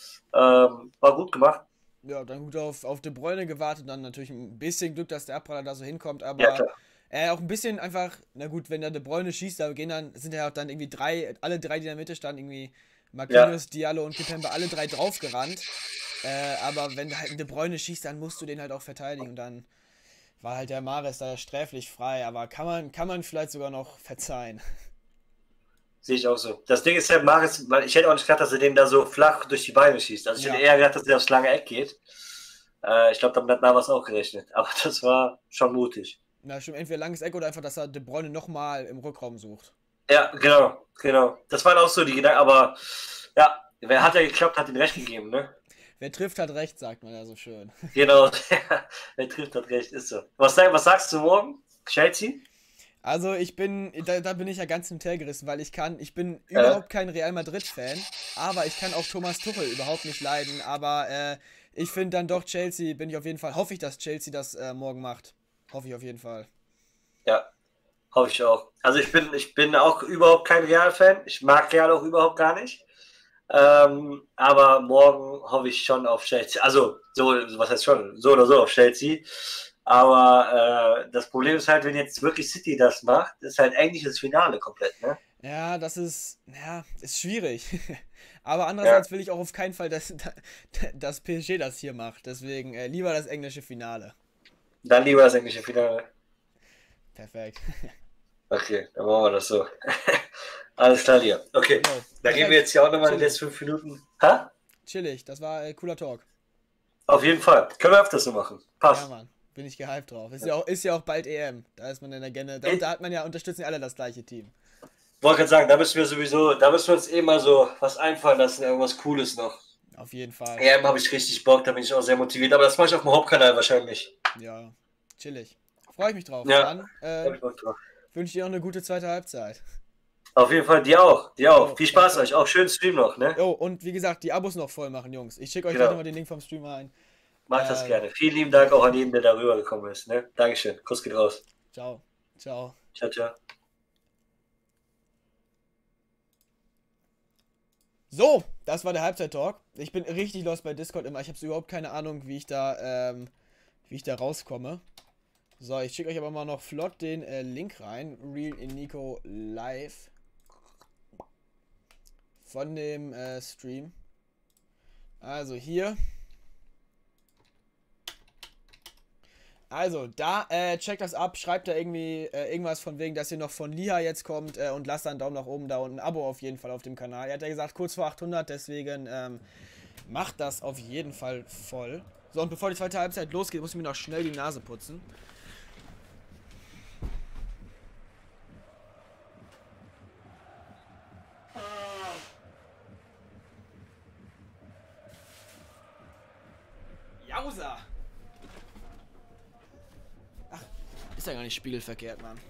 War gut gemacht. Ja, dann gut auf De Bruyne gewartet, dann natürlich ein bisschen Glück, dass der Abpraller da so hinkommt, Ja, aber klar. auch ein bisschen einfach, na gut, wenn da De Bruyne schießt, da sind ja auch dann irgendwie alle drei, die in der Mitte standen, irgendwie Ja, Marquinhos, Diallo und Kimpembe, alle drei draufgerannt. Aber wenn da halt ein De Bruyne schießt, dann musst du den halt auch verteidigen und dann war halt der Mahrez da sträflich frei, aber kann man vielleicht sogar noch verzeihen. sehe ich auch so. Das Ding ist ja, Maris, weil ich hätte auch nicht gedacht, dass er den da so flach durch die Beine schießt. Also ich hätte Ja, eher gedacht, dass er aufs lange Eck geht. Ich glaube, damit hat Navas auch gerechnet. Aber das war schon mutig. na stimmt, entweder langes Eck oder einfach, dass er De Bruyne nochmal im Rückraum sucht. Ja, genau, genau. Das waren auch so die Gedanken, aber ja, wer hat ja geklappt, hat ihm recht gegeben, ne? Wer trifft, hat recht, sagt man ja so schön. Genau, wer trifft, hat recht, ist so. Was sagst du morgen? Chelsea? Also da bin ich ja ganz hin und her gerissen, weil ich bin Äh, überhaupt kein Real Madrid-Fan, aber ich kann auch Thomas Tuchel überhaupt nicht leiden, aber ich finde dann doch Chelsea, hoffe ich, dass Chelsea das morgen macht. Hoffe ich auf jeden Fall. ja, hoffe ich auch. Also ich bin auch überhaupt kein Real-Fan. Ich mag Real auch überhaupt gar nicht. Aber morgen hoffe ich schon auf Chelsea. Also, so, was heißt schon? So oder so auf Chelsea. Aber das Problem ist halt, wenn jetzt wirklich City das macht, ist halt eigentlich das Finale komplett, ne? Ja, ist schwierig. Aber Ja, andererseits will ich auch auf keinen Fall, dass PSG das hier macht. Deswegen lieber das englische Finale. dann lieber das englische Finale. Perfekt. Okay, dann machen wir das so. Alles klar, dir. Okay, Jo, da gehen wir perfekt. jetzt hier auch nochmal die Chillig. letzten 5 Minuten. Ha? Chillig. Das war cooler Talk. Auf jeden Fall. Können wir öfters so machen. Ja, Passt. Mann. Bin ich gehypt drauf. Ist ja auch bald EM. Da ist man in der Gene. Ich Da hat man ja, unterstützen ja alle das gleiche Team. wollte gerade sagen, da müssen wir uns eh mal so was einfallen lassen, irgendwas Cooles noch. Auf jeden Fall. EM habe ich richtig Bock, da bin ich auch sehr motiviert, aber das mache ich auf dem Hauptkanal wahrscheinlich. Ja, chillig. Freue ich mich drauf. Ja, Dann hab ich Bock drauf. wünsche ich dir noch eine gute zweite Halbzeit. Auf jeden Fall, dir auch, dir auch. Jo, Viel Spaß perfekt. euch, auch schönen Stream noch, ne? Jo, und wie gesagt, die Abos noch voll machen, Jungs. Ich schicke euch gleich Genau, nochmal den Link vom Stream ein. macht das Äh, gerne. Vielen lieben Dank auch an jeden, der darüber gekommen ist, ne? Dankeschön, Kuss geht raus. ciao. Ciao. Ciao, ciao. So, das war der Halbzeit-Talk. Ich bin richtig lost bei Discord immer. Ich habe überhaupt keine Ahnung, wie ich da rauskomme. So, ich schicke euch aber mal noch flott den Link rein. Real in Nico live. Von dem Stream. Also hier. Also, da checkt das ab, schreibt da irgendwie irgendwas von wegen, dass ihr noch von Liha jetzt kommt und lasst da einen Daumen nach oben da und ein Abo auf jeden Fall auf dem Kanal. Er hat ja gesagt, kurz vor 800, deswegen macht das auf jeden Fall voll. So, und bevor die zweite Halbzeit losgeht, muss ich mir noch schnell die Nase putzen. Jausa! Ach, ist ja gar nicht spiegelverkehrt, Mann.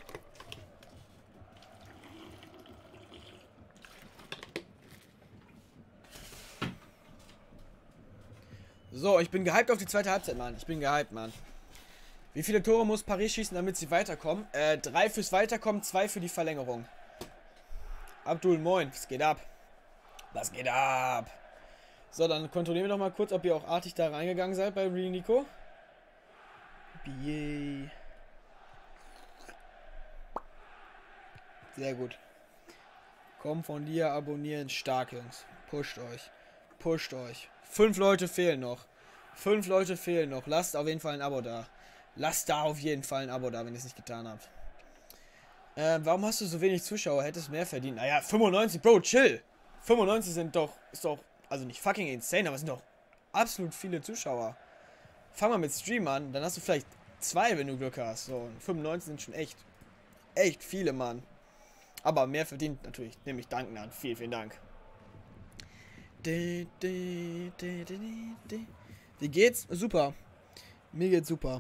So, ich bin gehypt auf die zweite Halbzeit, Mann. Ich bin gehypt, Mann. Wie viele Tore muss Paris schießen, damit sie weiterkommen? 3 fürs Weiterkommen, 2 für die Verlängerung. Abdul, moin. Was geht ab? Was geht ab? So, dann kontrollieren wir noch mal kurz, ob ihr auch artig da reingegangen seid bei Real Nico. Yay. Sehr gut. Komm von dir, abonnieren. Stark, Jungs. Pusht euch. Pusht euch. 5 Leute fehlen noch. 5 Leute fehlen noch. Lasst auf jeden Fall ein Abo da. Lasst da auf jeden Fall ein Abo da, wenn ihr es nicht getan habt. Warum hast du so wenig Zuschauer? Hättest mehr verdient. Naja, 95, Bro, chill. 95 ist doch, also nicht fucking insane, aber es sind doch absolut viele Zuschauer. Fang mal mit Stream an, dann hast du vielleicht 2, wenn du Glück hast. So, und 95 sind schon echt viele, Mann. Aber mehr verdient natürlich, nehme ich danken an. Vielen, vielen Dank. Wie geht's? Super. Mir geht's super.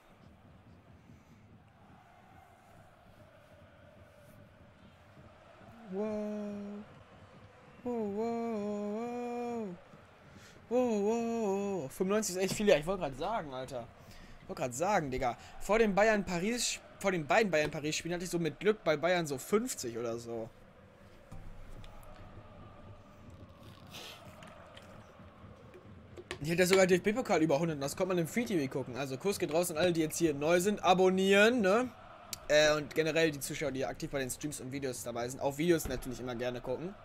Wow. Wow, wow, wow. Wow, wow. 95 ist echt viel. Ja, ich wollte gerade sagen, Alter. Ich wollte gerade sagen, Digga. Vor den beiden Bayern-Paris-Spielen hatte ich so mit Glück bei Bayern so 50 oder so. Ich hätte ja sogar DFB-Pokal über 100. Das kommt man im Free TV gucken. Also Kuss geht raus an alle, die jetzt hier neu sind. Abonnieren, ne? Und generell die Zuschauer, die aktiv bei den Streams und Videos dabei sind. Auch Videos natürlich immer gerne gucken.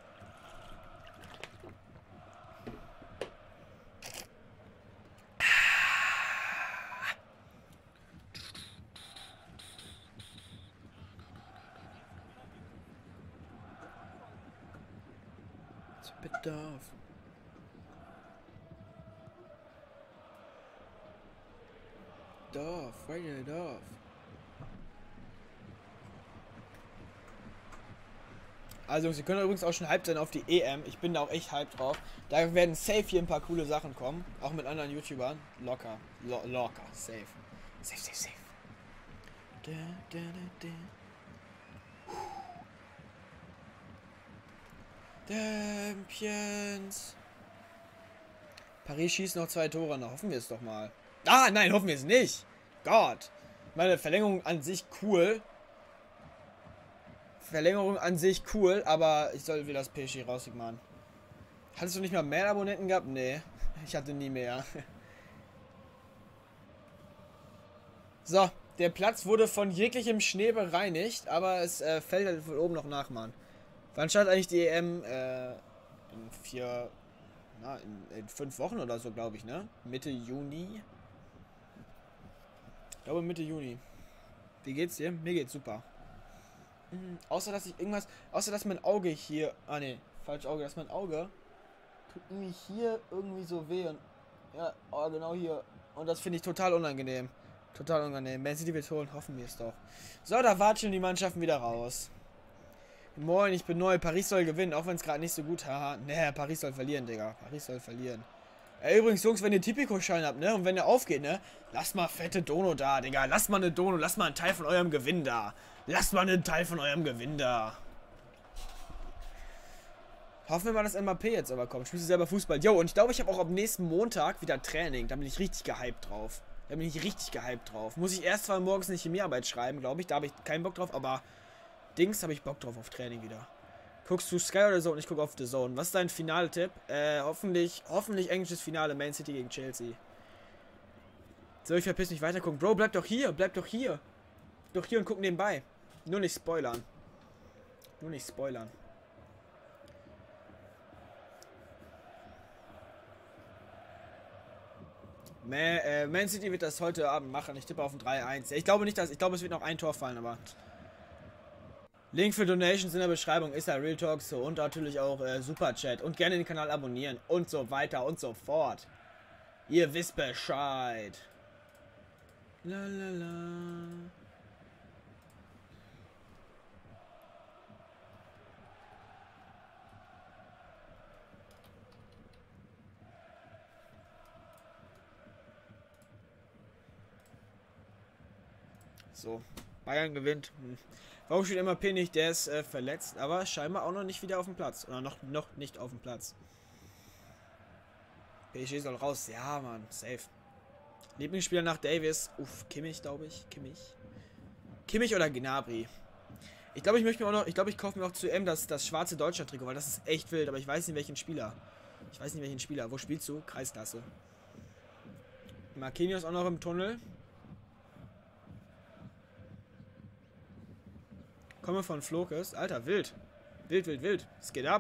Bedarf. Dorf, Friday Dorf. Also, Sie können übrigens auch schon hyped sein auf die EM. Ich bin da auch echt hyped drauf. Da werden safe hier ein paar coole Sachen kommen. Auch mit anderen YouTubern. Locker. Locker. Safe. Safe, safe, safe. Champions. Paris schießt noch 2 Tore. Na, hoffen wir es doch mal. Ah, nein, hoffen wir es nicht. Gott. Meine Verlängerung an sich cool. Aber ich soll wieder das PSG rausgemacht. Hattest du nicht mal mehr Abonnenten gehabt? Nee, ich hatte nie mehr. So, der Platz wurde von jeglichem Schnee bereinigt, aber es fällt halt von oben noch nach, Mann. Wann startet eigentlich die EM? In 5 Wochen oder so, glaube ich, ne? Mitte Juni. Ich glaube Mitte Juni. Wie geht's dir? Mir geht's super. Außer dass mein Auge hier. Ah ne, falsch Auge, dass mein Auge tut irgendwie hier irgendwie so weh. Und, ja, oh, genau hier. Und das finde ich total unangenehm. Total unangenehm. Man City wird holen, hoffen wir es doch. So, da watschen die Mannschaften wieder raus. Moin, ich bin neu. Paris soll gewinnen, auch wenn es gerade nicht so gut. Haha, ne, Paris soll verlieren, Digga. Paris soll verlieren. Übrigens, Jungs, wenn ihr Tipico-Schein habt, ne? Und wenn ihr aufgeht, ne? Lasst mal fette Dono da, Digga. Lasst mal eine Dono, lasst mal einen Teil von eurem Gewinn da. Lasst mal einen Teil von eurem Gewinn da. Hoffen wir mal, dass MAP jetzt aber kommt. Spielst du selber Fußball? Jo, und ich glaube, ich habe auch am nächsten Montag wieder Training. Da bin ich richtig gehypt drauf. Muss ich erst zwar morgens eine Chemiearbeit schreiben, glaube ich. Da habe ich keinen Bock drauf, aber Dings habe ich Bock drauf auf Training wieder. Guckst du Sky oder so? Und ich gucke auf The Zone. Was ist dein Finaltipp? Hoffentlich englisches Finale. Man City gegen Chelsea. So, ich verpiss mich weiter gucken. Bro, bleib doch hier. Doch hier und guck nebenbei. Nur nicht spoilern. Man City wird das heute Abend machen. Ich tippe auf ein 3-1. Ich glaube, es wird noch ein Tor fallen, aber... Link für Donations in der Beschreibung ist da Real Talk so und natürlich auch Superchat und gerne den Kanal abonnieren und so weiter und so fort. Ihr wisst Bescheid. Lalala. So, Bayern gewinnt. Warum steht MAP nicht? Der ist verletzt, aber scheinbar auch noch nicht wieder auf dem Platz. Oder noch nicht auf dem Platz. PSG soll raus. Ja, Mann. Safe. Lieblingsspieler nach Davis. Uff, Kimmich, glaube ich. Kimmich oder Gnabry. Ich glaube, ich kaufe mir auch zu M das schwarze Deutschland-Trikot, weil das ist echt wild, aber ich weiß nicht, welchen Spieler. Wo spielst du? Kreisklasse. Marquinhos auch noch im Tunnel. Komme von Flokes. Alter, wild. Wild. Es geht ab.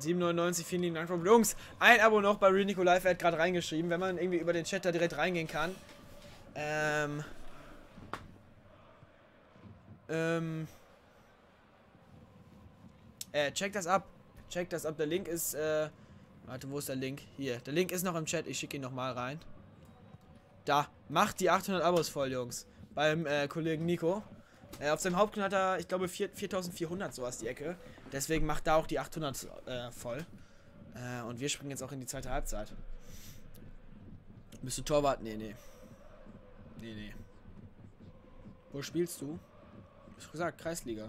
7,99, vielen lieben Dank, Bro. Jungs, ein Abo noch bei Real Nico Live, er hat gerade reingeschrieben, wenn man irgendwie über den Chat da direkt reingehen kann. Check das ab. Check das ab. Der Link ist, warte, wo ist der Link? Hier. Der Link ist noch im Chat. Ich schicke ihn nochmal rein. Da. Macht die 800 Abos voll, Jungs. Beim Kollegen Nico. Auf seinem Hauptkanal hat er, ich glaube, 4400 sowas die Ecke. Deswegen macht da auch die 800 voll. Und wir springen jetzt auch in die zweite Halbzeit. Bist du Torwart? Nee, nee. Nee, nee. Wo spielst du? Ich hab gesagt, Kreisliga.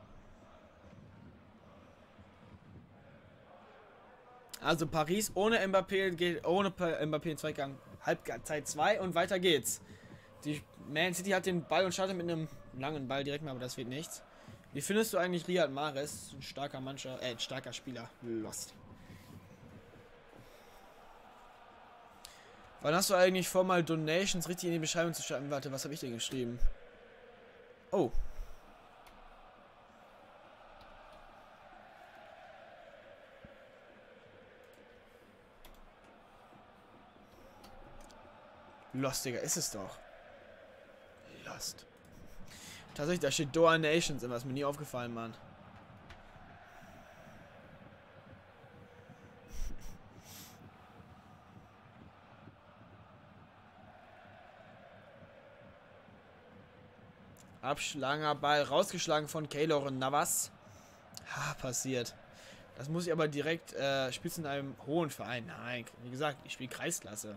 Also Paris ohne Mbappé geht ohne Mbappé in Zweikampf Halbzeit 2 und weiter geht's. Die Man City hat den Ball und startet mit einem langen Ball direkt mal, aber das wird nichts. Wie findest du eigentlich Riyad Mahrez? Ein starker Mannschaft, ein starker Spieler. Lost. Wann hast du eigentlich vor, mal Donations richtig in die Beschreibung zu schreiben? Warte, was habe ich denn geschrieben? Oh. Lost, Digga, ist es doch. Lost. Tatsächlich, da steht Doa Nations immer, ist mir nie aufgefallen, Mann. Abschlager Ball rausgeschlagen von Keylor Navas. Ha, passiert. Das muss ich aber direkt, spielst du in einem hohen Verein? Nein, wie gesagt, ich spiele Kreisklasse.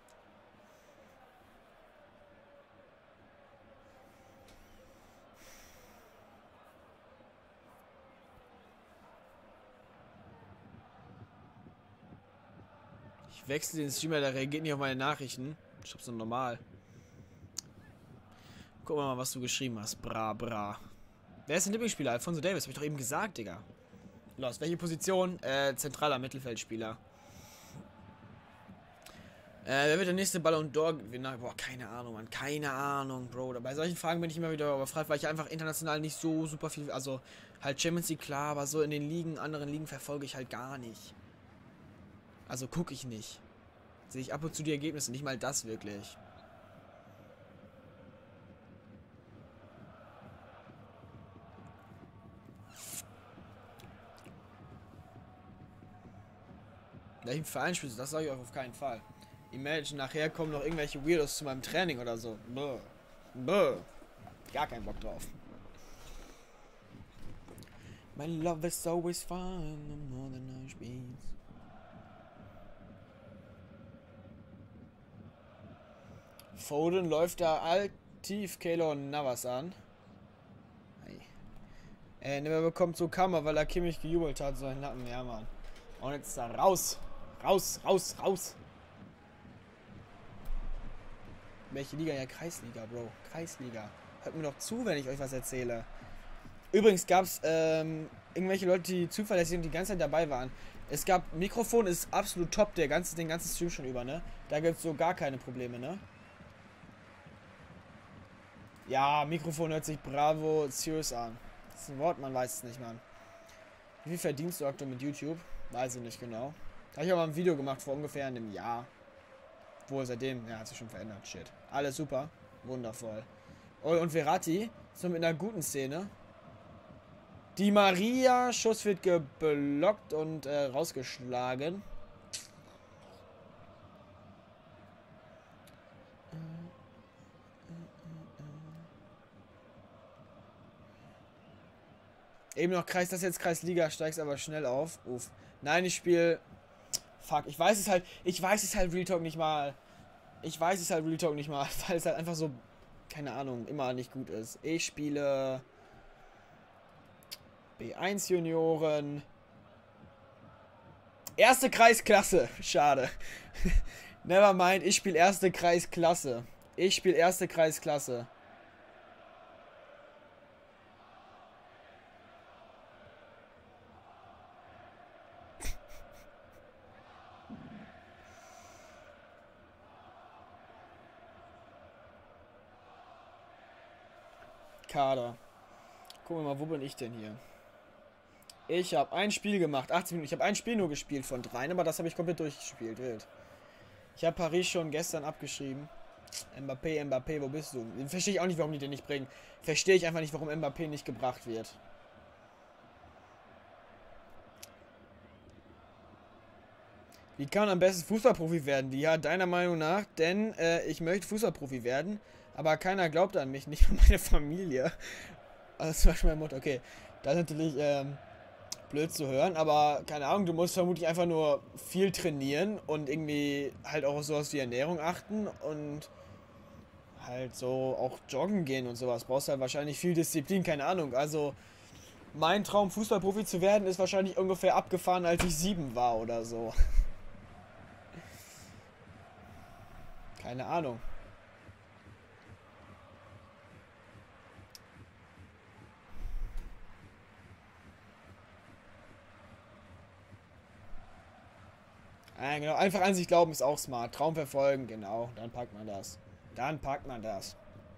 Ich wechsle den Streamer, der reagiert nicht auf meine Nachrichten. Ich hab's nur normal. Gucken wir mal, was du geschrieben hast. Bra, bra. Wer ist dein Lieblingsspieler? Alphonso Davies, hab ich doch eben gesagt, Digga. Los, welche Position? Zentraler Mittelfeldspieler. Wer wird der nächste Ballon d'Or Gewinner? Boah, keine Ahnung, Mann. Keine Ahnung, Bro. Bei solchen Fragen bin ich immer wieder überfragt, weil ich einfach international nicht so super viel. Also, halt Champions League, klar, aber so in den Ligen, anderen Ligen verfolge ich halt gar nicht. Also, gucke ich nicht. Sehe ich ab und zu die Ergebnisse, nicht mal das wirklich. Welchen Verein spielst du? Das sage ich euch auf keinen Fall. Imagine, nachher kommen noch irgendwelche Weirdos zu meinem Training oder so. Bäh. Bäh. Gar keinen Bock drauf. My love is always fine, no more than I speak. Foden läuft da aktiv Keylor Navas an. Hey. Er bekommt so Kammer, weil er Kimmich gejubelt hat, so ein Nacken. Ja, Mann. Und jetzt da raus. Raus, raus, raus. Welche Liga? Ja, Kreisliga, Bro. Kreisliga. Hört mir doch zu, wenn ich euch was erzähle. Übrigens gab es irgendwelche Leute, die zuverlässig und die ganze Zeit dabei waren. Es gab, Mikrofon ist absolut top, den ganzen Stream schon über, ne? Da gibt es so gar keine Probleme, ne? Ja, Mikrofon hört sich bravo serious an. Das ist ein Wort, man weiß es nicht, Mann. Wie viel verdienst du aktuell mit YouTube? Weiß ich nicht genau. Da habe ich auch mal ein Video gemacht vor ungefähr einem Jahr. Wohl seitdem, ja, hat sich schon verändert. Shit. Alles super. Wundervoll. Oh, und Verratti ist noch mit einer guten Szene. Die Maria, Schuss wird geblockt und rausgeschlagen. Eben noch Kreis, das ist jetzt Kreisliga, steigst aber schnell auf. Uff. Nein, ich spiele. Fuck, ich weiß es halt Real Talk nicht mal. Weil es halt einfach so, keine Ahnung, immer nicht gut ist. Ich spiele B1 Junioren. Erste Kreisklasse. Schade. Never mind, ich spiele erste Kreisklasse. Kader. Gucken wir mal, wo bin ich denn hier? Ich habe ein Spiel gemacht, 18 Minuten. Ich habe ein Spiel nur gespielt von 3, aber das habe ich komplett durchgespielt. Wild. Ich habe Paris schon gestern abgeschrieben. Mbappé, Mbappé, wo bist du? Verstehe ich auch nicht, warum die den nicht bringen. Verstehe ich einfach nicht, warum Mbappé nicht gebracht wird. Wie kann man am besten Fußballprofi werden? Ja, deiner Meinung nach, denn ich möchte Fußballprofi werden, aber keiner glaubt an mich, nicht mal meine Familie. Also zum Beispiel meine Mutter, okay. Das ist natürlich blöd zu hören, aber keine Ahnung, du musst vermutlich einfach nur viel trainieren und irgendwie halt auch sowas wie Ernährung achten und halt so auch joggen gehen und sowas. Brauchst halt wahrscheinlich viel Disziplin, keine Ahnung. Also mein Traum, Fußballprofi zu werden, ist wahrscheinlich ungefähr abgefahren, als ich 7 war oder so. Keine Ahnung. Ja, genau. Einfach an sich glauben ist auch smart. Traum verfolgen, genau. Dann packt man das. Dann packt man das.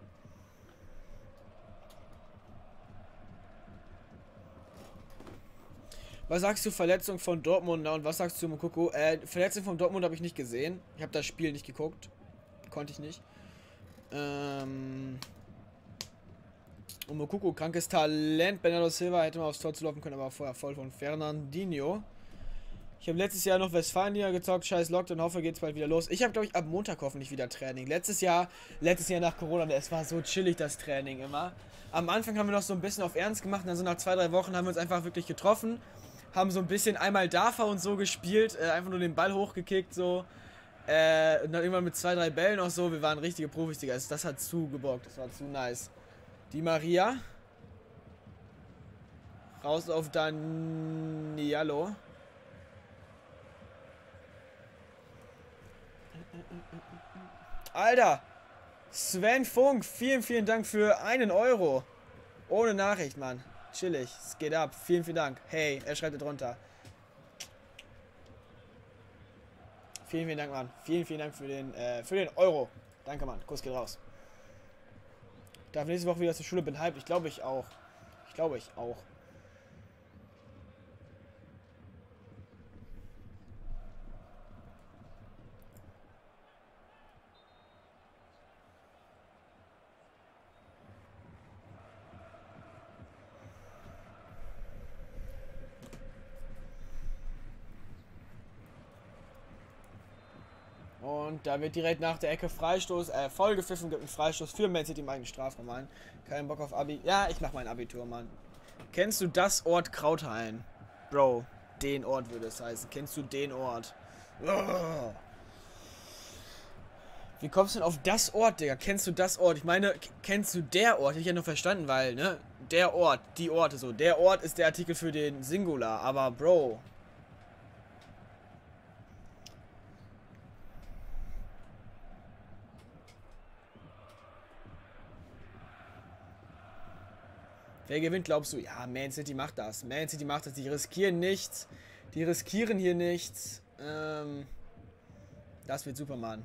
Was sagst du Verletzung von Dortmunder und was sagst du Mokoko? Verletzung von Dortmund habe ich nicht gesehen. Ich habe das Spiel nicht geguckt. Konnte ich nicht. Und Mokoko, krankes Talent. Bernardo Silva hätte mal aufs Tor zu laufen können, aber vorher voll von Fernandinho. Ich habe letztes Jahr noch Westfalia gezockt, scheiß Lockdown, hoffe geht's bald wieder los. Ich habe, glaube ich, ab Montag hoffentlich wieder Training. Letztes Jahr nach Corona, es war so chillig, das Training immer. Am Anfang haben wir noch so ein bisschen auf Ernst gemacht, dann so nach 2-3 Wochen haben wir uns einfach wirklich getroffen. Haben so ein bisschen einmal Dafa und so gespielt, einfach nur den Ball hochgekickt, so. Und dann irgendwann mit 2-3 Bällen auch so, wir waren richtige Profis, Digga. Also das hat zugebockt, das war zu nice. Die Maria. Raus auf Danialo. Alter, Sven Funk, vielen, vielen Dank für 1 Euro. Ohne Nachricht, Mann. Chillig, es geht ab. Vielen, vielen Dank. Hey, er schreibt da drunter. Vielen, vielen Dank, Mann. Vielen, vielen Dank für den Euro. Danke, Mann. Kuss geht raus. Darf nächste Woche wieder zur Schule, bin hyped. Ich glaube, ich auch. Ich glaube, ich auch. Und da wird direkt nach der Ecke Freistoß, vollgepfiffen, gibt einen Freistoß für Man City im eigenen Strafraum, Mann. Kein Bock auf Abi. Ja, ich mach mein Abitur, Mann. Kennst du das Ort Krauthain? Bro, den Ort würde es heißen. Kennst du den Ort? Oh. Wie kommst du denn auf das Ort, Digga? Kennst du das Ort? Ich meine, kennst du der Ort? Hätte ich ja nur verstanden, weil, ne? Der Ort, die Orte so. Der Ort ist der Artikel für den Singular, aber Bro. Wer gewinnt, glaubst du? Ja, Man City macht das. Man City macht das. Die riskieren nichts. Die riskieren hier nichts. Das wird super, Mann.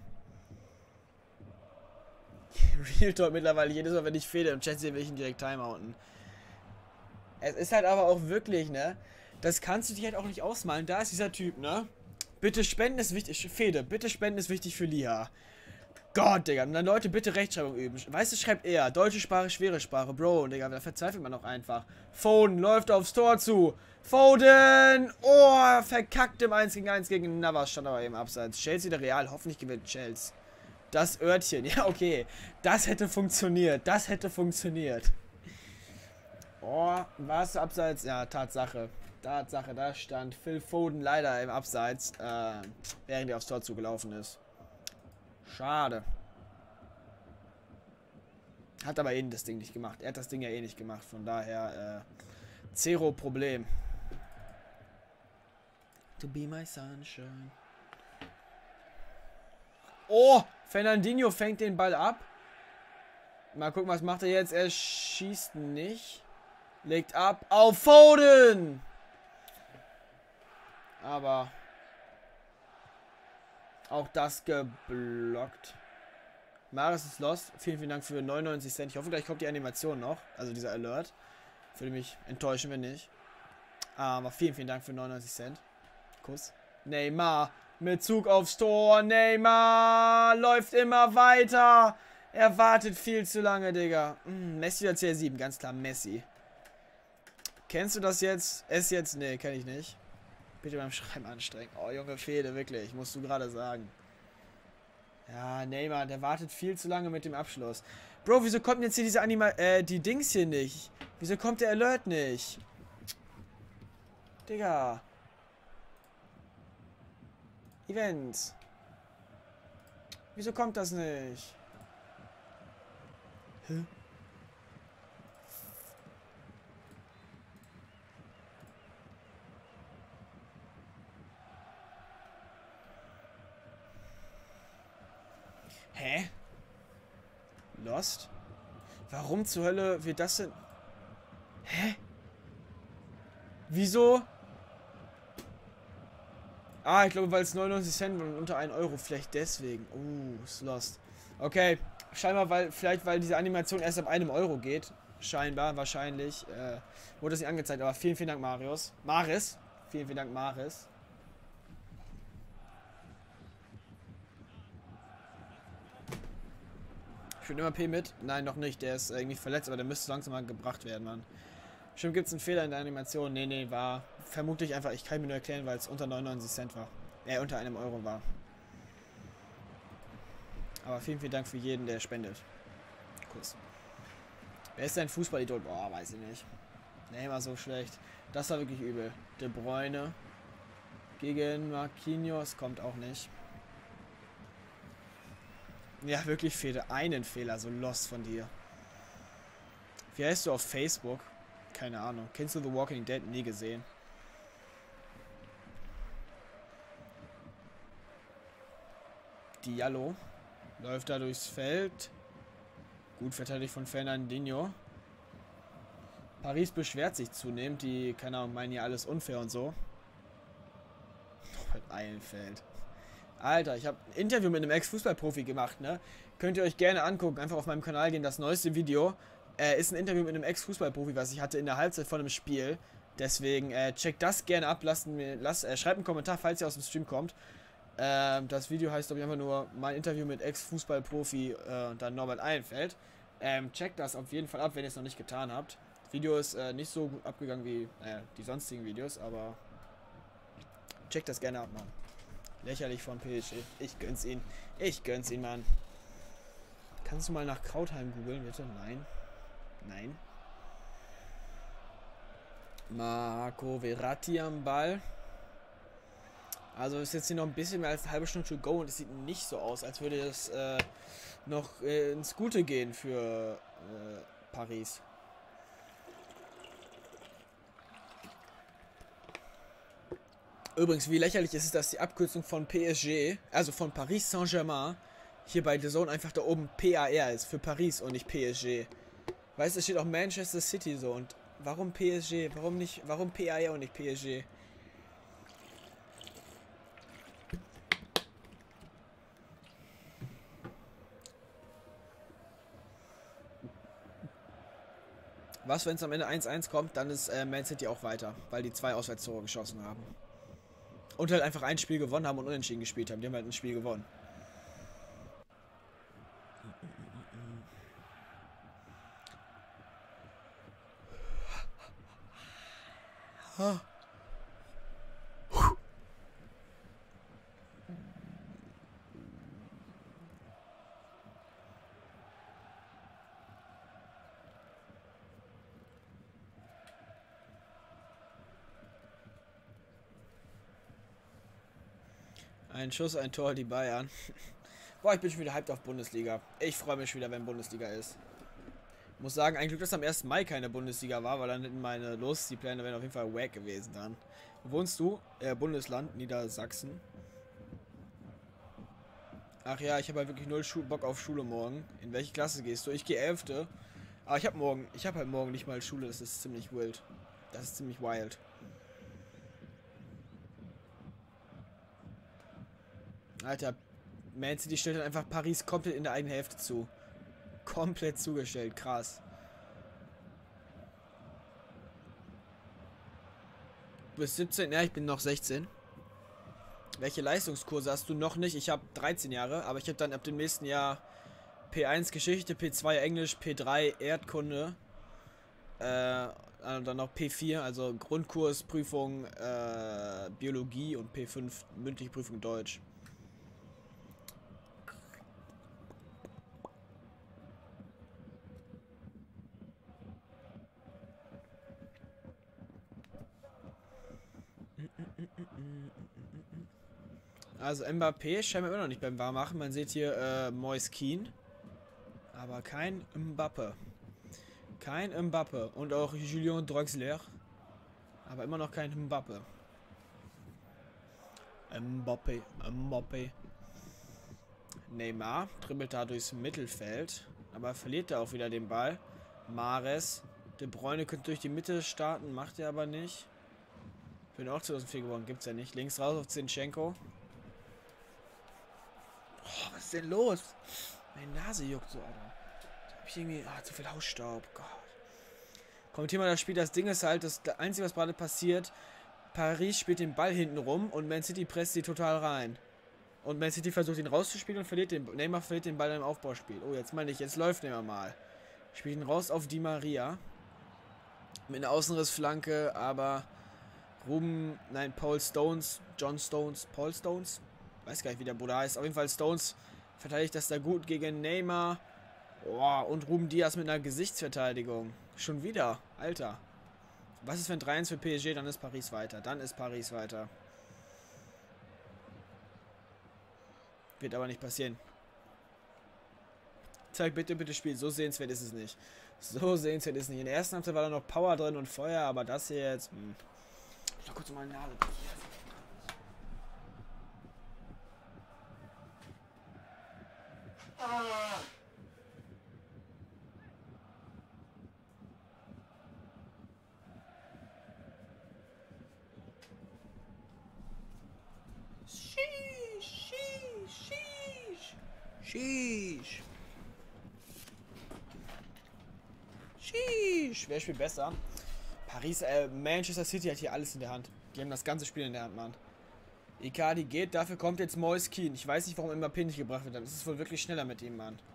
Real Talk mittlerweile. Jedes Mal, wenn ich fehle im Chat sehe, will ich ihn direkt timeouten. Es ist halt aber auch wirklich, ne? Das kannst du dir halt auch nicht ausmalen. Da ist dieser Typ, ne? Bitte spenden ist wichtig. Fede, bitte spenden ist wichtig für Liha. Gott, Digga. Und dann Leute, bitte Rechtschreibung üben. Weißt du, schreibt er. Deutsche Sprache, schwere Sprache. Bro, Digga, da verzweifelt man auch einfach. Foden läuft aufs Tor zu. Foden! Oh, verkackt im 1 gegen 1 gegen Navas. Stand aber eben abseits. Chelsea der Real. Hoffentlich gewinnt Chelsea. Das Örtchen. Ja, okay. Das hätte funktioniert. Das hätte funktioniert. Oh, was abseits? Ja, Tatsache. Tatsache, da stand Phil Foden leider im Abseits, während er aufs Tor zugelaufen ist. Schade. Hat aber das Ding nicht gemacht. Er hat das Ding ja eh nicht gemacht. Von daher, zero Problem. To be my sunshine. Oh, Fernandinho fängt den Ball ab. Mal gucken, was macht er jetzt. Er schießt nicht. Legt ab auf Foden. Aber auch das geblockt. Maris ist lost. Vielen, vielen Dank für 99 Cent. Ich hoffe, gleich kommt die Animation noch. Also dieser Alert. Würde mich enttäuschen, wenn nicht. Aber vielen, vielen Dank für 99 Cent. Kuss. Neymar mit Zug aufs Tor. Neymar läuft immer weiter. Er wartet viel zu lange, Digga. Messi oder CR7, ganz klar Messi. Kennst du das jetzt? Es jetzt? Nee, kenn ich nicht. Bitte beim Schreiben anstrengen. Oh, Junge, Fehde, wirklich. Musst du gerade sagen. Ja, Neymar, der wartet viel zu lange mit dem Abschluss. Bro, wieso kommt jetzt hier diese die Dings hier nicht? Wieso kommt der Alert nicht? Digga. Events. Wieso kommt das nicht? Hä? Hä? Lost? Warum zur Hölle wird das denn... Hä? Wieso? Ah, ich glaube, weil es 99 Cent und unter 1 Euro. Vielleicht deswegen. Ist Lost. Okay. Scheinbar, weil diese Animation erst ab 1 Euro geht. Scheinbar, wahrscheinlich. Wurde das nicht angezeigt. Aber vielen, vielen Dank, Marius. Maris. Vielen, vielen Dank, Maris. Ich bin immer P mit. Nein, noch nicht. Der ist irgendwie verletzt, aber der müsste langsam mal gebracht werden, Mann. Bestimmt gibt es einen Fehler in der Animation. Nee, war vermutlich einfach, ich kann mir nur erklären, weil es unter 99 Cent war. Unter 1 Euro war. Aber vielen, vielen Dank für jeden, der spendet. Kuss. Wer ist dein Fußballidol? Boah, weiß ich nicht. Nee, war so schlecht. Das war wirklich übel. De Bruyne gegen Marquinhos kommt auch nicht. Ja, wirklich fehlte einen Fehler, so lost von dir. Wie heißt du auf Facebook? Keine Ahnung. Kennst du The Walking Dead? Nie gesehen. Diallo läuft da durchs Feld. Gut verteidigt von Fernandinho. Paris beschwert sich zunehmend. Die, keine Ahnung, meinen ja alles unfair und so. Mit Eilenfeld. Alter, ich habe ein Interview mit einem Ex-Fußballprofi gemacht, ne? Könnt ihr euch gerne angucken. Einfach auf meinem Kanal gehen. Das neueste Video ist ein Interview mit einem Ex-Fußballprofi, was ich hatte in der Halbzeit von einem Spiel. Deswegen checkt das gerne ab. Schreibt einen Kommentar, falls ihr aus dem Stream kommt. Das Video heißt, glaube ich, einfach nur mein Interview mit Ex-Fußballprofi und dann Norbert Eilenfeld. Checkt das auf jeden Fall ab, wenn ihr es noch nicht getan habt. Das Video ist nicht so gut abgegangen wie die sonstigen Videos, aber checkt das gerne ab, Mann. Lächerlich von PSG. Ich gönn's ihn. Ich gönn's ihn, Mann. Kannst du mal nach Krautheim googeln, bitte? Nein. Nein. Marco Verratti am Ball. Also ist jetzt hier noch ein bisschen mehr als eine halbe Stunde to go und es sieht nicht so aus, als würde es noch ins Gute gehen für Paris. Übrigens, wie lächerlich ist es, dass die Abkürzung von PSG, also von Paris Saint-Germain, hier bei The Zone einfach da oben PAR ist, für Paris und nicht PSG. Weißt du, es steht auch Manchester City so und warum PSG? Warum PAR und nicht PSG? Was, wenn es am Ende 1-1 kommt, dann ist Man City auch weiter, weil die 2 Auswärtstore geschossen haben. Und halt einfach ein Spiel gewonnen haben und unentschieden gespielt haben. Die haben halt ein Spiel gewonnen. Ein Schuss, ein Tor, die Bayern. Boah, ich bin schon wieder hyped auf Bundesliga. Ich freue mich wieder, wenn Bundesliga ist. Muss sagen, ein Glück, dass am 1. Mai keine Bundesliga war, weil dann hätten meine Los-Die-Pläne wären auf jeden Fall wack gewesen dann. Wo wohnst du? Bundesland, Niedersachsen. Ach ja, ich habe halt wirklich null Bock auf Schule morgen. In welche Klasse gehst du? Ich gehe 11. Aber ich habe halt morgen nicht mal Schule, das ist ziemlich wild. Das ist ziemlich wild. Alter, Man City stellt dann einfach Paris komplett in der eigenen Hälfte zu. Komplett zugestellt, krass. bist 17, ja, ich bin noch 16. Welche Leistungskurse hast du noch nicht? Ich habe 13 Jahre, aber ich habe dann ab dem nächsten Jahr P1 Geschichte, P2 Englisch, P3 Erdkunde, dann noch P4, also Grundkursprüfung Biologie und P5 mündliche Prüfung Deutsch. Also Mbappé scheinbar immer noch nicht beim Warmmachen. Man sieht hier Moise Kean, aber kein Mbappé. Kein Mbappé. Und auch Julien Draxler, aber immer noch kein Mbappé. Mbappé. Neymar dribbelt da durchs Mittelfeld, aber verliert da auch wieder den Ball. Mahrez, De Bruyne könnte durch die Mitte starten, macht er aber nicht. Bin auch 2004 geworden, gibt's ja nicht. Links raus auf Zinchenko. Oh, was ist denn los? Meine Nase juckt so, Alter. Da hab ich irgendwie. Zu viel Hausstaub. Gott. Kommentier mal das Spiel. Das Ding ist halt, das Einzige, was gerade passiert: Paris spielt den Ball hinten rum und Man City presst sie total rein. Und Man City versucht ihn rauszuspielen und verliert den. Neymar verliert den Ball im Aufbauspiel. Oh, jetzt meine ich, jetzt läuft Neymar mal. Spielt ihn raus auf Di Maria. Mit einer Außenrissflanke, aber Paul Stones, John Stones, Paul Stones. Weiß gar nicht, wie der Bruder heißt. Auf jeden Fall Stones verteidigt das da gut gegen Neymar. Oh, und Ruben Diaz mit einer Gesichtsverteidigung. Schon wieder. Alter. Was ist, wenn 3-1 für PSG? Dann ist Paris weiter. Wird aber nicht passieren. Zeig bitte Spiel. So sehenswert ist es nicht. In der ersten Halbzeit war da noch Power drin und Feuer, aber das hier jetzt. Ich noch kurz mal eine Nase. Sheesh. Wer spielt besser? Paris, Manchester City hat hier alles in der Hand. Die haben das ganze Spiel in der Hand, Mann. Icardi geht, dafür kommt jetzt Moise Kean. Ich weiß nicht, warum Mbappé nicht gebracht wird. Das ist wohl wirklich schneller mit ihm, Mann.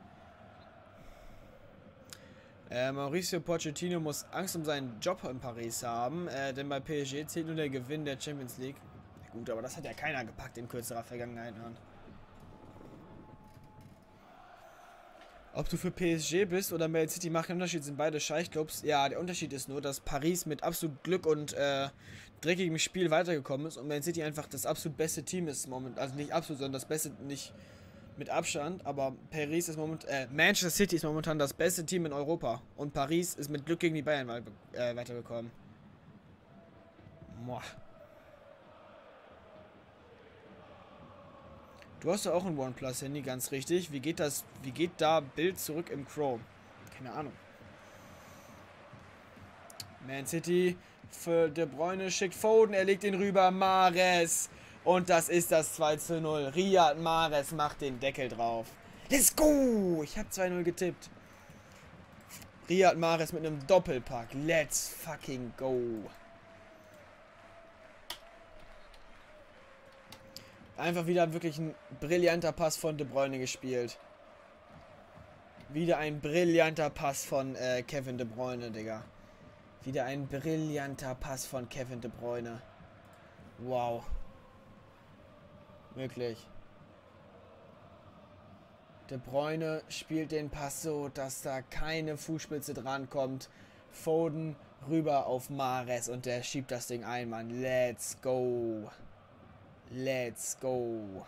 Mauricio Pochettino muss Angst um seinen Job in Paris haben, denn bei PSG zählt nur der Gewinn der Champions League. Gut, aber das hat ja keiner gepackt in kürzerer Vergangenheit, Mann. Ob du für PSG bist oder Man City, macht keinen Unterschied, sind beide Scheichclubs. Ja, der Unterschied ist nur, dass Paris mit absolut Glück und dreckigem Spiel weitergekommen ist und Man City einfach das absolut beste Team ist momentan. Also nicht absolut, sondern das beste, nicht mit Abstand, aber Paris ist Manchester City ist momentan das beste Team in Europa und Paris ist mit Glück gegen die Bayern weitergekommen. Boah. Du hast ja auch ein OnePlus-Handy, ganz richtig. Wie geht da Bild zurück im Chrome? Keine Ahnung. Man City für De Bruyne schickt Foden, er legt ihn rüber, Mahrez. Und das ist das 2:0. Riyad Mahrez macht den Deckel drauf. Let's go! Ich habe 2:0 getippt. Riyad Mahrez mit einem Doppelpack. Let's fucking go. Einfach wieder wirklich ein brillanter Pass von De Bruyne gespielt. Wieder ein brillanter Pass von Kevin De Bruyne, Digga. Wieder ein brillanter Pass von Kevin De Bruyne. Wow. Wirklich. De Bruyne spielt den Pass so, dass da keine Fußspitze dran kommt. Foden rüber auf Mahrez und der schiebt das Ding ein, Mann. Let's go. Let's go.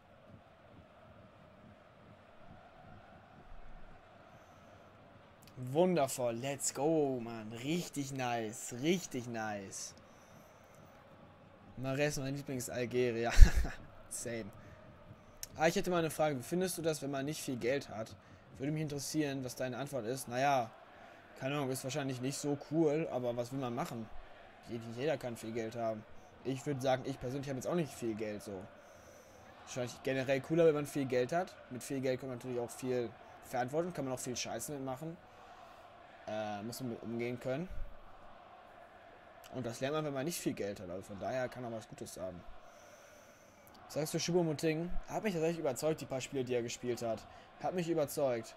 Wundervoll. Let's go, Mann. Richtig nice. Richtig nice. Mahrez, mein Lieblings-Algerier. Same. Ich hätte mal eine Frage. Wie findest du das, wenn man nicht viel Geld hat? Würde mich interessieren, was deine Antwort ist. Naja, keine Ahnung, ist wahrscheinlich nicht so cool, aber was will man machen? Jeder kann viel Geld haben. Ich würde sagen, ich persönlich habe jetzt auch nicht viel Geld so. Wahrscheinlich generell cooler, wenn man viel Geld hat. Mit viel Geld kann man natürlich auch viel Verantwortung, kann man auch viel Scheiße mitmachen. Muss man mit umgehen können. Und das lernt man, wenn man nicht viel Geld hat. Also von daher kann er was Gutes haben. Was sagst du, Choupo-Moting? Hat mich tatsächlich überzeugt, die paar Spiele, die er gespielt hat. Hat mich überzeugt.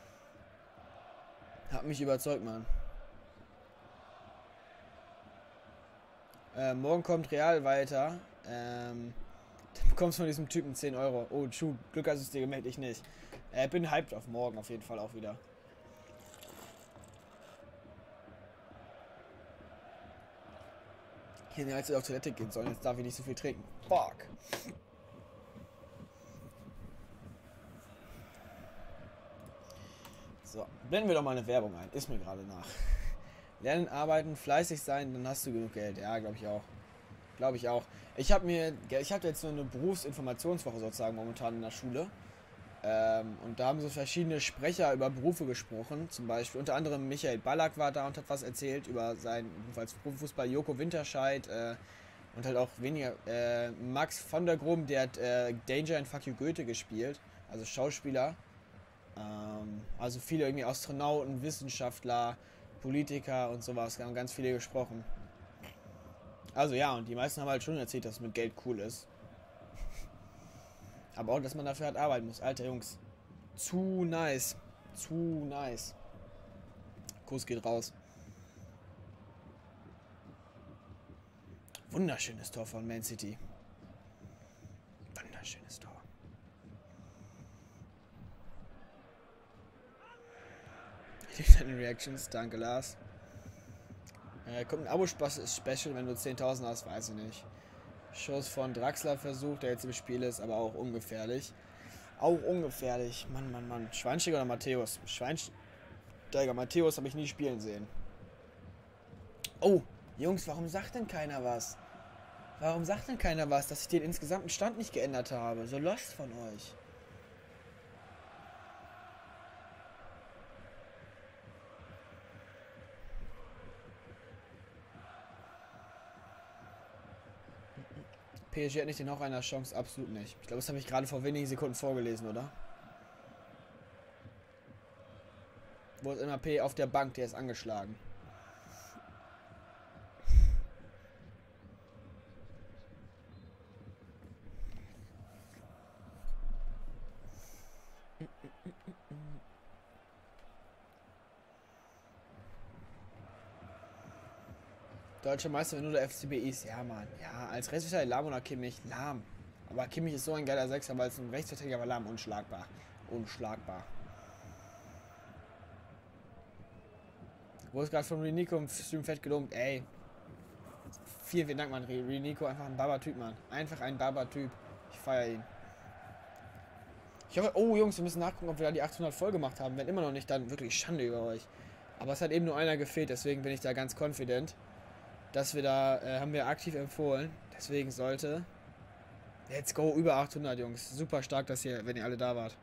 Hat mich überzeugt, Mann. Morgen kommt Real weiter. Du bekommst von diesem Typen 10 Euro. Oh, Glück hast du es dir gemerkt, ich nicht. Bin hyped auf morgen auf jeden Fall auch wieder. Hier, als wir auf Toilette gehen sollen, jetzt darf ich nicht so viel trinken. Fuck. So, blenden wir doch mal eine Werbung ein. Ist mir gerade nach. Lernen, arbeiten, fleißig sein, dann hast du genug Geld. Ja, glaube ich auch. Glaube ich auch. Ich habe jetzt so eine Berufsinformationswoche sozusagen momentan in der Schule. Und da haben so verschiedene Sprecher über Berufe gesprochen. Zum Beispiel unter anderem Michael Ballack war da und hat was erzählt über seinen Profifußball, Joko Winterscheid und halt auch weniger Max von der Grum, der hat Danger in Fuck You Goethe gespielt, also Schauspieler. Also viele irgendwie Astronauten, Wissenschaftler, Politiker und sowas, haben ganz viele gesprochen. Also ja, und die meisten haben halt schon erzählt, dass mit Geld cool ist. Aber auch, dass man dafür halt arbeiten muss. Alter Jungs. Zu nice. Zu nice. Kuss geht raus. Wunderschönes Tor von Man City. Wunderschönes Tor. Ich liebe deine Reactions. Danke, Lars. Kommt ein Abo-Special, wenn du 10.000 hast, weiß ich nicht. Schuss von Draxler versucht, der jetzt im Spiel ist, aber auch ungefährlich. Auch ungefährlich. Mann, Mann, Mann. Schweinsteiger oder Matthäus? Schweinsteiger. Matthäus habe ich nie spielen sehen. Oh, Jungs, warum sagt denn keiner was? Warum sagt denn keiner was, dass ich den insgesamten Stand nicht geändert habe? So lost von euch. PSG hat nicht den Hauch einer Chance, absolut nicht. Ich glaube, das habe ich gerade vor wenigen Sekunden vorgelesen, oder? Wo ist MAP auf der Bank, der ist angeschlagen. Deutscher Meister, wenn nur der FCB ist. Ja, Mann. Ja, als Rechtsverteidiger Lahm oder Kimmich? Lahm. Aber Kimmich ist so ein geiler Sechser, weil es ein Rechtsverteidiger war. Lahm unschlagbar. Unschlagbar. Wo ist gerade von Renico im Stream fett gelobt? Ey. Vielen, vielen Dank, Mann. Renico, einfach ein Baba-Typ, Mann. Einfach ein Baba-Typ. Ich feiere ihn. Ich hoffe, oh Jungs, wir müssen nachgucken, ob wir da die 800 voll gemacht haben. Wenn immer noch nicht, dann wirklich Schande über euch. Aber es hat eben nur einer gefehlt, deswegen bin ich da ganz confident. Dass wir da, haben wir aktiv empfohlen. Deswegen sollte... Let's go, über 800, Jungs. Super stark, dass ihr, wenn ihr alle da wart.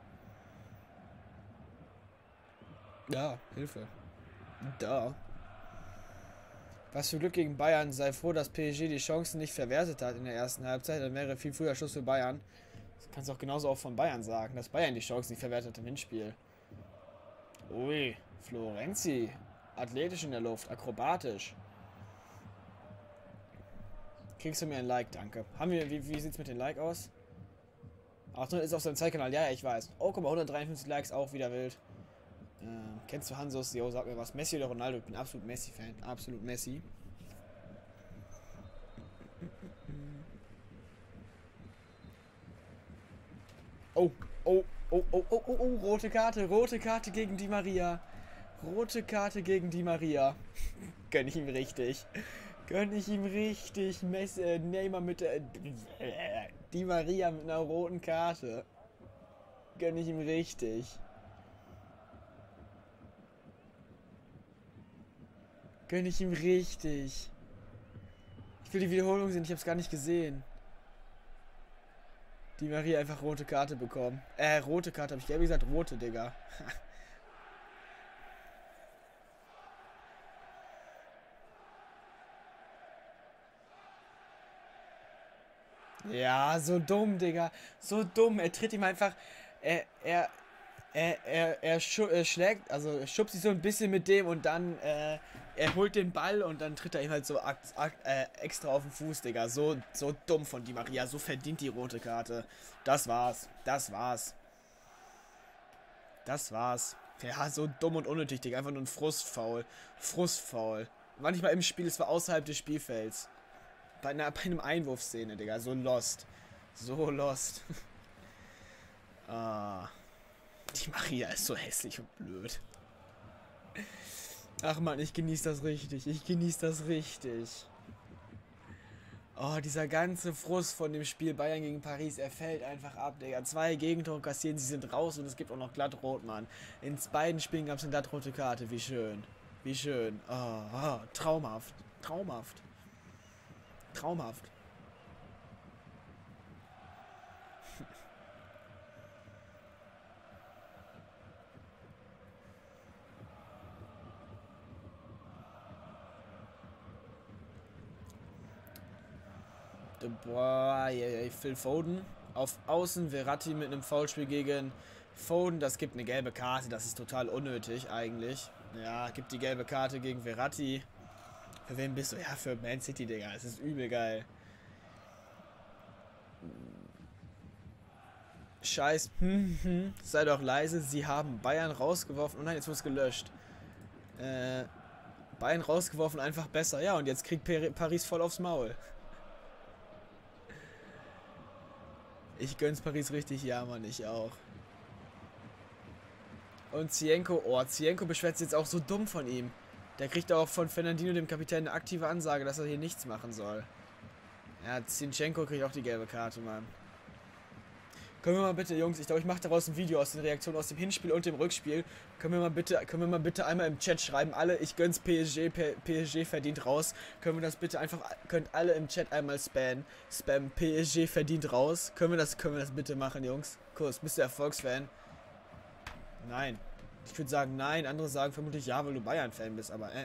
Ja, Hilfe. Da. Was für Glück gegen Bayern. Sei froh, dass PSG die Chancen nicht verwertet hat in der ersten Halbzeit. Dann wäre viel früher Schluss für Bayern. Das kannst du auch genauso auch von Bayern sagen, dass Bayern die Chancen nicht verwertet hat im Hinspiel. Ui, Florenzi. Athletisch in der Luft, akrobatisch. Kriegst du mir ein Like, danke. Haben wir, wie sieht's mit den Like aus? 800 ist auf seinem Zeitkanal, ja, ich weiß. Oh, guck mal, 153 Likes, auch wieder wild. Kennst du Hansos? Jo, sag mir was. Messi oder Ronaldo? Ich bin absolut Messi-Fan. Absolut Messi. Oh, oh, oh, oh, oh, oh, oh, rote Karte gegen Di Maria. Rote Karte gegen Di Maria. Gönn ich ihm richtig. Gönn ich ihm richtig. Neymar mit der... Di Maria mit einer roten Karte. Gönn ich ihm richtig. Gönn ich ihm richtig. Ich will die Wiederholung sehen, ich hab's gar nicht gesehen. Di Maria einfach rote Karte bekommen. Rote Karte, hab ich gelb gesagt, rote, Digga. Ja, so dumm, Digga. So dumm. Er tritt ihm einfach. Er schlägt, also schubst sich so ein bisschen mit dem und dann er holt den Ball und dann tritt er ihm halt so extra auf den Fuß, Digga. So dumm von Di Maria. So verdient die rote Karte. Das war's. Das war's. Das war's. Ja, so dumm und unnötig, Digga. Einfach nur ein Frustfoul. Frustfoul. War nicht mal im Spiel, es war außerhalb des Spielfelds. Bei einem Einwurfszene, Digga. So lost. So lost. Ah. Die Maria ist so hässlich und blöd. Ach man, ich genieße das richtig. Ich genieße das richtig. Oh, dieser ganze Frust von dem Spiel Bayern gegen Paris, er fällt einfach ab, Digga. 2 Gegentore kassieren, sie sind raus und es gibt auch noch glattrot, Mann. In beiden Spielen gab es eine glattrote Karte. Wie schön. Wie schön. Oh, traumhaft. Traumhaft. Traumhaft. Boah, Phil Foden auf Außen, Verratti mit einem Foulspiel gegen Foden, das gibt eine gelbe Karte, das ist total unnötig eigentlich. Ja, gibt die gelbe Karte gegen Verratti. Für wen bist du? Ja, für Man City, Digga, es ist übel geil. Scheiß, sei doch leise, sie haben Bayern rausgeworfen. Oh nein, jetzt wird es gelöscht. Bayern rausgeworfen, einfach besser. Ja, und jetzt kriegt Paris voll aufs Maul. Ich gönn's Paris richtig, ja, Mann, ich auch. Und Zienko, oh, Zienko beschwert sich jetzt auch so dumm von ihm. Der kriegt auch von Fernandinho, dem Kapitän, eine aktive Ansage, dass er hier nichts machen soll. Ja, Zinchenko kriegt auch die gelbe Karte, Mann. Können wir mal bitte, Jungs, ich glaube, ich mache daraus ein Video aus den Reaktionen aus dem Hinspiel und dem Rückspiel. Können wir mal bitte einmal im Chat schreiben, alle, ich gönn's PSG, PSG verdient raus. Können wir das bitte einfach, könnt alle im Chat einmal spammen, PSG verdient raus. Können wir das bitte machen, Jungs? Kurs, bist du Erfolgsfan? Nein. Ich würde sagen nein, andere sagen vermutlich ja, weil du Bayern-Fan bist, aber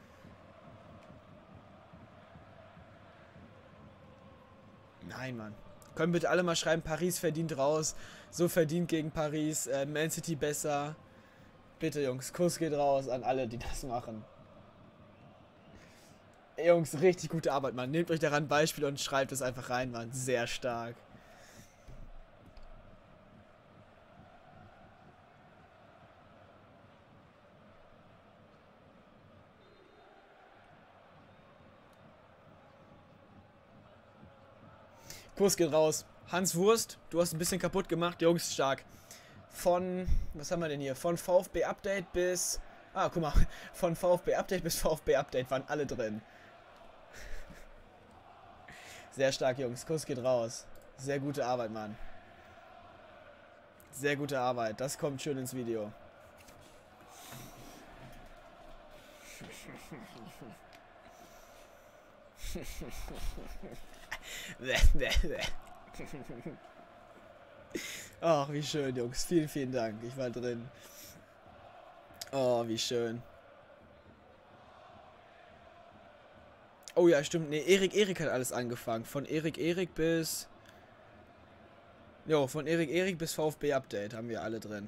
Nein, Mann. Können bitte alle mal schreiben, Paris verdient raus. So verdient gegen Paris. Man City besser. Bitte, Jungs, Kuss geht raus an alle, die das machen. Jungs, richtig gute Arbeit, Mann. Nehmt euch daran ein Beispiel und schreibt es einfach rein, Mann. Sehr stark. Kurs geht raus. Hans Wurst, du hast ein bisschen kaputt gemacht. Jungs, stark. Von, was haben wir denn hier? Von VfB Update bis... Ah, guck mal. Von VfB Update bis VfB Update waren alle drin. Sehr stark, Jungs. Kurs geht raus. Sehr gute Arbeit, Mann. Sehr gute Arbeit. Das kommt schön ins Video. Ach, wie schön, Jungs. Vielen, vielen Dank. Ich war drin. Oh, wie schön. Oh ja, stimmt. Ne, Erik hat alles angefangen. Von Erik bis... Jo, von Erik bis VfB Update haben wir alle drin.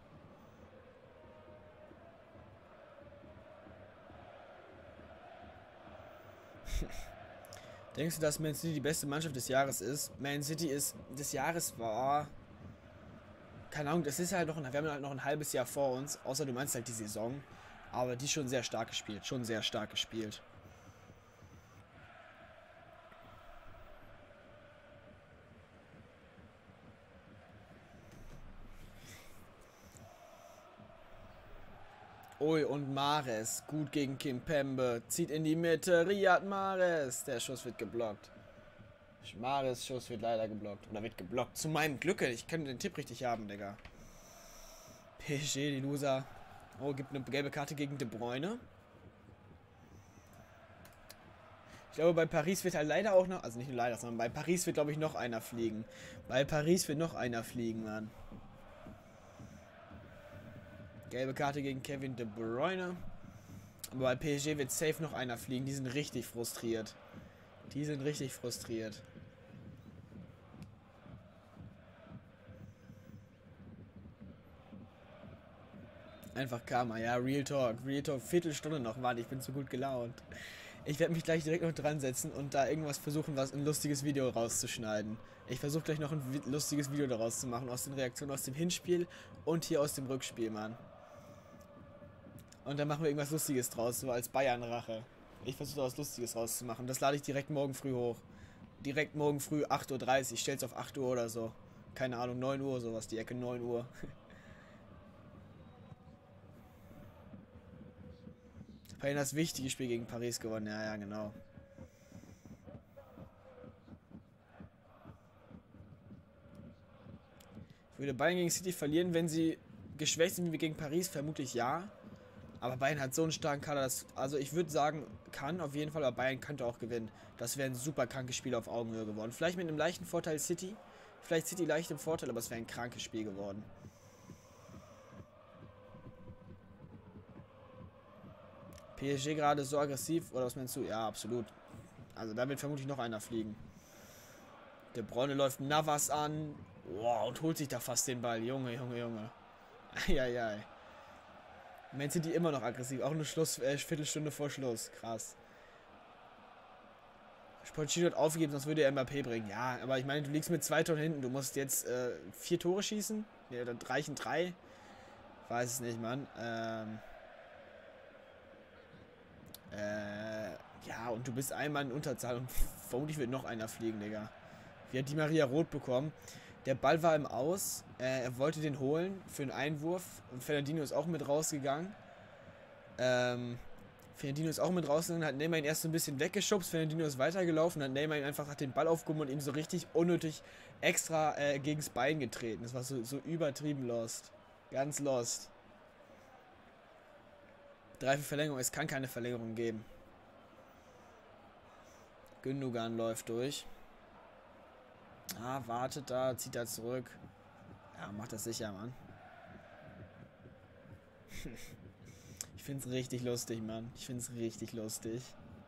Denkst du, dass Man City die beste Mannschaft des Jahres ist? Man City ist des Jahres war... Keine Ahnung, das ist halt noch... Wir haben halt noch ein halbes Jahr vor uns. Außer du meinst halt die Saison. Aber die schon sehr stark gespielt. Schon sehr stark gespielt. Ui, und Mahrez. Gut gegen Kimpembe. Zieht in die Mitte. Riyad Mahrez. Der Schuss wird geblockt. Mahrez Schuss wird leider geblockt. Oder wird geblockt. Zu meinem Glücke. Ich kann den Tipp richtig haben, Digga. PSG, die Loser. Oh, gibt eine gelbe Karte gegen De Bruyne. Ich glaube, bei Paris wird halt leider auch noch... Also nicht nur leider, sondern bei Paris wird, glaube ich, noch einer fliegen. Bei Paris wird noch einer fliegen, Mann. Gelbe Karte gegen Kevin De Bruyne. Aber bei PSG wird safe noch einer fliegen. Die sind richtig frustriert. Die sind richtig frustriert. Einfach Karma, ja, Real Talk, Viertelstunde noch, Mann, ich bin zu gut gelaunt. Ich werde mich gleich direkt noch dran setzen und da irgendwas versuchen, ein lustiges Video rauszuschneiden. Ich versuche gleich noch ein lustiges Video daraus zu machen, aus den Reaktionen aus dem Hinspiel und hier aus dem Rückspiel, Mann. Und dann machen wir irgendwas Lustiges draus, so als Bayern-Rache. Ich versuche da was Lustiges rauszumachen. Das lade ich direkt morgen früh hoch. Direkt morgen früh 8:30 Uhr. Ich stell's auf 8 Uhr oder so. Keine Ahnung, 9 Uhr sowas, die Ecke 9 Uhr. Bayern das wichtige Spiel gegen Paris gewonnen. Ja, ja, genau. Würde Bayern gegen City verlieren, wenn sie geschwächt sind wie gegen Paris? Vermutlich ja. Aber Bayern hat so einen starken Kader, dass, also ich würde sagen, kann auf jeden Fall, aber Bayern könnte auch gewinnen. Das wäre ein super krankes Spiel auf Augenhöhe geworden. Vielleicht mit einem leichten Vorteil City. Vielleicht City leicht im Vorteil, aber es wäre ein krankes Spiel geworden. PSG gerade so aggressiv, oder was meinst du? Ja, absolut. Also da wird vermutlich noch einer fliegen. Der Bräune läuft Navas an. Wow, und holt sich da fast den Ball. Junge, Junge, Junge. Eieiei. Man sind die immer noch aggressiv. Auch eine Viertelstunde vor Schluss. Krass. Pochettino hat aufgegeben, sonst würde er Mbappé bringen. Ja, aber ich meine, du liegst mit 2 Toren hinten. Du musst jetzt 4 Tore schießen. Ja, dann reichen 3. Weiß es nicht, Mann. Ja, und du bist einmal in Unterzahl und vermutlich wird noch einer fliegen, Digga. Wie hat Di Maria rot bekommen? Der Ball war im Aus. Er wollte den holen für einen Einwurf. Und Fernandinho ist auch mit rausgegangen. Fernandinho ist auch mit rausgegangen, hat Neymar ihn erst so ein bisschen weggeschubst. Fernandinho ist weitergelaufen, hat Neymar ihn einfach den Ball aufgehoben und ihm so richtig unnötig extra gegens Bein getreten. Das war so übertrieben lost. Ganz lost. 3 für Verlängerung. Es kann keine Verlängerung geben. Gündogan läuft durch. Ah, wartet da, zieht er zurück. Ja, macht das sicher, Mann. Ich find's richtig lustig, Mann. Ich find's richtig lustig.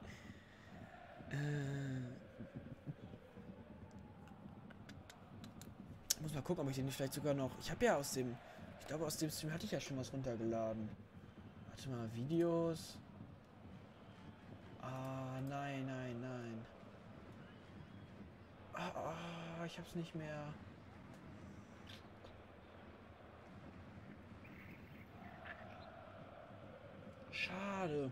Ich muss mal gucken, ob ich den nicht vielleicht sogar noch... Ich habe ja aus dem... Ich glaube, aus dem Stream hatte ich ja schon was runtergeladen. Warte mal, Videos. Ah, nein, nein, nein. Ah, ich hab's nicht mehr. Schade.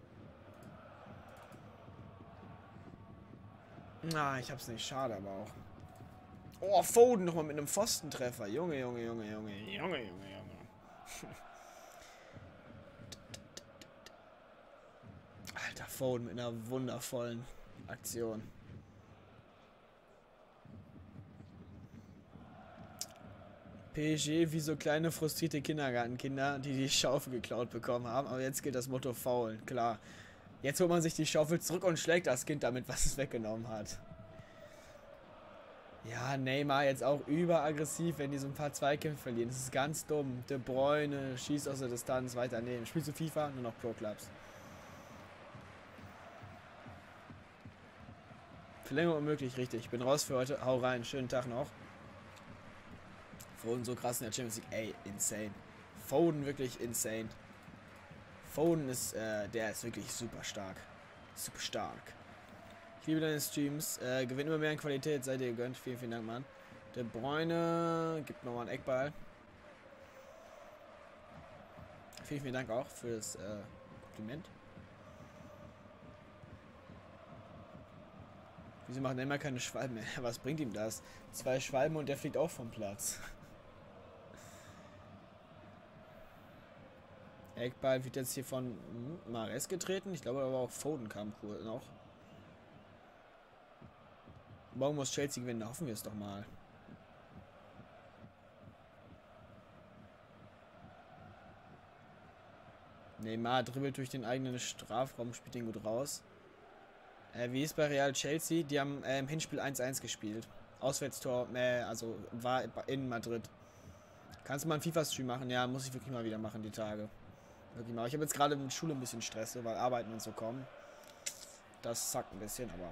Na, ich hab's nicht. Schade aber auch. Oh, Foden nochmal mit einem Pfostentreffer. Junge, Junge, Junge, Junge. Junge, Junge, Junge. Alter, Foden mit einer wundervollen Aktion. PSG wie so kleine frustrierte Kindergartenkinder, die die Schaufel geklaut bekommen haben. Aber jetzt gilt das Motto faulen, klar. Jetzt holt man sich die Schaufel zurück und schlägt das Kind damit, was es weggenommen hat. Ja, Neymar jetzt auch überaggressiv, wenn die so ein paar Zweikämpfe verlieren. Das ist ganz dumm. De Bruyne schießt aus der Distanz weiter nehmen. Spielst du FIFA? Nur noch Pro Clubs. Verlängerung unmöglich, richtig. Ich bin raus für heute. Hau rein. Schönen Tag noch. Foden so krass in der Champions League. Ey, insane. Foden wirklich insane. Foden ist, der ist wirklich super stark. Super stark. Ich liebe deine Streams. Gewinnt immer mehr an Qualität. Seid ihr gegönnt. Vielen, vielen Dank, Mann. De Bruyne gibt nochmal einen Eckball. Vielen, vielen Dank auch für das Kompliment. Wieso macht Neymar keine Schwalben mehr? Was bringt ihm das? 2 Schwalben und der fliegt auch vom Platz. Eckball wird jetzt hier von Mahrez getreten. Ich glaube aber auch Foden kam cool noch. Morgen muss Chelsea gewinnen, da hoffen wir es doch mal. Neymar dribbelt durch den eigenen Strafraum, spielt den gut raus. Wie ist bei Real Chelsea? Die haben im Hinspiel 1-1 gespielt. Auswärtstor, also war in Madrid. Kannst du mal einen FIFA-Stream machen? Ja, muss ich wirklich mal wieder machen, die Tage. Wirklich mal. Ich habe jetzt gerade mit Schule ein bisschen Stress, weil Arbeiten und so kommen. Das zackt ein bisschen, aber...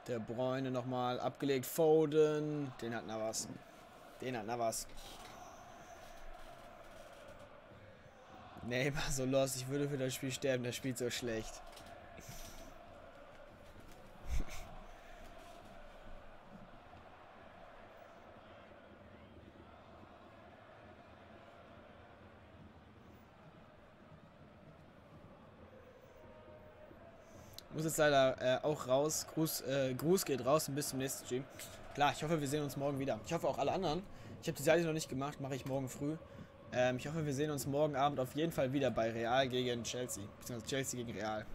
Der Bräune nochmal abgelegt. Foden. Den hat Navas. Den hat Navas. Neymar so los. Ich würde für das Spiel sterben. Das spielt so schlecht. Muss jetzt leider auch raus. Gruß geht raus und bis zum nächsten Stream. Klar, ich hoffe, wir sehen uns morgen wieder. Ich hoffe auch alle anderen. Ich habe die Seite noch nicht gemacht, mache ich morgen früh. Ich hoffe, wir sehen uns morgen Abend auf jeden Fall wieder bei Real gegen Chelsea. Beziehungsweise Chelsea gegen Real.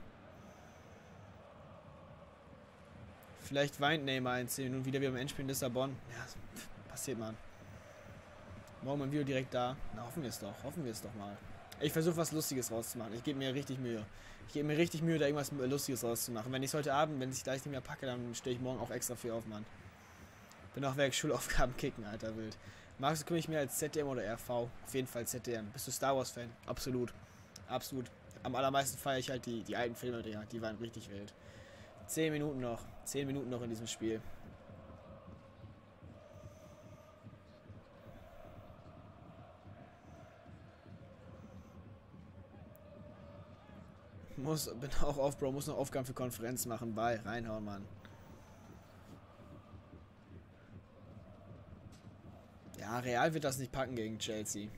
Vielleicht weint Neymar in 10 Minuten wieder wie beim Endspiel in Lissabon. Ja, passiert, man. Morgen mein Video direkt da. Na, hoffen wir es doch. Hoffen wir es doch mal. Ich versuche was Lustiges rauszumachen. Ich gebe mir richtig Mühe. Ich gebe mir richtig Mühe, da irgendwas Lustiges rauszumachen. Wenn ich es heute Abend, wenn ich gleich nicht mehr packe, dann stehe ich morgen auch extra für auf, Mann. Bin auch weg, Schulaufgaben kicken, Alter, wild. Magst du, kümmere ich mir als ZDM oder RV? Auf jeden Fall ZDM. Bist du Star Wars Fan? Absolut. Absolut. Am allermeisten feiere ich halt die alten Filme, Digga. Die waren richtig wild. 10 Minuten noch. 10 Minuten noch in diesem Spiel. Bin auch auf, Bro. Muss noch Aufgaben für Konferenz machen. Bye. Reinhauen, Mann. Ja, Real wird das nicht packen gegen Chelsea.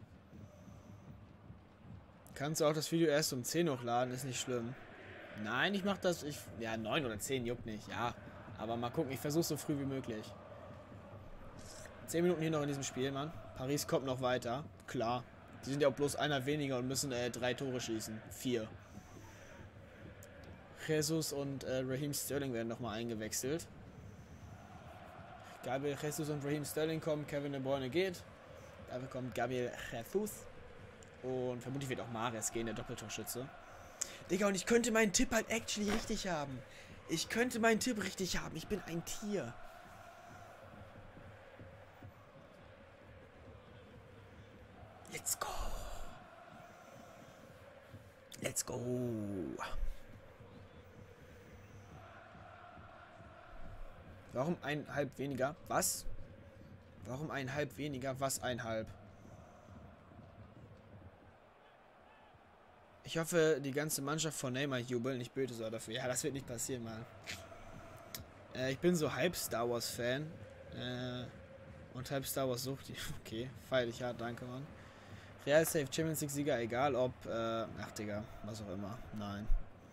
Kannst du auch das Video erst um 10 hochladen, ist nicht schlimm. Nein, ich mach das, ja, 9 oder 10 juckt nicht, ja. Aber mal gucken, ich versuche so früh wie möglich. 10 Minuten hier noch in diesem Spiel, Mann. Paris kommt noch weiter, klar. Die sind ja auch bloß einer weniger und müssen 3 Tore schießen. 4. Jesus und Raheem Sterling werden nochmal eingewechselt. Gabriel Jesus und Raheem Sterling kommen, Kevin De Bruyne geht. Dafür kommt Gabriel Jesus. Und vermutlich wird auch Mahrez gehen, der Doppeltorschütze. Digga, und ich könnte meinen Tipp halt actually richtig haben. Ich könnte meinen Tipp richtig haben. Ich bin ein Tier. Let's go. Let's go. Warum 1,5 weniger? Was? Warum 1,5 weniger? Was 1,5? Ich hoffe, die ganze Mannschaft von Neymar jubeln. Ich bete so dafür. Ja, das wird nicht passieren, Mann. Ich bin so halb Star Wars Fan. Und halb Star Wars Sucht. Okay, feier ich hart, danke, Mann. Real Safe Champions League Sieger, egal ob, ach Digga, was auch immer. Nein.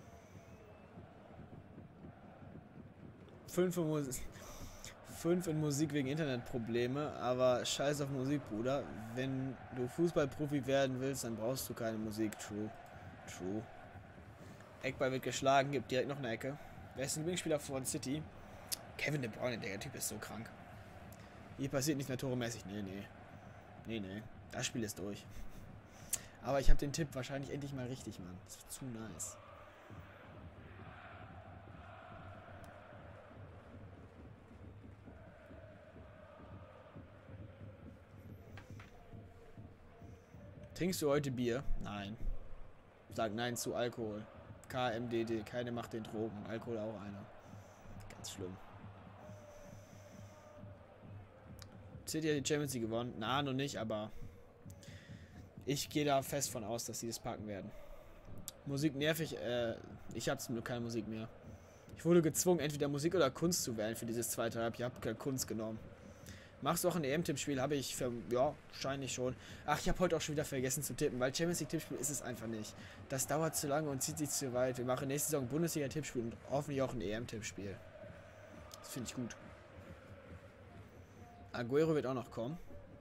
5 in Musik wegen Internetprobleme, aber scheiß auf Musik, Bruder. Wenn du Fußballprofi werden willst, dann brauchst du keine Musik. True. True. Eckball wird geschlagen, gibt direkt noch eine Ecke. Wer ist ein Lieblingsspieler von City? Kevin De Bruyne, der Typ ist so krank. Hier passiert nichts mehr toremäßig. Nee. Das Spiel ist durch. Aber ich habe den Tipp wahrscheinlich endlich mal richtig, Mann. Das wird zu nice. Trinkst du heute Bier? Nein. Sag nein zu Alkohol. KMDD, keine Macht den Drogen. Alkohol auch einer. Ganz schlimm. City hat die Champions League gewonnen. Na, noch nicht, aber ich gehe da fest von aus, dass sie das packen werden. Musik nervig, ich habe zum Glück keine Musik mehr. Ich wurde gezwungen, entweder Musik oder Kunst zu wählen für dieses zweite Halb. Ich habe keine Kunst genommen. Machst du auch ein EM-Tippspiel? Habe ich für, ja, wahrscheinlich schon. Ach, ich habe heute auch schon wieder vergessen zu tippen, weil Champions League-Tippspiel ist es einfach nicht. Das dauert zu lange und zieht sich zu weit. Wir machen nächste Saison Bundesliga-Tippspiel und hoffentlich auch ein EM-Tippspiel. Das finde ich gut. Aguero wird auch noch kommen.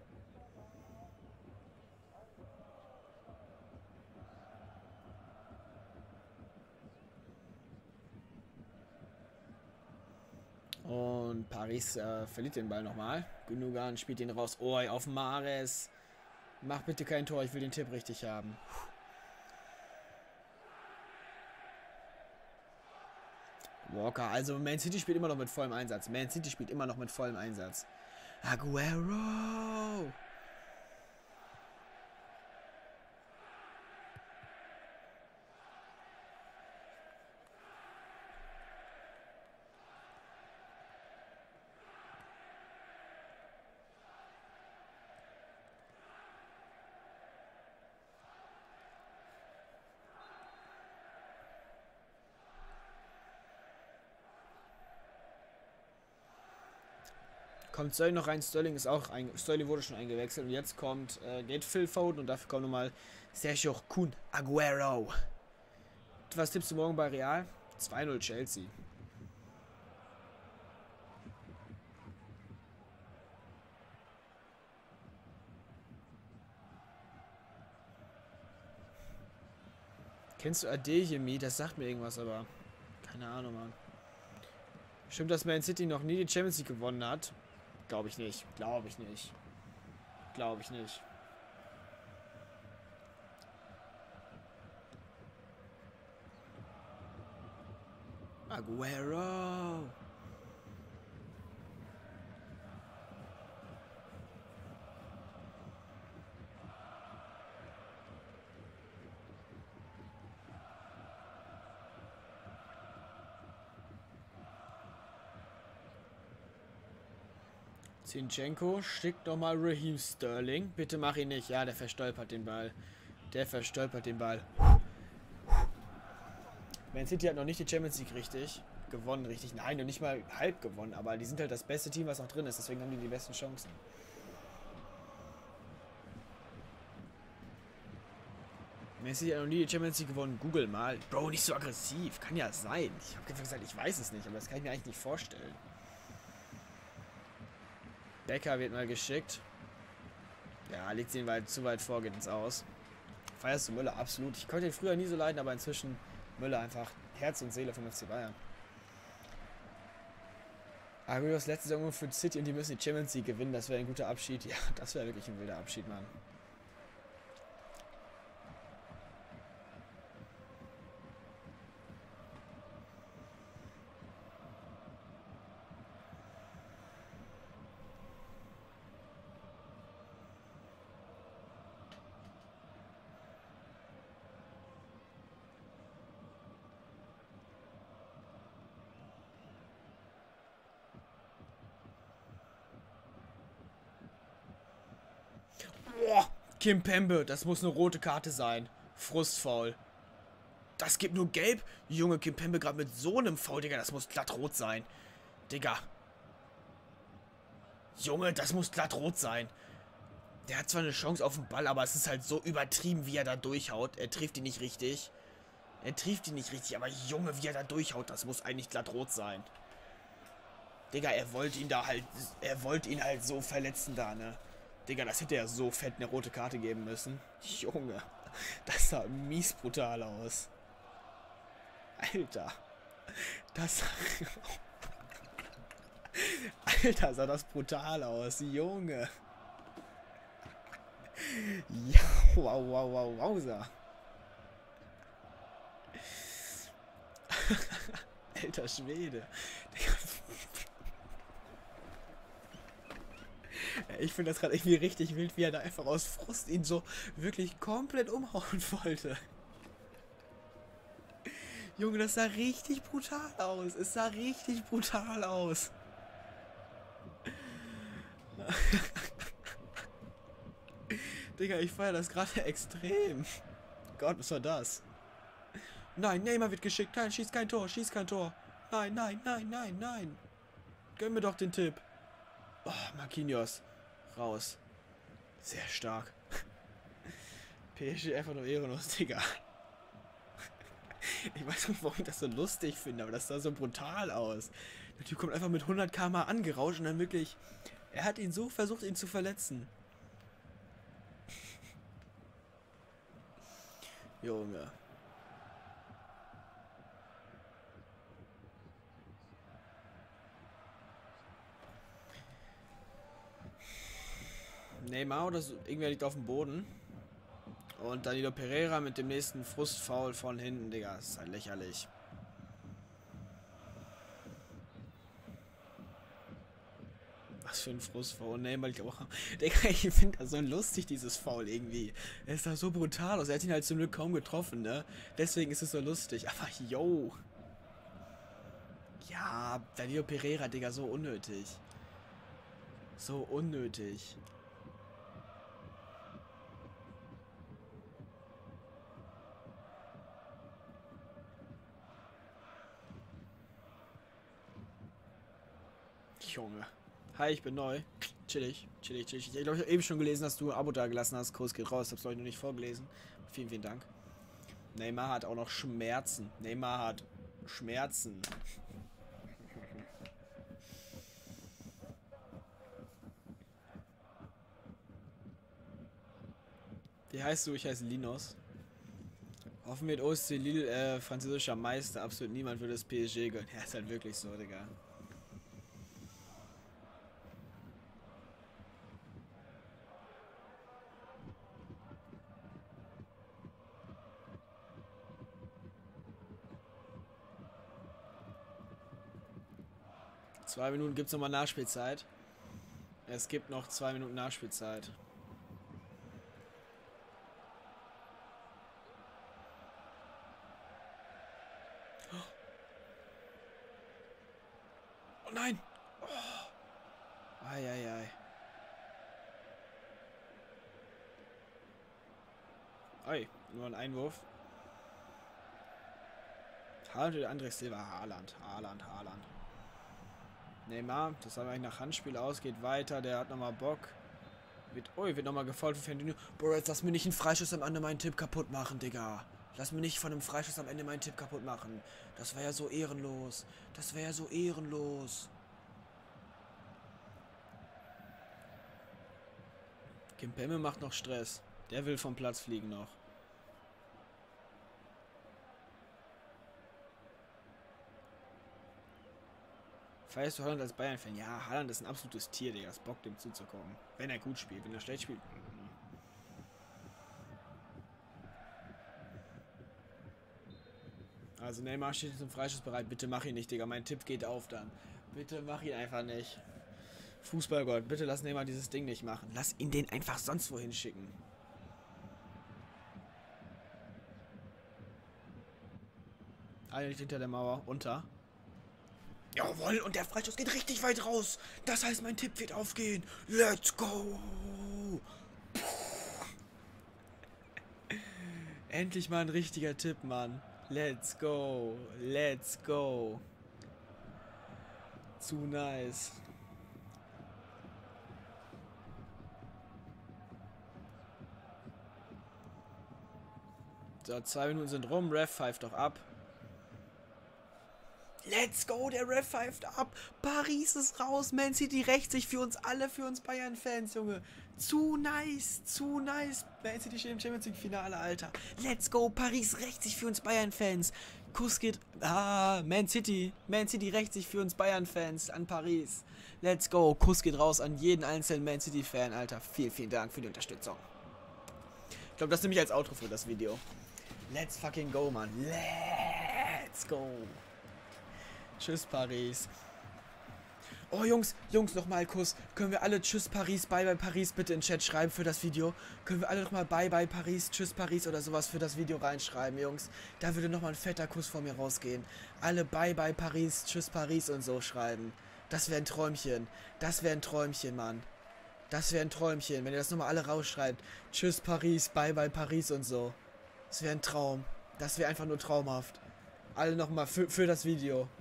Und Paris verliert den Ball nochmal. Gündogan spielt ihn raus. Oh, auf Mahrez. Mach bitte kein Tor, ich will den Tipp richtig haben. Walker, also Man City spielt immer noch mit vollem Einsatz. Man City spielt immer noch mit vollem Einsatz. Aguero! Kommt Sterling noch rein. Sterling ist auch Sterling wurde schon eingewechselt. Und jetzt geht Phil Foden und dafür kommt nochmal Sergio Kun Aguero. Was tippst du morgen bei Real? 2-0 Chelsea. Kennst du Adeyemi? Das sagt mir irgendwas, aber keine Ahnung, Mann. Stimmt, dass Man City noch nie die Champions League gewonnen hat? Glaube ich nicht. Glaube ich nicht. Glaube ich nicht. Aguero. Zinchenko schickt nochmal Raheem Sterling. Bitte mach ihn nicht. Ja, der verstolpert den Ball. Der verstolpert den Ball. Man City hat noch nicht die Champions League richtig gewonnen, richtig. Nein, noch nicht mal halb gewonnen. Aber die sind halt das beste Team, was noch drin ist. Deswegen haben die besten Chancen. Man City hat noch nie die Champions League gewonnen. Google mal. Bro, nicht so aggressiv. Kann ja sein. Ich habe gesagt, ich weiß es nicht. Aber das kann ich mir eigentlich nicht vorstellen. Becker wird mal geschickt. Ja, liegt ihn zu weit vor, geht ins Aus. Feierst du Müller? Absolut. Ich konnte ihn früher nie so leiden, aber inzwischen Müller einfach Herz und Seele vom FC Bayern. Agueros letzte Saison für City und die müssen die Champions League gewinnen. Das wäre ein guter Abschied. Ja, das wäre wirklich ein wilder Abschied, Mann. Boah, Kimpembe, das muss eine rote Karte sein. Frustfaul. Das gibt nur gelb. Junge, Kimpembe gerade mit so einem Foul, Digga, das muss glatt rot sein. Digga. Junge, das muss glatt rot sein. Der hat zwar eine Chance auf den Ball, aber es ist halt so übertrieben, wie er da durchhaut. Er trifft ihn nicht richtig. Er trifft ihn nicht richtig, aber Junge, wie er da durchhaut, das muss eigentlich glatt rot sein. Digga, er wollte ihn halt so verletzen da, ne? Digga, das hätte ja so fett eine rote Karte geben müssen. Junge, das sah mies brutal aus. Alter. Das sah... Alter, sah das brutal aus. Junge. Ja, wow, wow, wow, wowser. Alter Schwede. Ich finde das gerade irgendwie richtig wild, wie er da einfach aus Frust ihn so wirklich komplett umhauen wollte. Junge, das sah richtig brutal aus. Es sah richtig brutal aus. Digga, ich feiere das gerade extrem. Gott, was war das? Nein, Neymar wird geschickt. Nein, schieß kein Tor, schieß kein Tor. Nein, nein, nein, nein, nein. Gönn mir doch den Tipp. Oh, Marquinhos. Raus. Sehr stark. PSG einfach nur ehrenlos, Digga. Ich weiß nicht, warum ich das so lustig finde, aber das sah so brutal aus. Der Typ kommt einfach mit 100 km/h angerauscht und dann wirklich... Er hat ihn so versucht, ihn zu verletzen. Junge. Neymar oder so, irgendwer liegt auf dem Boden. Und Danilo Pereira mit dem nächsten Frustfoul von hinten, Digga. Das ist halt lächerlich. Was für ein Frustfoul. Neymar liegt auch. Digga, ich finde das so lustig, dieses Foul irgendwie. Er ist da so brutal aus. Er hat ihn halt zum Glück kaum getroffen, ne? Deswegen ist es so lustig. Aber yo. Ja, Danilo Pereira, Digga, so unnötig. So unnötig. Junge. Hi, ich bin neu. Chillig, chillig, chillig. Ich glaube, ich habe eben schon gelesen, dass du ein Abo da gelassen hast. Kurs geht raus. Hab's euch noch nicht vorgelesen. Vielen, vielen Dank. Neymar hat auch noch Schmerzen. Neymar hat Schmerzen. Wie heißt du? Ich heiße Linus. Hoffen wird OSC Lille französischer Meister. Absolut niemand würde das PSG gönnen. Ja, ist halt wirklich so, Digga. Zwei Minuten gibt es nochmal Nachspielzeit. Es gibt noch 2 Minuten Nachspielzeit. Oh nein! Oh. Eieiei. Oi, nur ein Einwurf. Haaland oder André Silva? Haaland. Neymar, das sah eigentlich nach Handspiel aus, geht weiter, der hat nochmal Bock. Wird nochmal gefault für Fernandinho. Bro, jetzt lass mir nicht einen Freischuss am Ende meinen Tipp kaputt machen, Digga. Lass mir nicht von einem Freischuss am Ende meinen Tipp kaputt machen. Das wäre ja so ehrenlos. Kimpembe macht noch Stress. Der will vom Platz fliegen noch. Feierst du Haaland als Bayern-Fan? Ja, Haaland ist ein absolutes Tier, Digga. Es bockt dem zuzugucken. Wenn er gut spielt. Wenn er schlecht spielt. Also Neymar steht zum Freischuss bereit. Bitte mach ihn nicht, Digga. Mein Tipp geht auf dann. Bitte mach ihn einfach nicht. Fußballgott, bitte lass Neymar dieses Ding nicht machen. Lass ihn den einfach sonst wohin schicken. Einer liegt hinter der Mauer. Unter. Jawohl, und der Freischuss geht richtig weit raus. Das heißt, mein Tipp wird aufgehen. Let's go. Endlich mal ein richtiger Tipp, Mann. Let's go. Zu nice. So, 2 Minuten sind rum. Ref pfeift doch ab. Let's go, der Ref pfeift ab. Paris ist raus. Man City rächt sich für uns alle, für uns Bayern-Fans, Junge. Zu nice. Man City steht im Champions League-Finale, Alter. Let's go, Paris rächt sich für uns Bayern-Fans. Kuss geht... Man City rächt sich für uns Bayern-Fans an Paris. Let's go, Kuss geht raus an jeden einzelnen Man City-Fan, Alter. Vielen, vielen Dank für die Unterstützung. Ich glaube, das nehme ich als Outro für das Video. Let's fucking go, Mann. Let's go. Tschüss, Paris. Oh, Jungs, nochmal Kuss. Können wir alle Tschüss, Paris, Bye, Bye, Paris bitte in den Chat schreiben für das Video? Können wir alle nochmal Bye, Bye, Paris, Tschüss, Paris oder sowas für das Video reinschreiben, Jungs? Da würde nochmal ein fetter Kuss von mir rausgehen. Alle Bye, Bye, Paris, Tschüss, Paris und so schreiben. Das wäre ein Träumchen. Mann. Das wäre ein Träumchen, wenn ihr das nochmal alle rausschreibt. Tschüss, Paris, Bye, Bye, Paris und so. Das wäre ein Traum. Das wäre einfach nur traumhaft. Alle nochmal für das Video.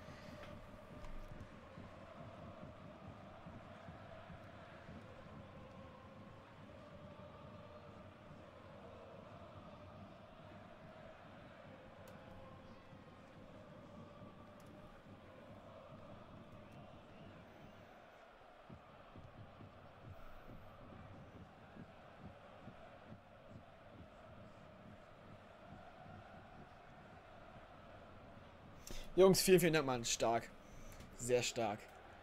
Jungs, vielen, vielen Dank, Mann. Stark. Sehr stark.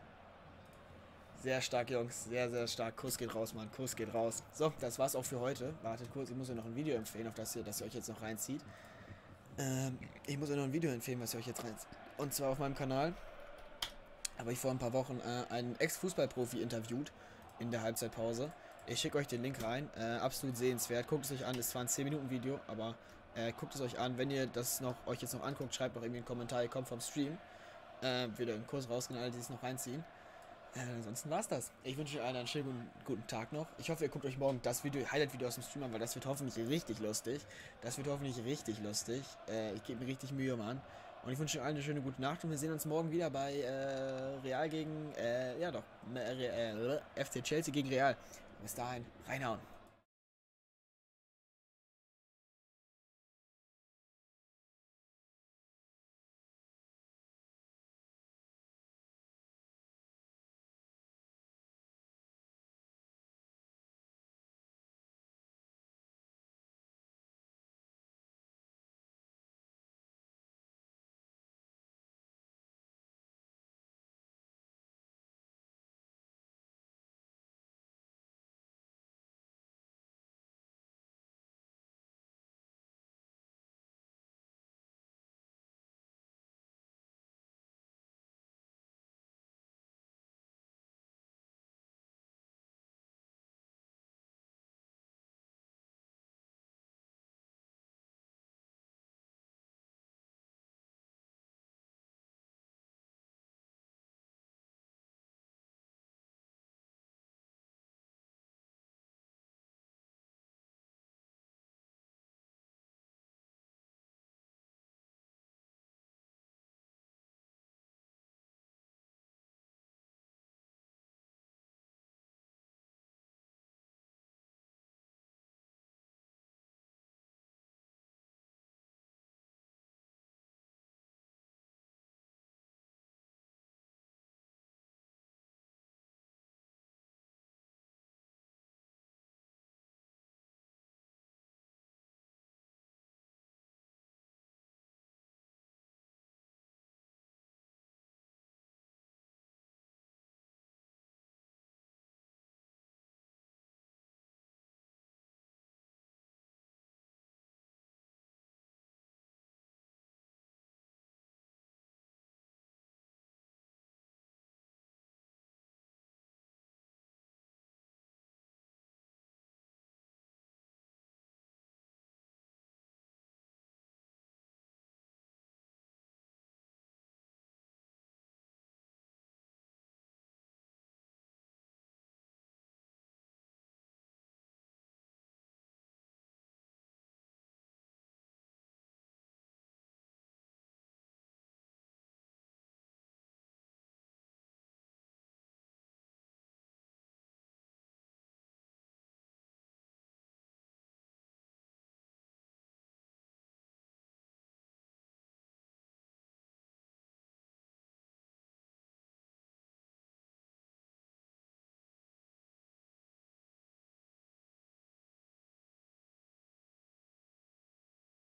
Sehr stark, Jungs. Sehr stark. Kuss geht raus, Mann. Kuss geht raus. So, das war's auch für heute. Wartet kurz, ich muss euch noch ein Video empfehlen, auf das ihr euch jetzt noch reinzieht. Ich muss euch noch ein Video empfehlen, was ihr euch jetzt reinzieht. Und zwar auf meinem Kanal habe ich vor ein paar Wochen einen Ex-Fußballprofi interviewt in der Halbzeitpause. Ich schicke euch den Link rein. Absolut sehenswert. Guckt es euch an. Es war ein 10-Minuten-Video, aber guckt es euch an. Wenn ihr das euch jetzt noch anguckt, schreibt noch irgendwie einen Kommentar. Ihr kommt vom Stream. Wieder im Kurs rausgehen, alle, die es noch reinziehen. Ansonsten war's das. Ich wünsche euch allen einen schönen guten Tag noch. Ich hoffe, ihr guckt euch morgen das Highlight-Video aus dem Stream an, weil das wird hoffentlich richtig lustig. Ich gebe mir richtig Mühe, Mann. Und ich wünsche euch allen eine schöne gute Nacht und wir sehen uns morgen wieder bei Real gegen, FC Chelsea gegen Real. Bis dahin, reinhauen.